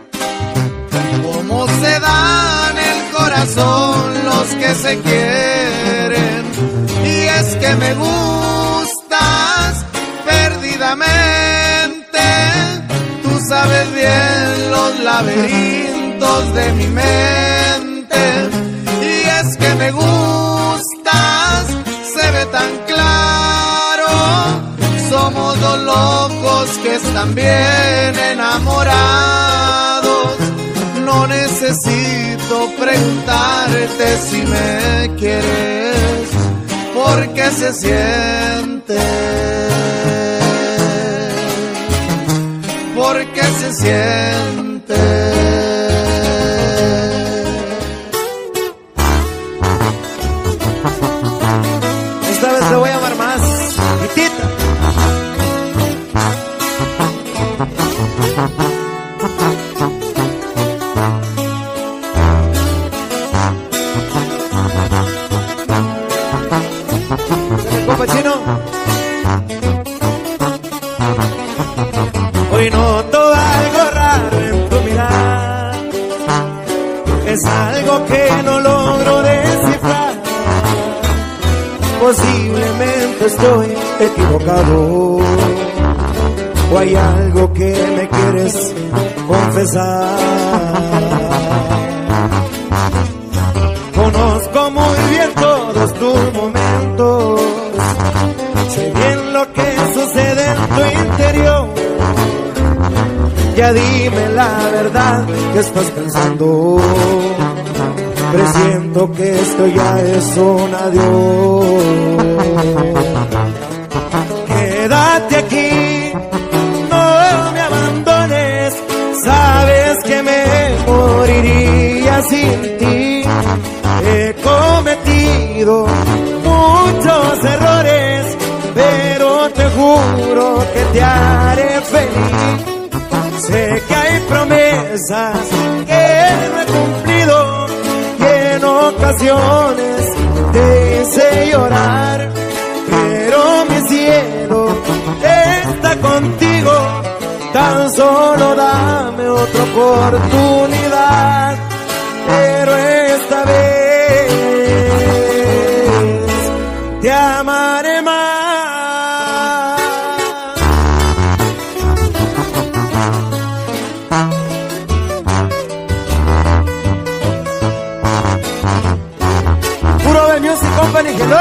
cómo se dan el corazón los que se quieren. Y es que me gustas perdidamente, tú sabes bien los laberintos de mi mente. Y es que me gustas, se ve tan claro, somos dos locos que están bien enamorados. No necesito preguntarte si me quieres, porque se siente. Porque se siente. Esta vez te voy a amar más, chiquitita. Compa Chino. Hoy noto algo raro en tu mirar, es algo que no logro descifrar. Posiblemente estoy equivocado, o hay algo que me quieres confesar. Conozco muy bien todos tus momentos, sé bien lo que sucede en tu interior. Ya dime la verdad, ¿qué estás pensando? Presiento que esto ya es un adiós. Quédate aquí, no me abandones, sabes que me moriría sin ti. He cometido muchos errores, pero te juro que te haré feliz. Sé que hay promesas que no he cumplido y en ocasiones te hice llorar, pero mi cielo está contigo, tan solo dame otra oportunidad, pero esta vez te amaré más. Music Company, hello.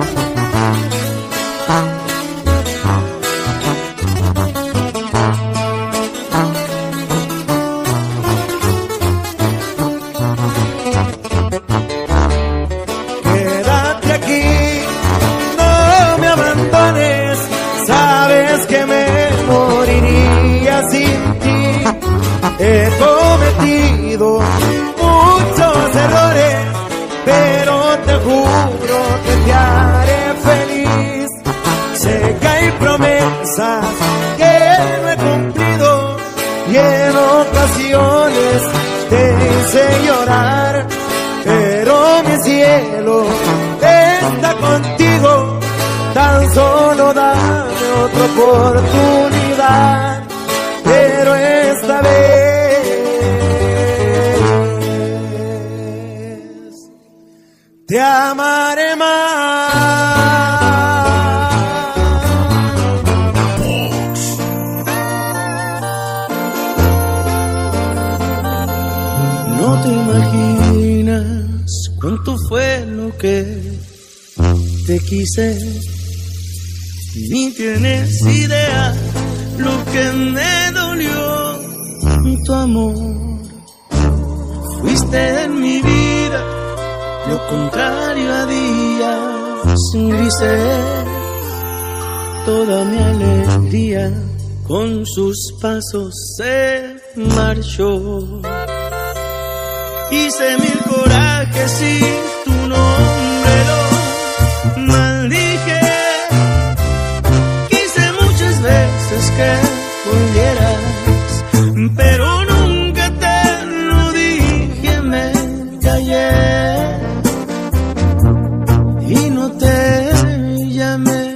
Quédate aquí, no me abandones, sabes que me moriría sin ti. He cometido muchos errores, pero te juro que te haré feliz. Sé que hay promesas que no he cumplido y en ocasiones te hice llorar, está contigo. Tan solo dame otra oportunidad, pero esta vez te amaré más. No te imaginas cuánto fue lo que te quise, ni tienes idea lo que me dolió tu amor. Fuiste en mi vida lo contrario a días grises, toda mi alegría con sus pasos se marchó. Hice mil corajes y tu nombre lo maldije. Quise muchas veces que volvieras, pero nunca te lo dije. Me callé y no te llamé.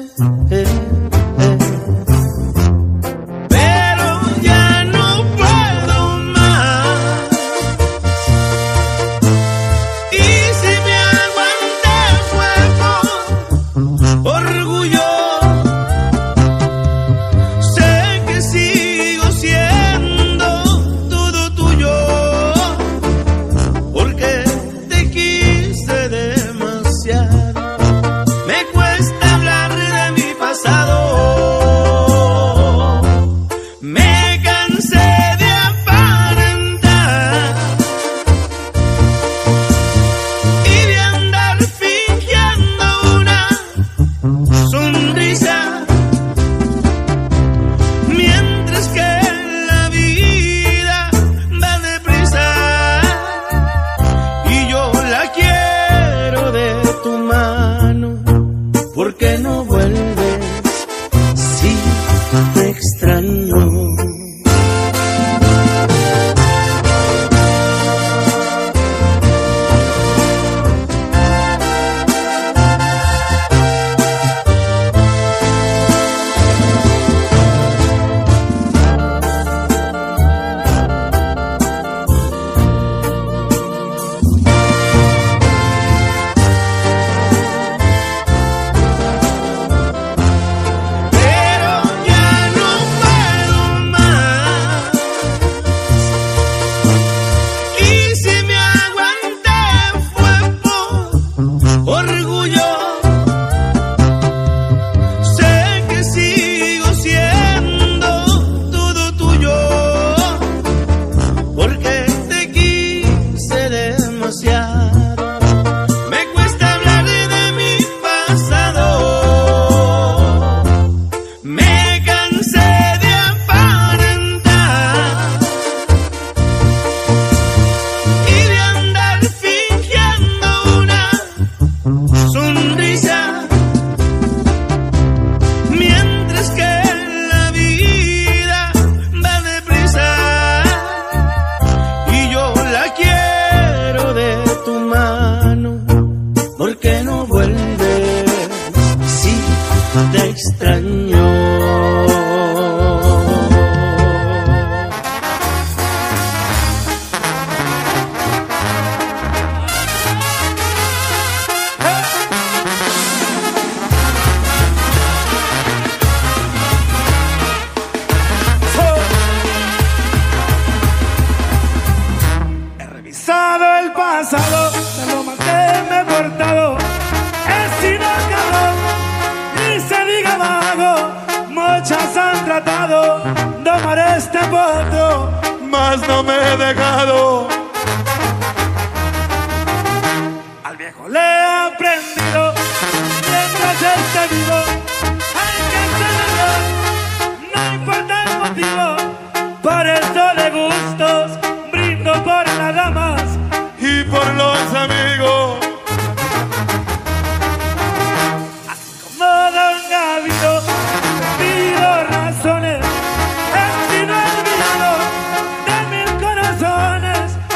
Razones, he sido olvidado de mil corazones.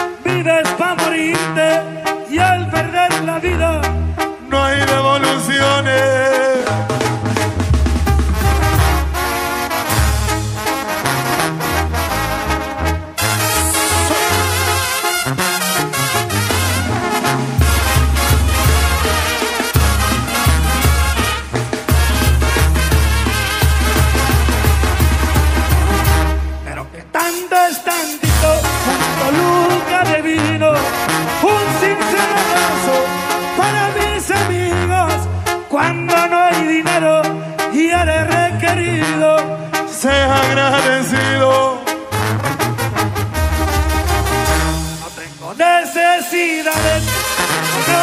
cuando no hay dinero y eres requerido, sea agradecido. No tengo necesidades, no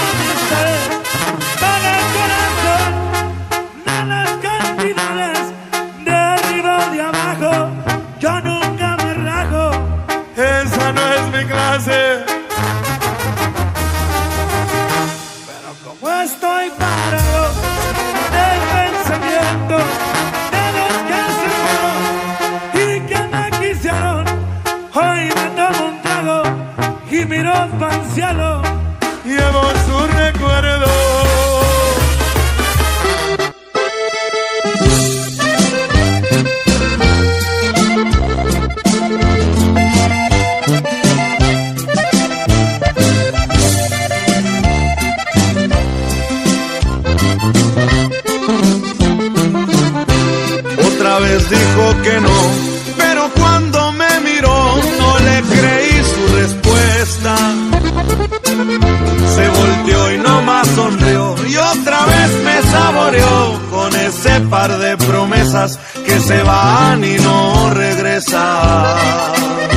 el corazón, no las cantidades, de arriba o de abajo, yo nunca me rajo. Esa no es mi clase. Pero como estoy parado en el pensamiento de los que se fueron y que me quisieron, hoy me tomo un trago y miro para el cielo, llevo su recuerdo. Otra vez dijo que no, pero cuando me miró no le creí su respuesta. Se volteó y nomás sonrió y otra vez me saboreó con ese par de promesas que se van y no regresan.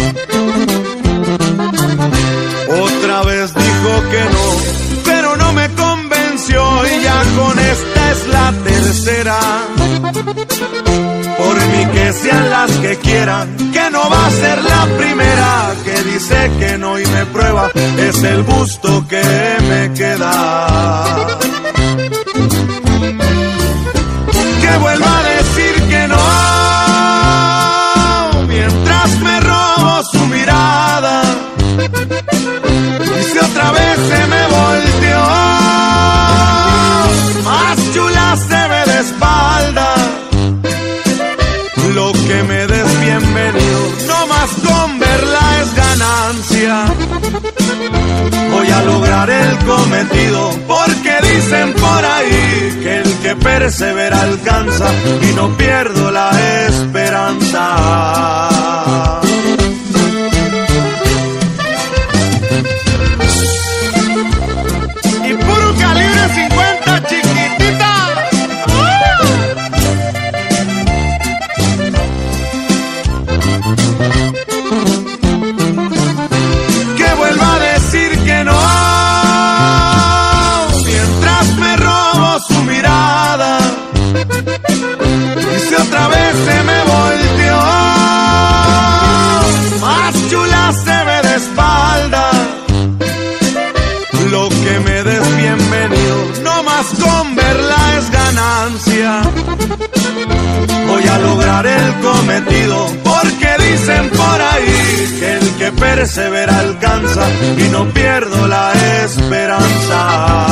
Otra vez dijo que no, pero no me convenció y ya con esta es la tercera. Por mí que sean las que quieran, que no va a ser la primera que dice que no y me prueba, es el gusto que me queda. Que vuelva a decir que no, mientras me robo su mirada. Y si otra vez se me volteó, más chula se ve de espalda. Lo que me des bienvenido, no más con verla es ganancia. Voy a lograr el cometido, porque dicen por ahí que el que persevera alcanza y no pierdo la esperanza. Y puro calibre 50, chiquitita. Que vuelva a decir que no, mientras me robo su mirada. Y si otra vez se me volteó, más chula se ve de espalda. Lo que me des bienvenido, no más con verla es ganancia. Voy a lograr el cometido, porque dicen por ahí que el que persevera alcanza y no pierdo la esperanza.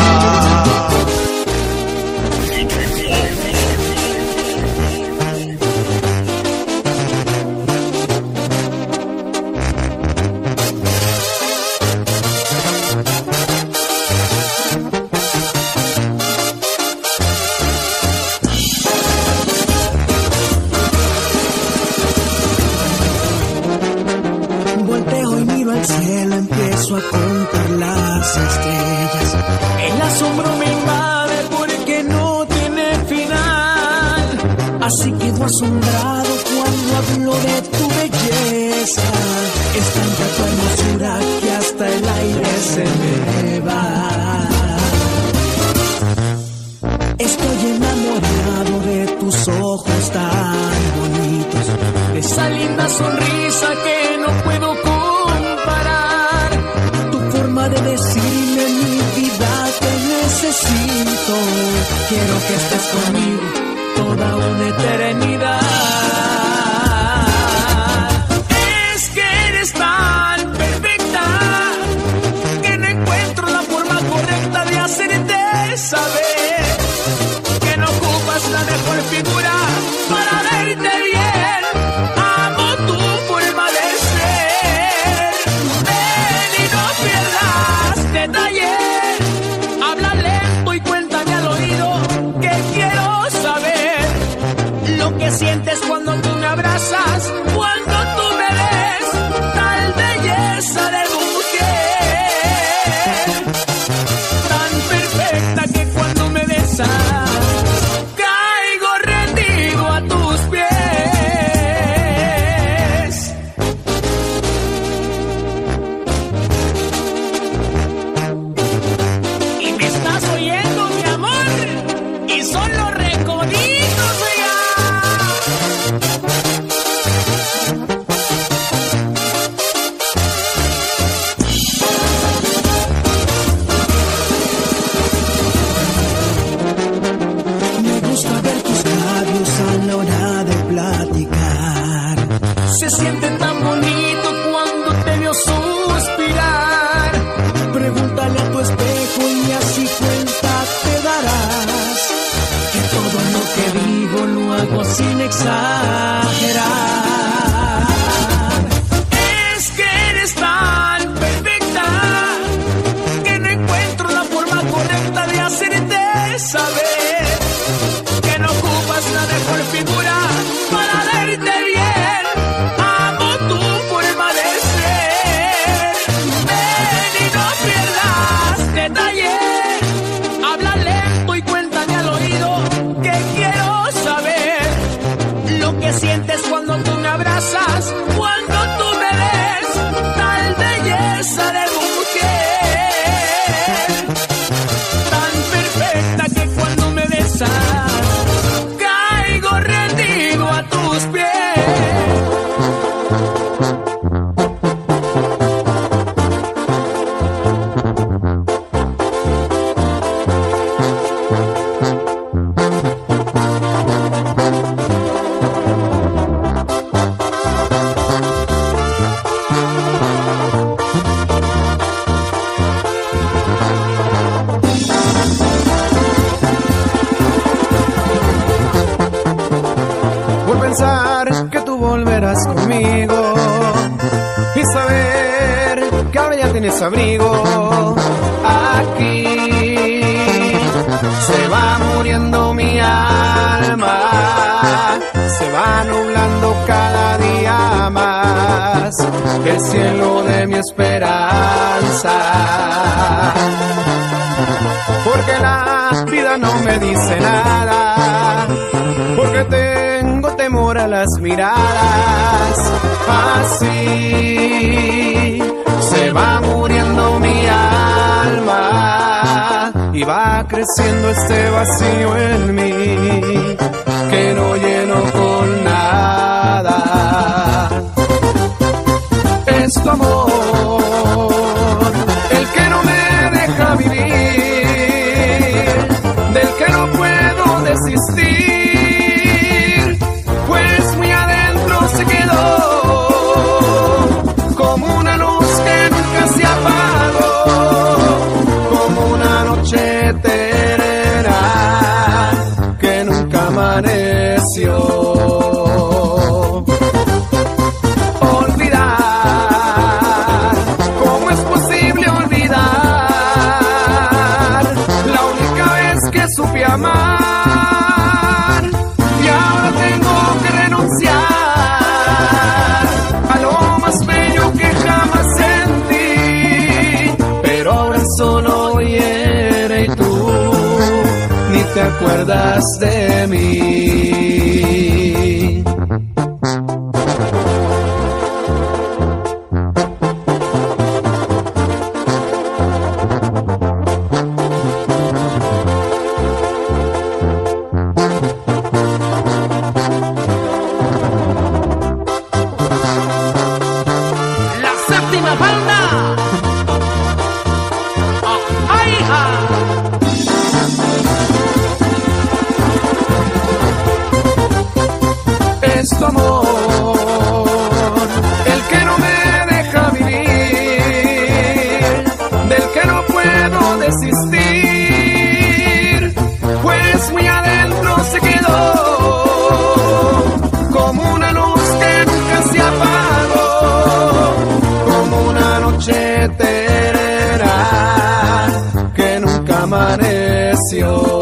Empiezo a contar las estrellas. El asombro me invade porque no tiene final. Así quedo asombrado cuando hablo de tu belleza. Es tanta tu hermosura que hasta el aire se me va. Estoy enamorado de tus ojos tan bonitos, de esa linda sonrisa que no puedo comparar. Tu forma de decirme mi vida te necesito. Quiero que estés conmigo toda una eternidad. Es que eres tan perfecta que no encuentro la forma correcta de hacerte saber que no ocupas la mejor figura para verte bien. Amo tu forma de ser. Ven y no pierdas detalle. Habla lento y cuéntame al oído que quiero saber lo que sientes cuando tú me abrazas, cuando tú me ves. Tal belleza de mujer, tan perfecta que cuando notarás que todo lo que digo lo hago sin exagerar. Es que eres tan perfecta que no encuentro la forma correcta de hacerte saber que no ocupas la mejor figura para verte bien. Amo tu forma de ser. Ven y no pierdas detalle. Habla lento y cuéntame al oído que quiero saber lo que sientes cuando tú me abrazas, cuando tú me ves, tal belleza de mujer, tan perfecta que cuando me besas caigo rendido a tus pies. Pensar que tú volverás conmigo y saber que ahora ya tienes abrigo. Aquí se va muriendo mi alma, se va nublando cada día más el cielo de mi esperanza, porque la vida no me dice nada, porque tengo temor a las miradas. Así se va muriendo mi alma y va creciendo este vacío en mí que no lleno con nada. Es tu amor el que no me deja vivir, del que no puedo desistir, pues muy adentro se quedó como una luz que nunca se apagó, como una noche eterna que nunca amaneció. Olvidar, ¿cómo es posible olvidar la única vez que supe amar? Y ahora tengo que renunciar a lo más bello que jamás sentí, pero ahora solo hiere y tú ni te acuerdas de mí. Es tu amor el que no me deja vivir, del que no puedo desistir, pues muy adentro se quedó como una luz que nunca se apagó, como una noche eterna que nunca amaneció.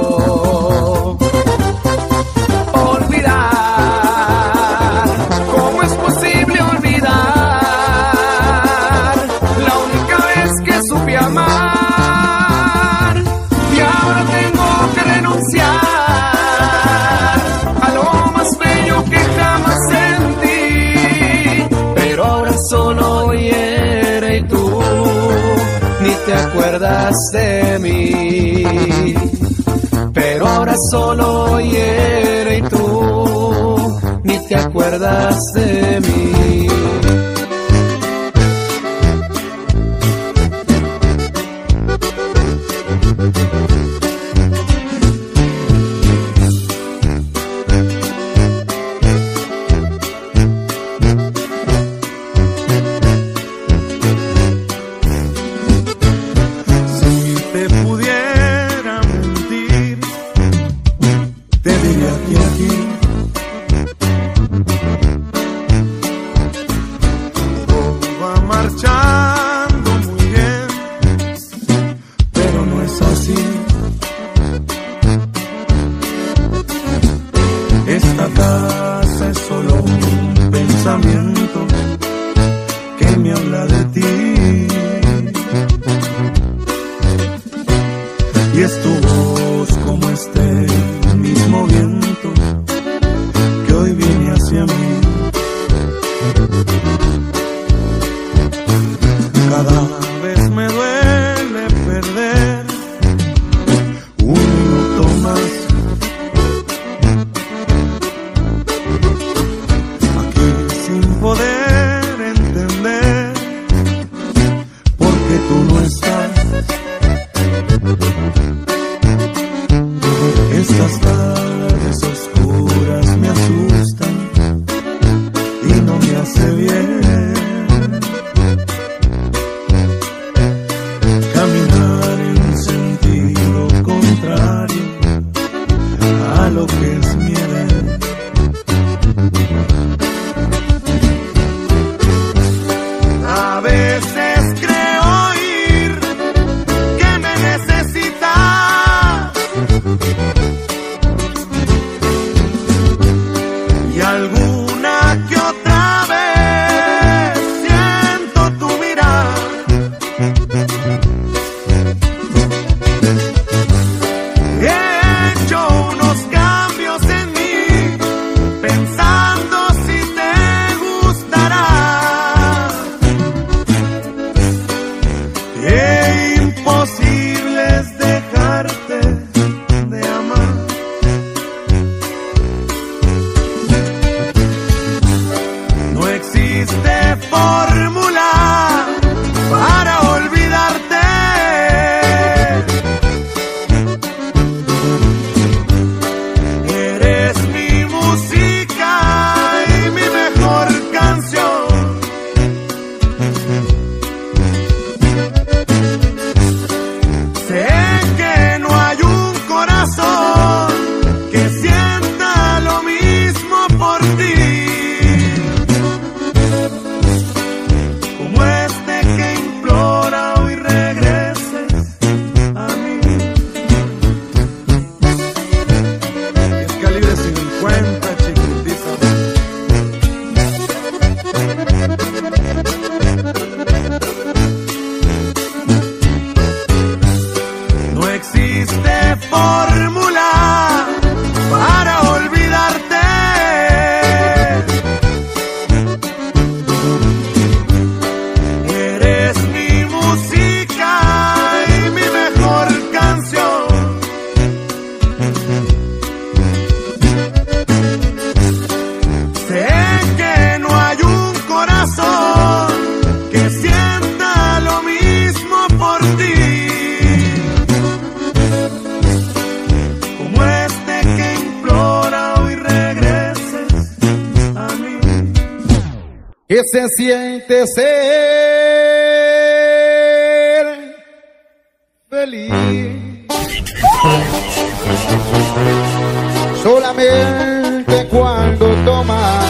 Solo hiere y tú ni te acuerdas de mí, pero ahora solo hiere y tú ni te acuerdas de mí. pensamiento que me habla de ti. Y es tu voz como este mismo viento que hoy viene hacia mí. Cada vez me duele perder un minuto más. Aquí sin poder entender por qué tú no estás. Estas tardes oscuras me asustan y no me hace bien caminar en sentido contrario a lo que es mi edad. A veces creo oír que me necesitas y alguna que otra vez siento tu mirar. He hecho unos cambios en mí, pensando si te gustará. Imposible es dejarte de amar. No existe fórmula para olvidarte. Eres mi música y mi mejor canción. Sé que no hay un corazón que sienta lo mismo por ti, como este que implora hoy regreses a mí. Es calibre 50, chiquitita. No existe fórmula para olvidarte. Eres mi música y mi mejor canción. Sé que no hay un corazón que sienta lo mismo por ti, como este que implora hoy regreses a mí. ¿Qué se siente ser feliz? Solamente cuando tomas,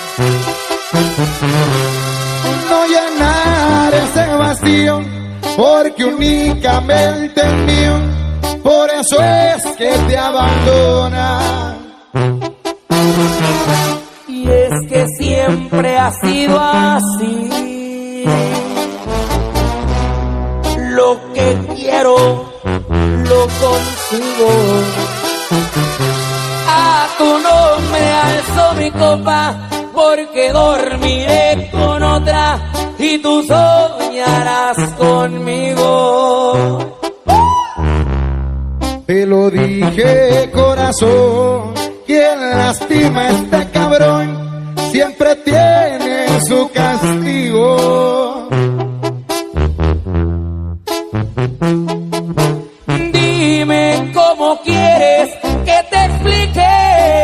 no llenar ese vacío, porque únicamente es mío, por eso es que te abandona. Y es que siempre ha sido así. Lo que quiero, lo consigo. A tu nombre alzo mi copa, porque dormiré con otra y tú soñarás conmigo. Te lo dije, corazón, quien lastima a este cabrón siempre tiene su castigo. Dime cómo quieres que te explique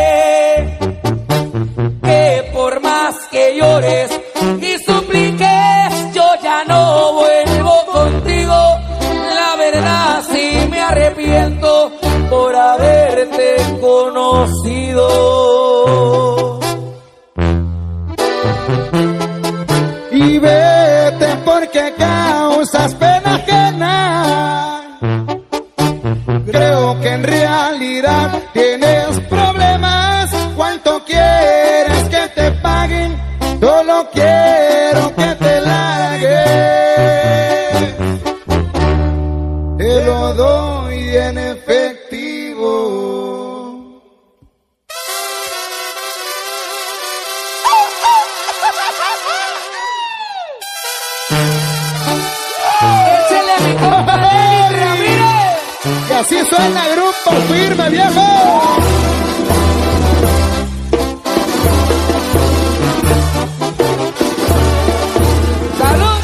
que por más que llores y supliques, yo ya no vuelvo contigo. La verdad sí me arrepiento por haberte conocido. Y vete porque causas pena ajena. Creo que en realidad tienes problemas. ¿Cuánto quieres que te paguen solo quiero que te largues. Te lo doy en efectivo. Échale a mi compa Nelly Ramírez. Y así suena el grupo firme, viejo. ¡Salud!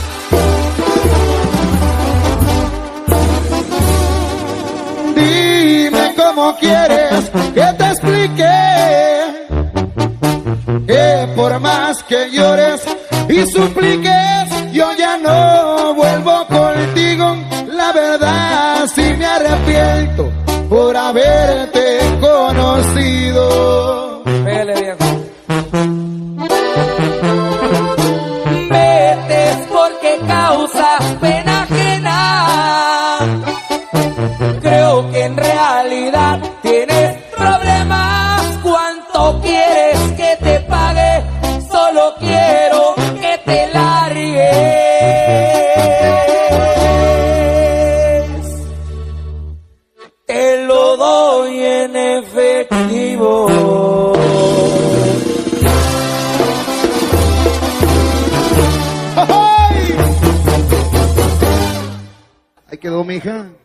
Dime cómo quieres que te explique que por más que llores y supliques, yo ya no vuelvo contigo. La verdad sí me arrepiento por haberte conocido. Pégale, viejo. Metes porque causas pena ajena. Creo que en realidad tienes problemas. ¿Cuánto quieres que te pague? Solo quiero que te largues. Te lo doy en efectivo. Ahí quedó, mija.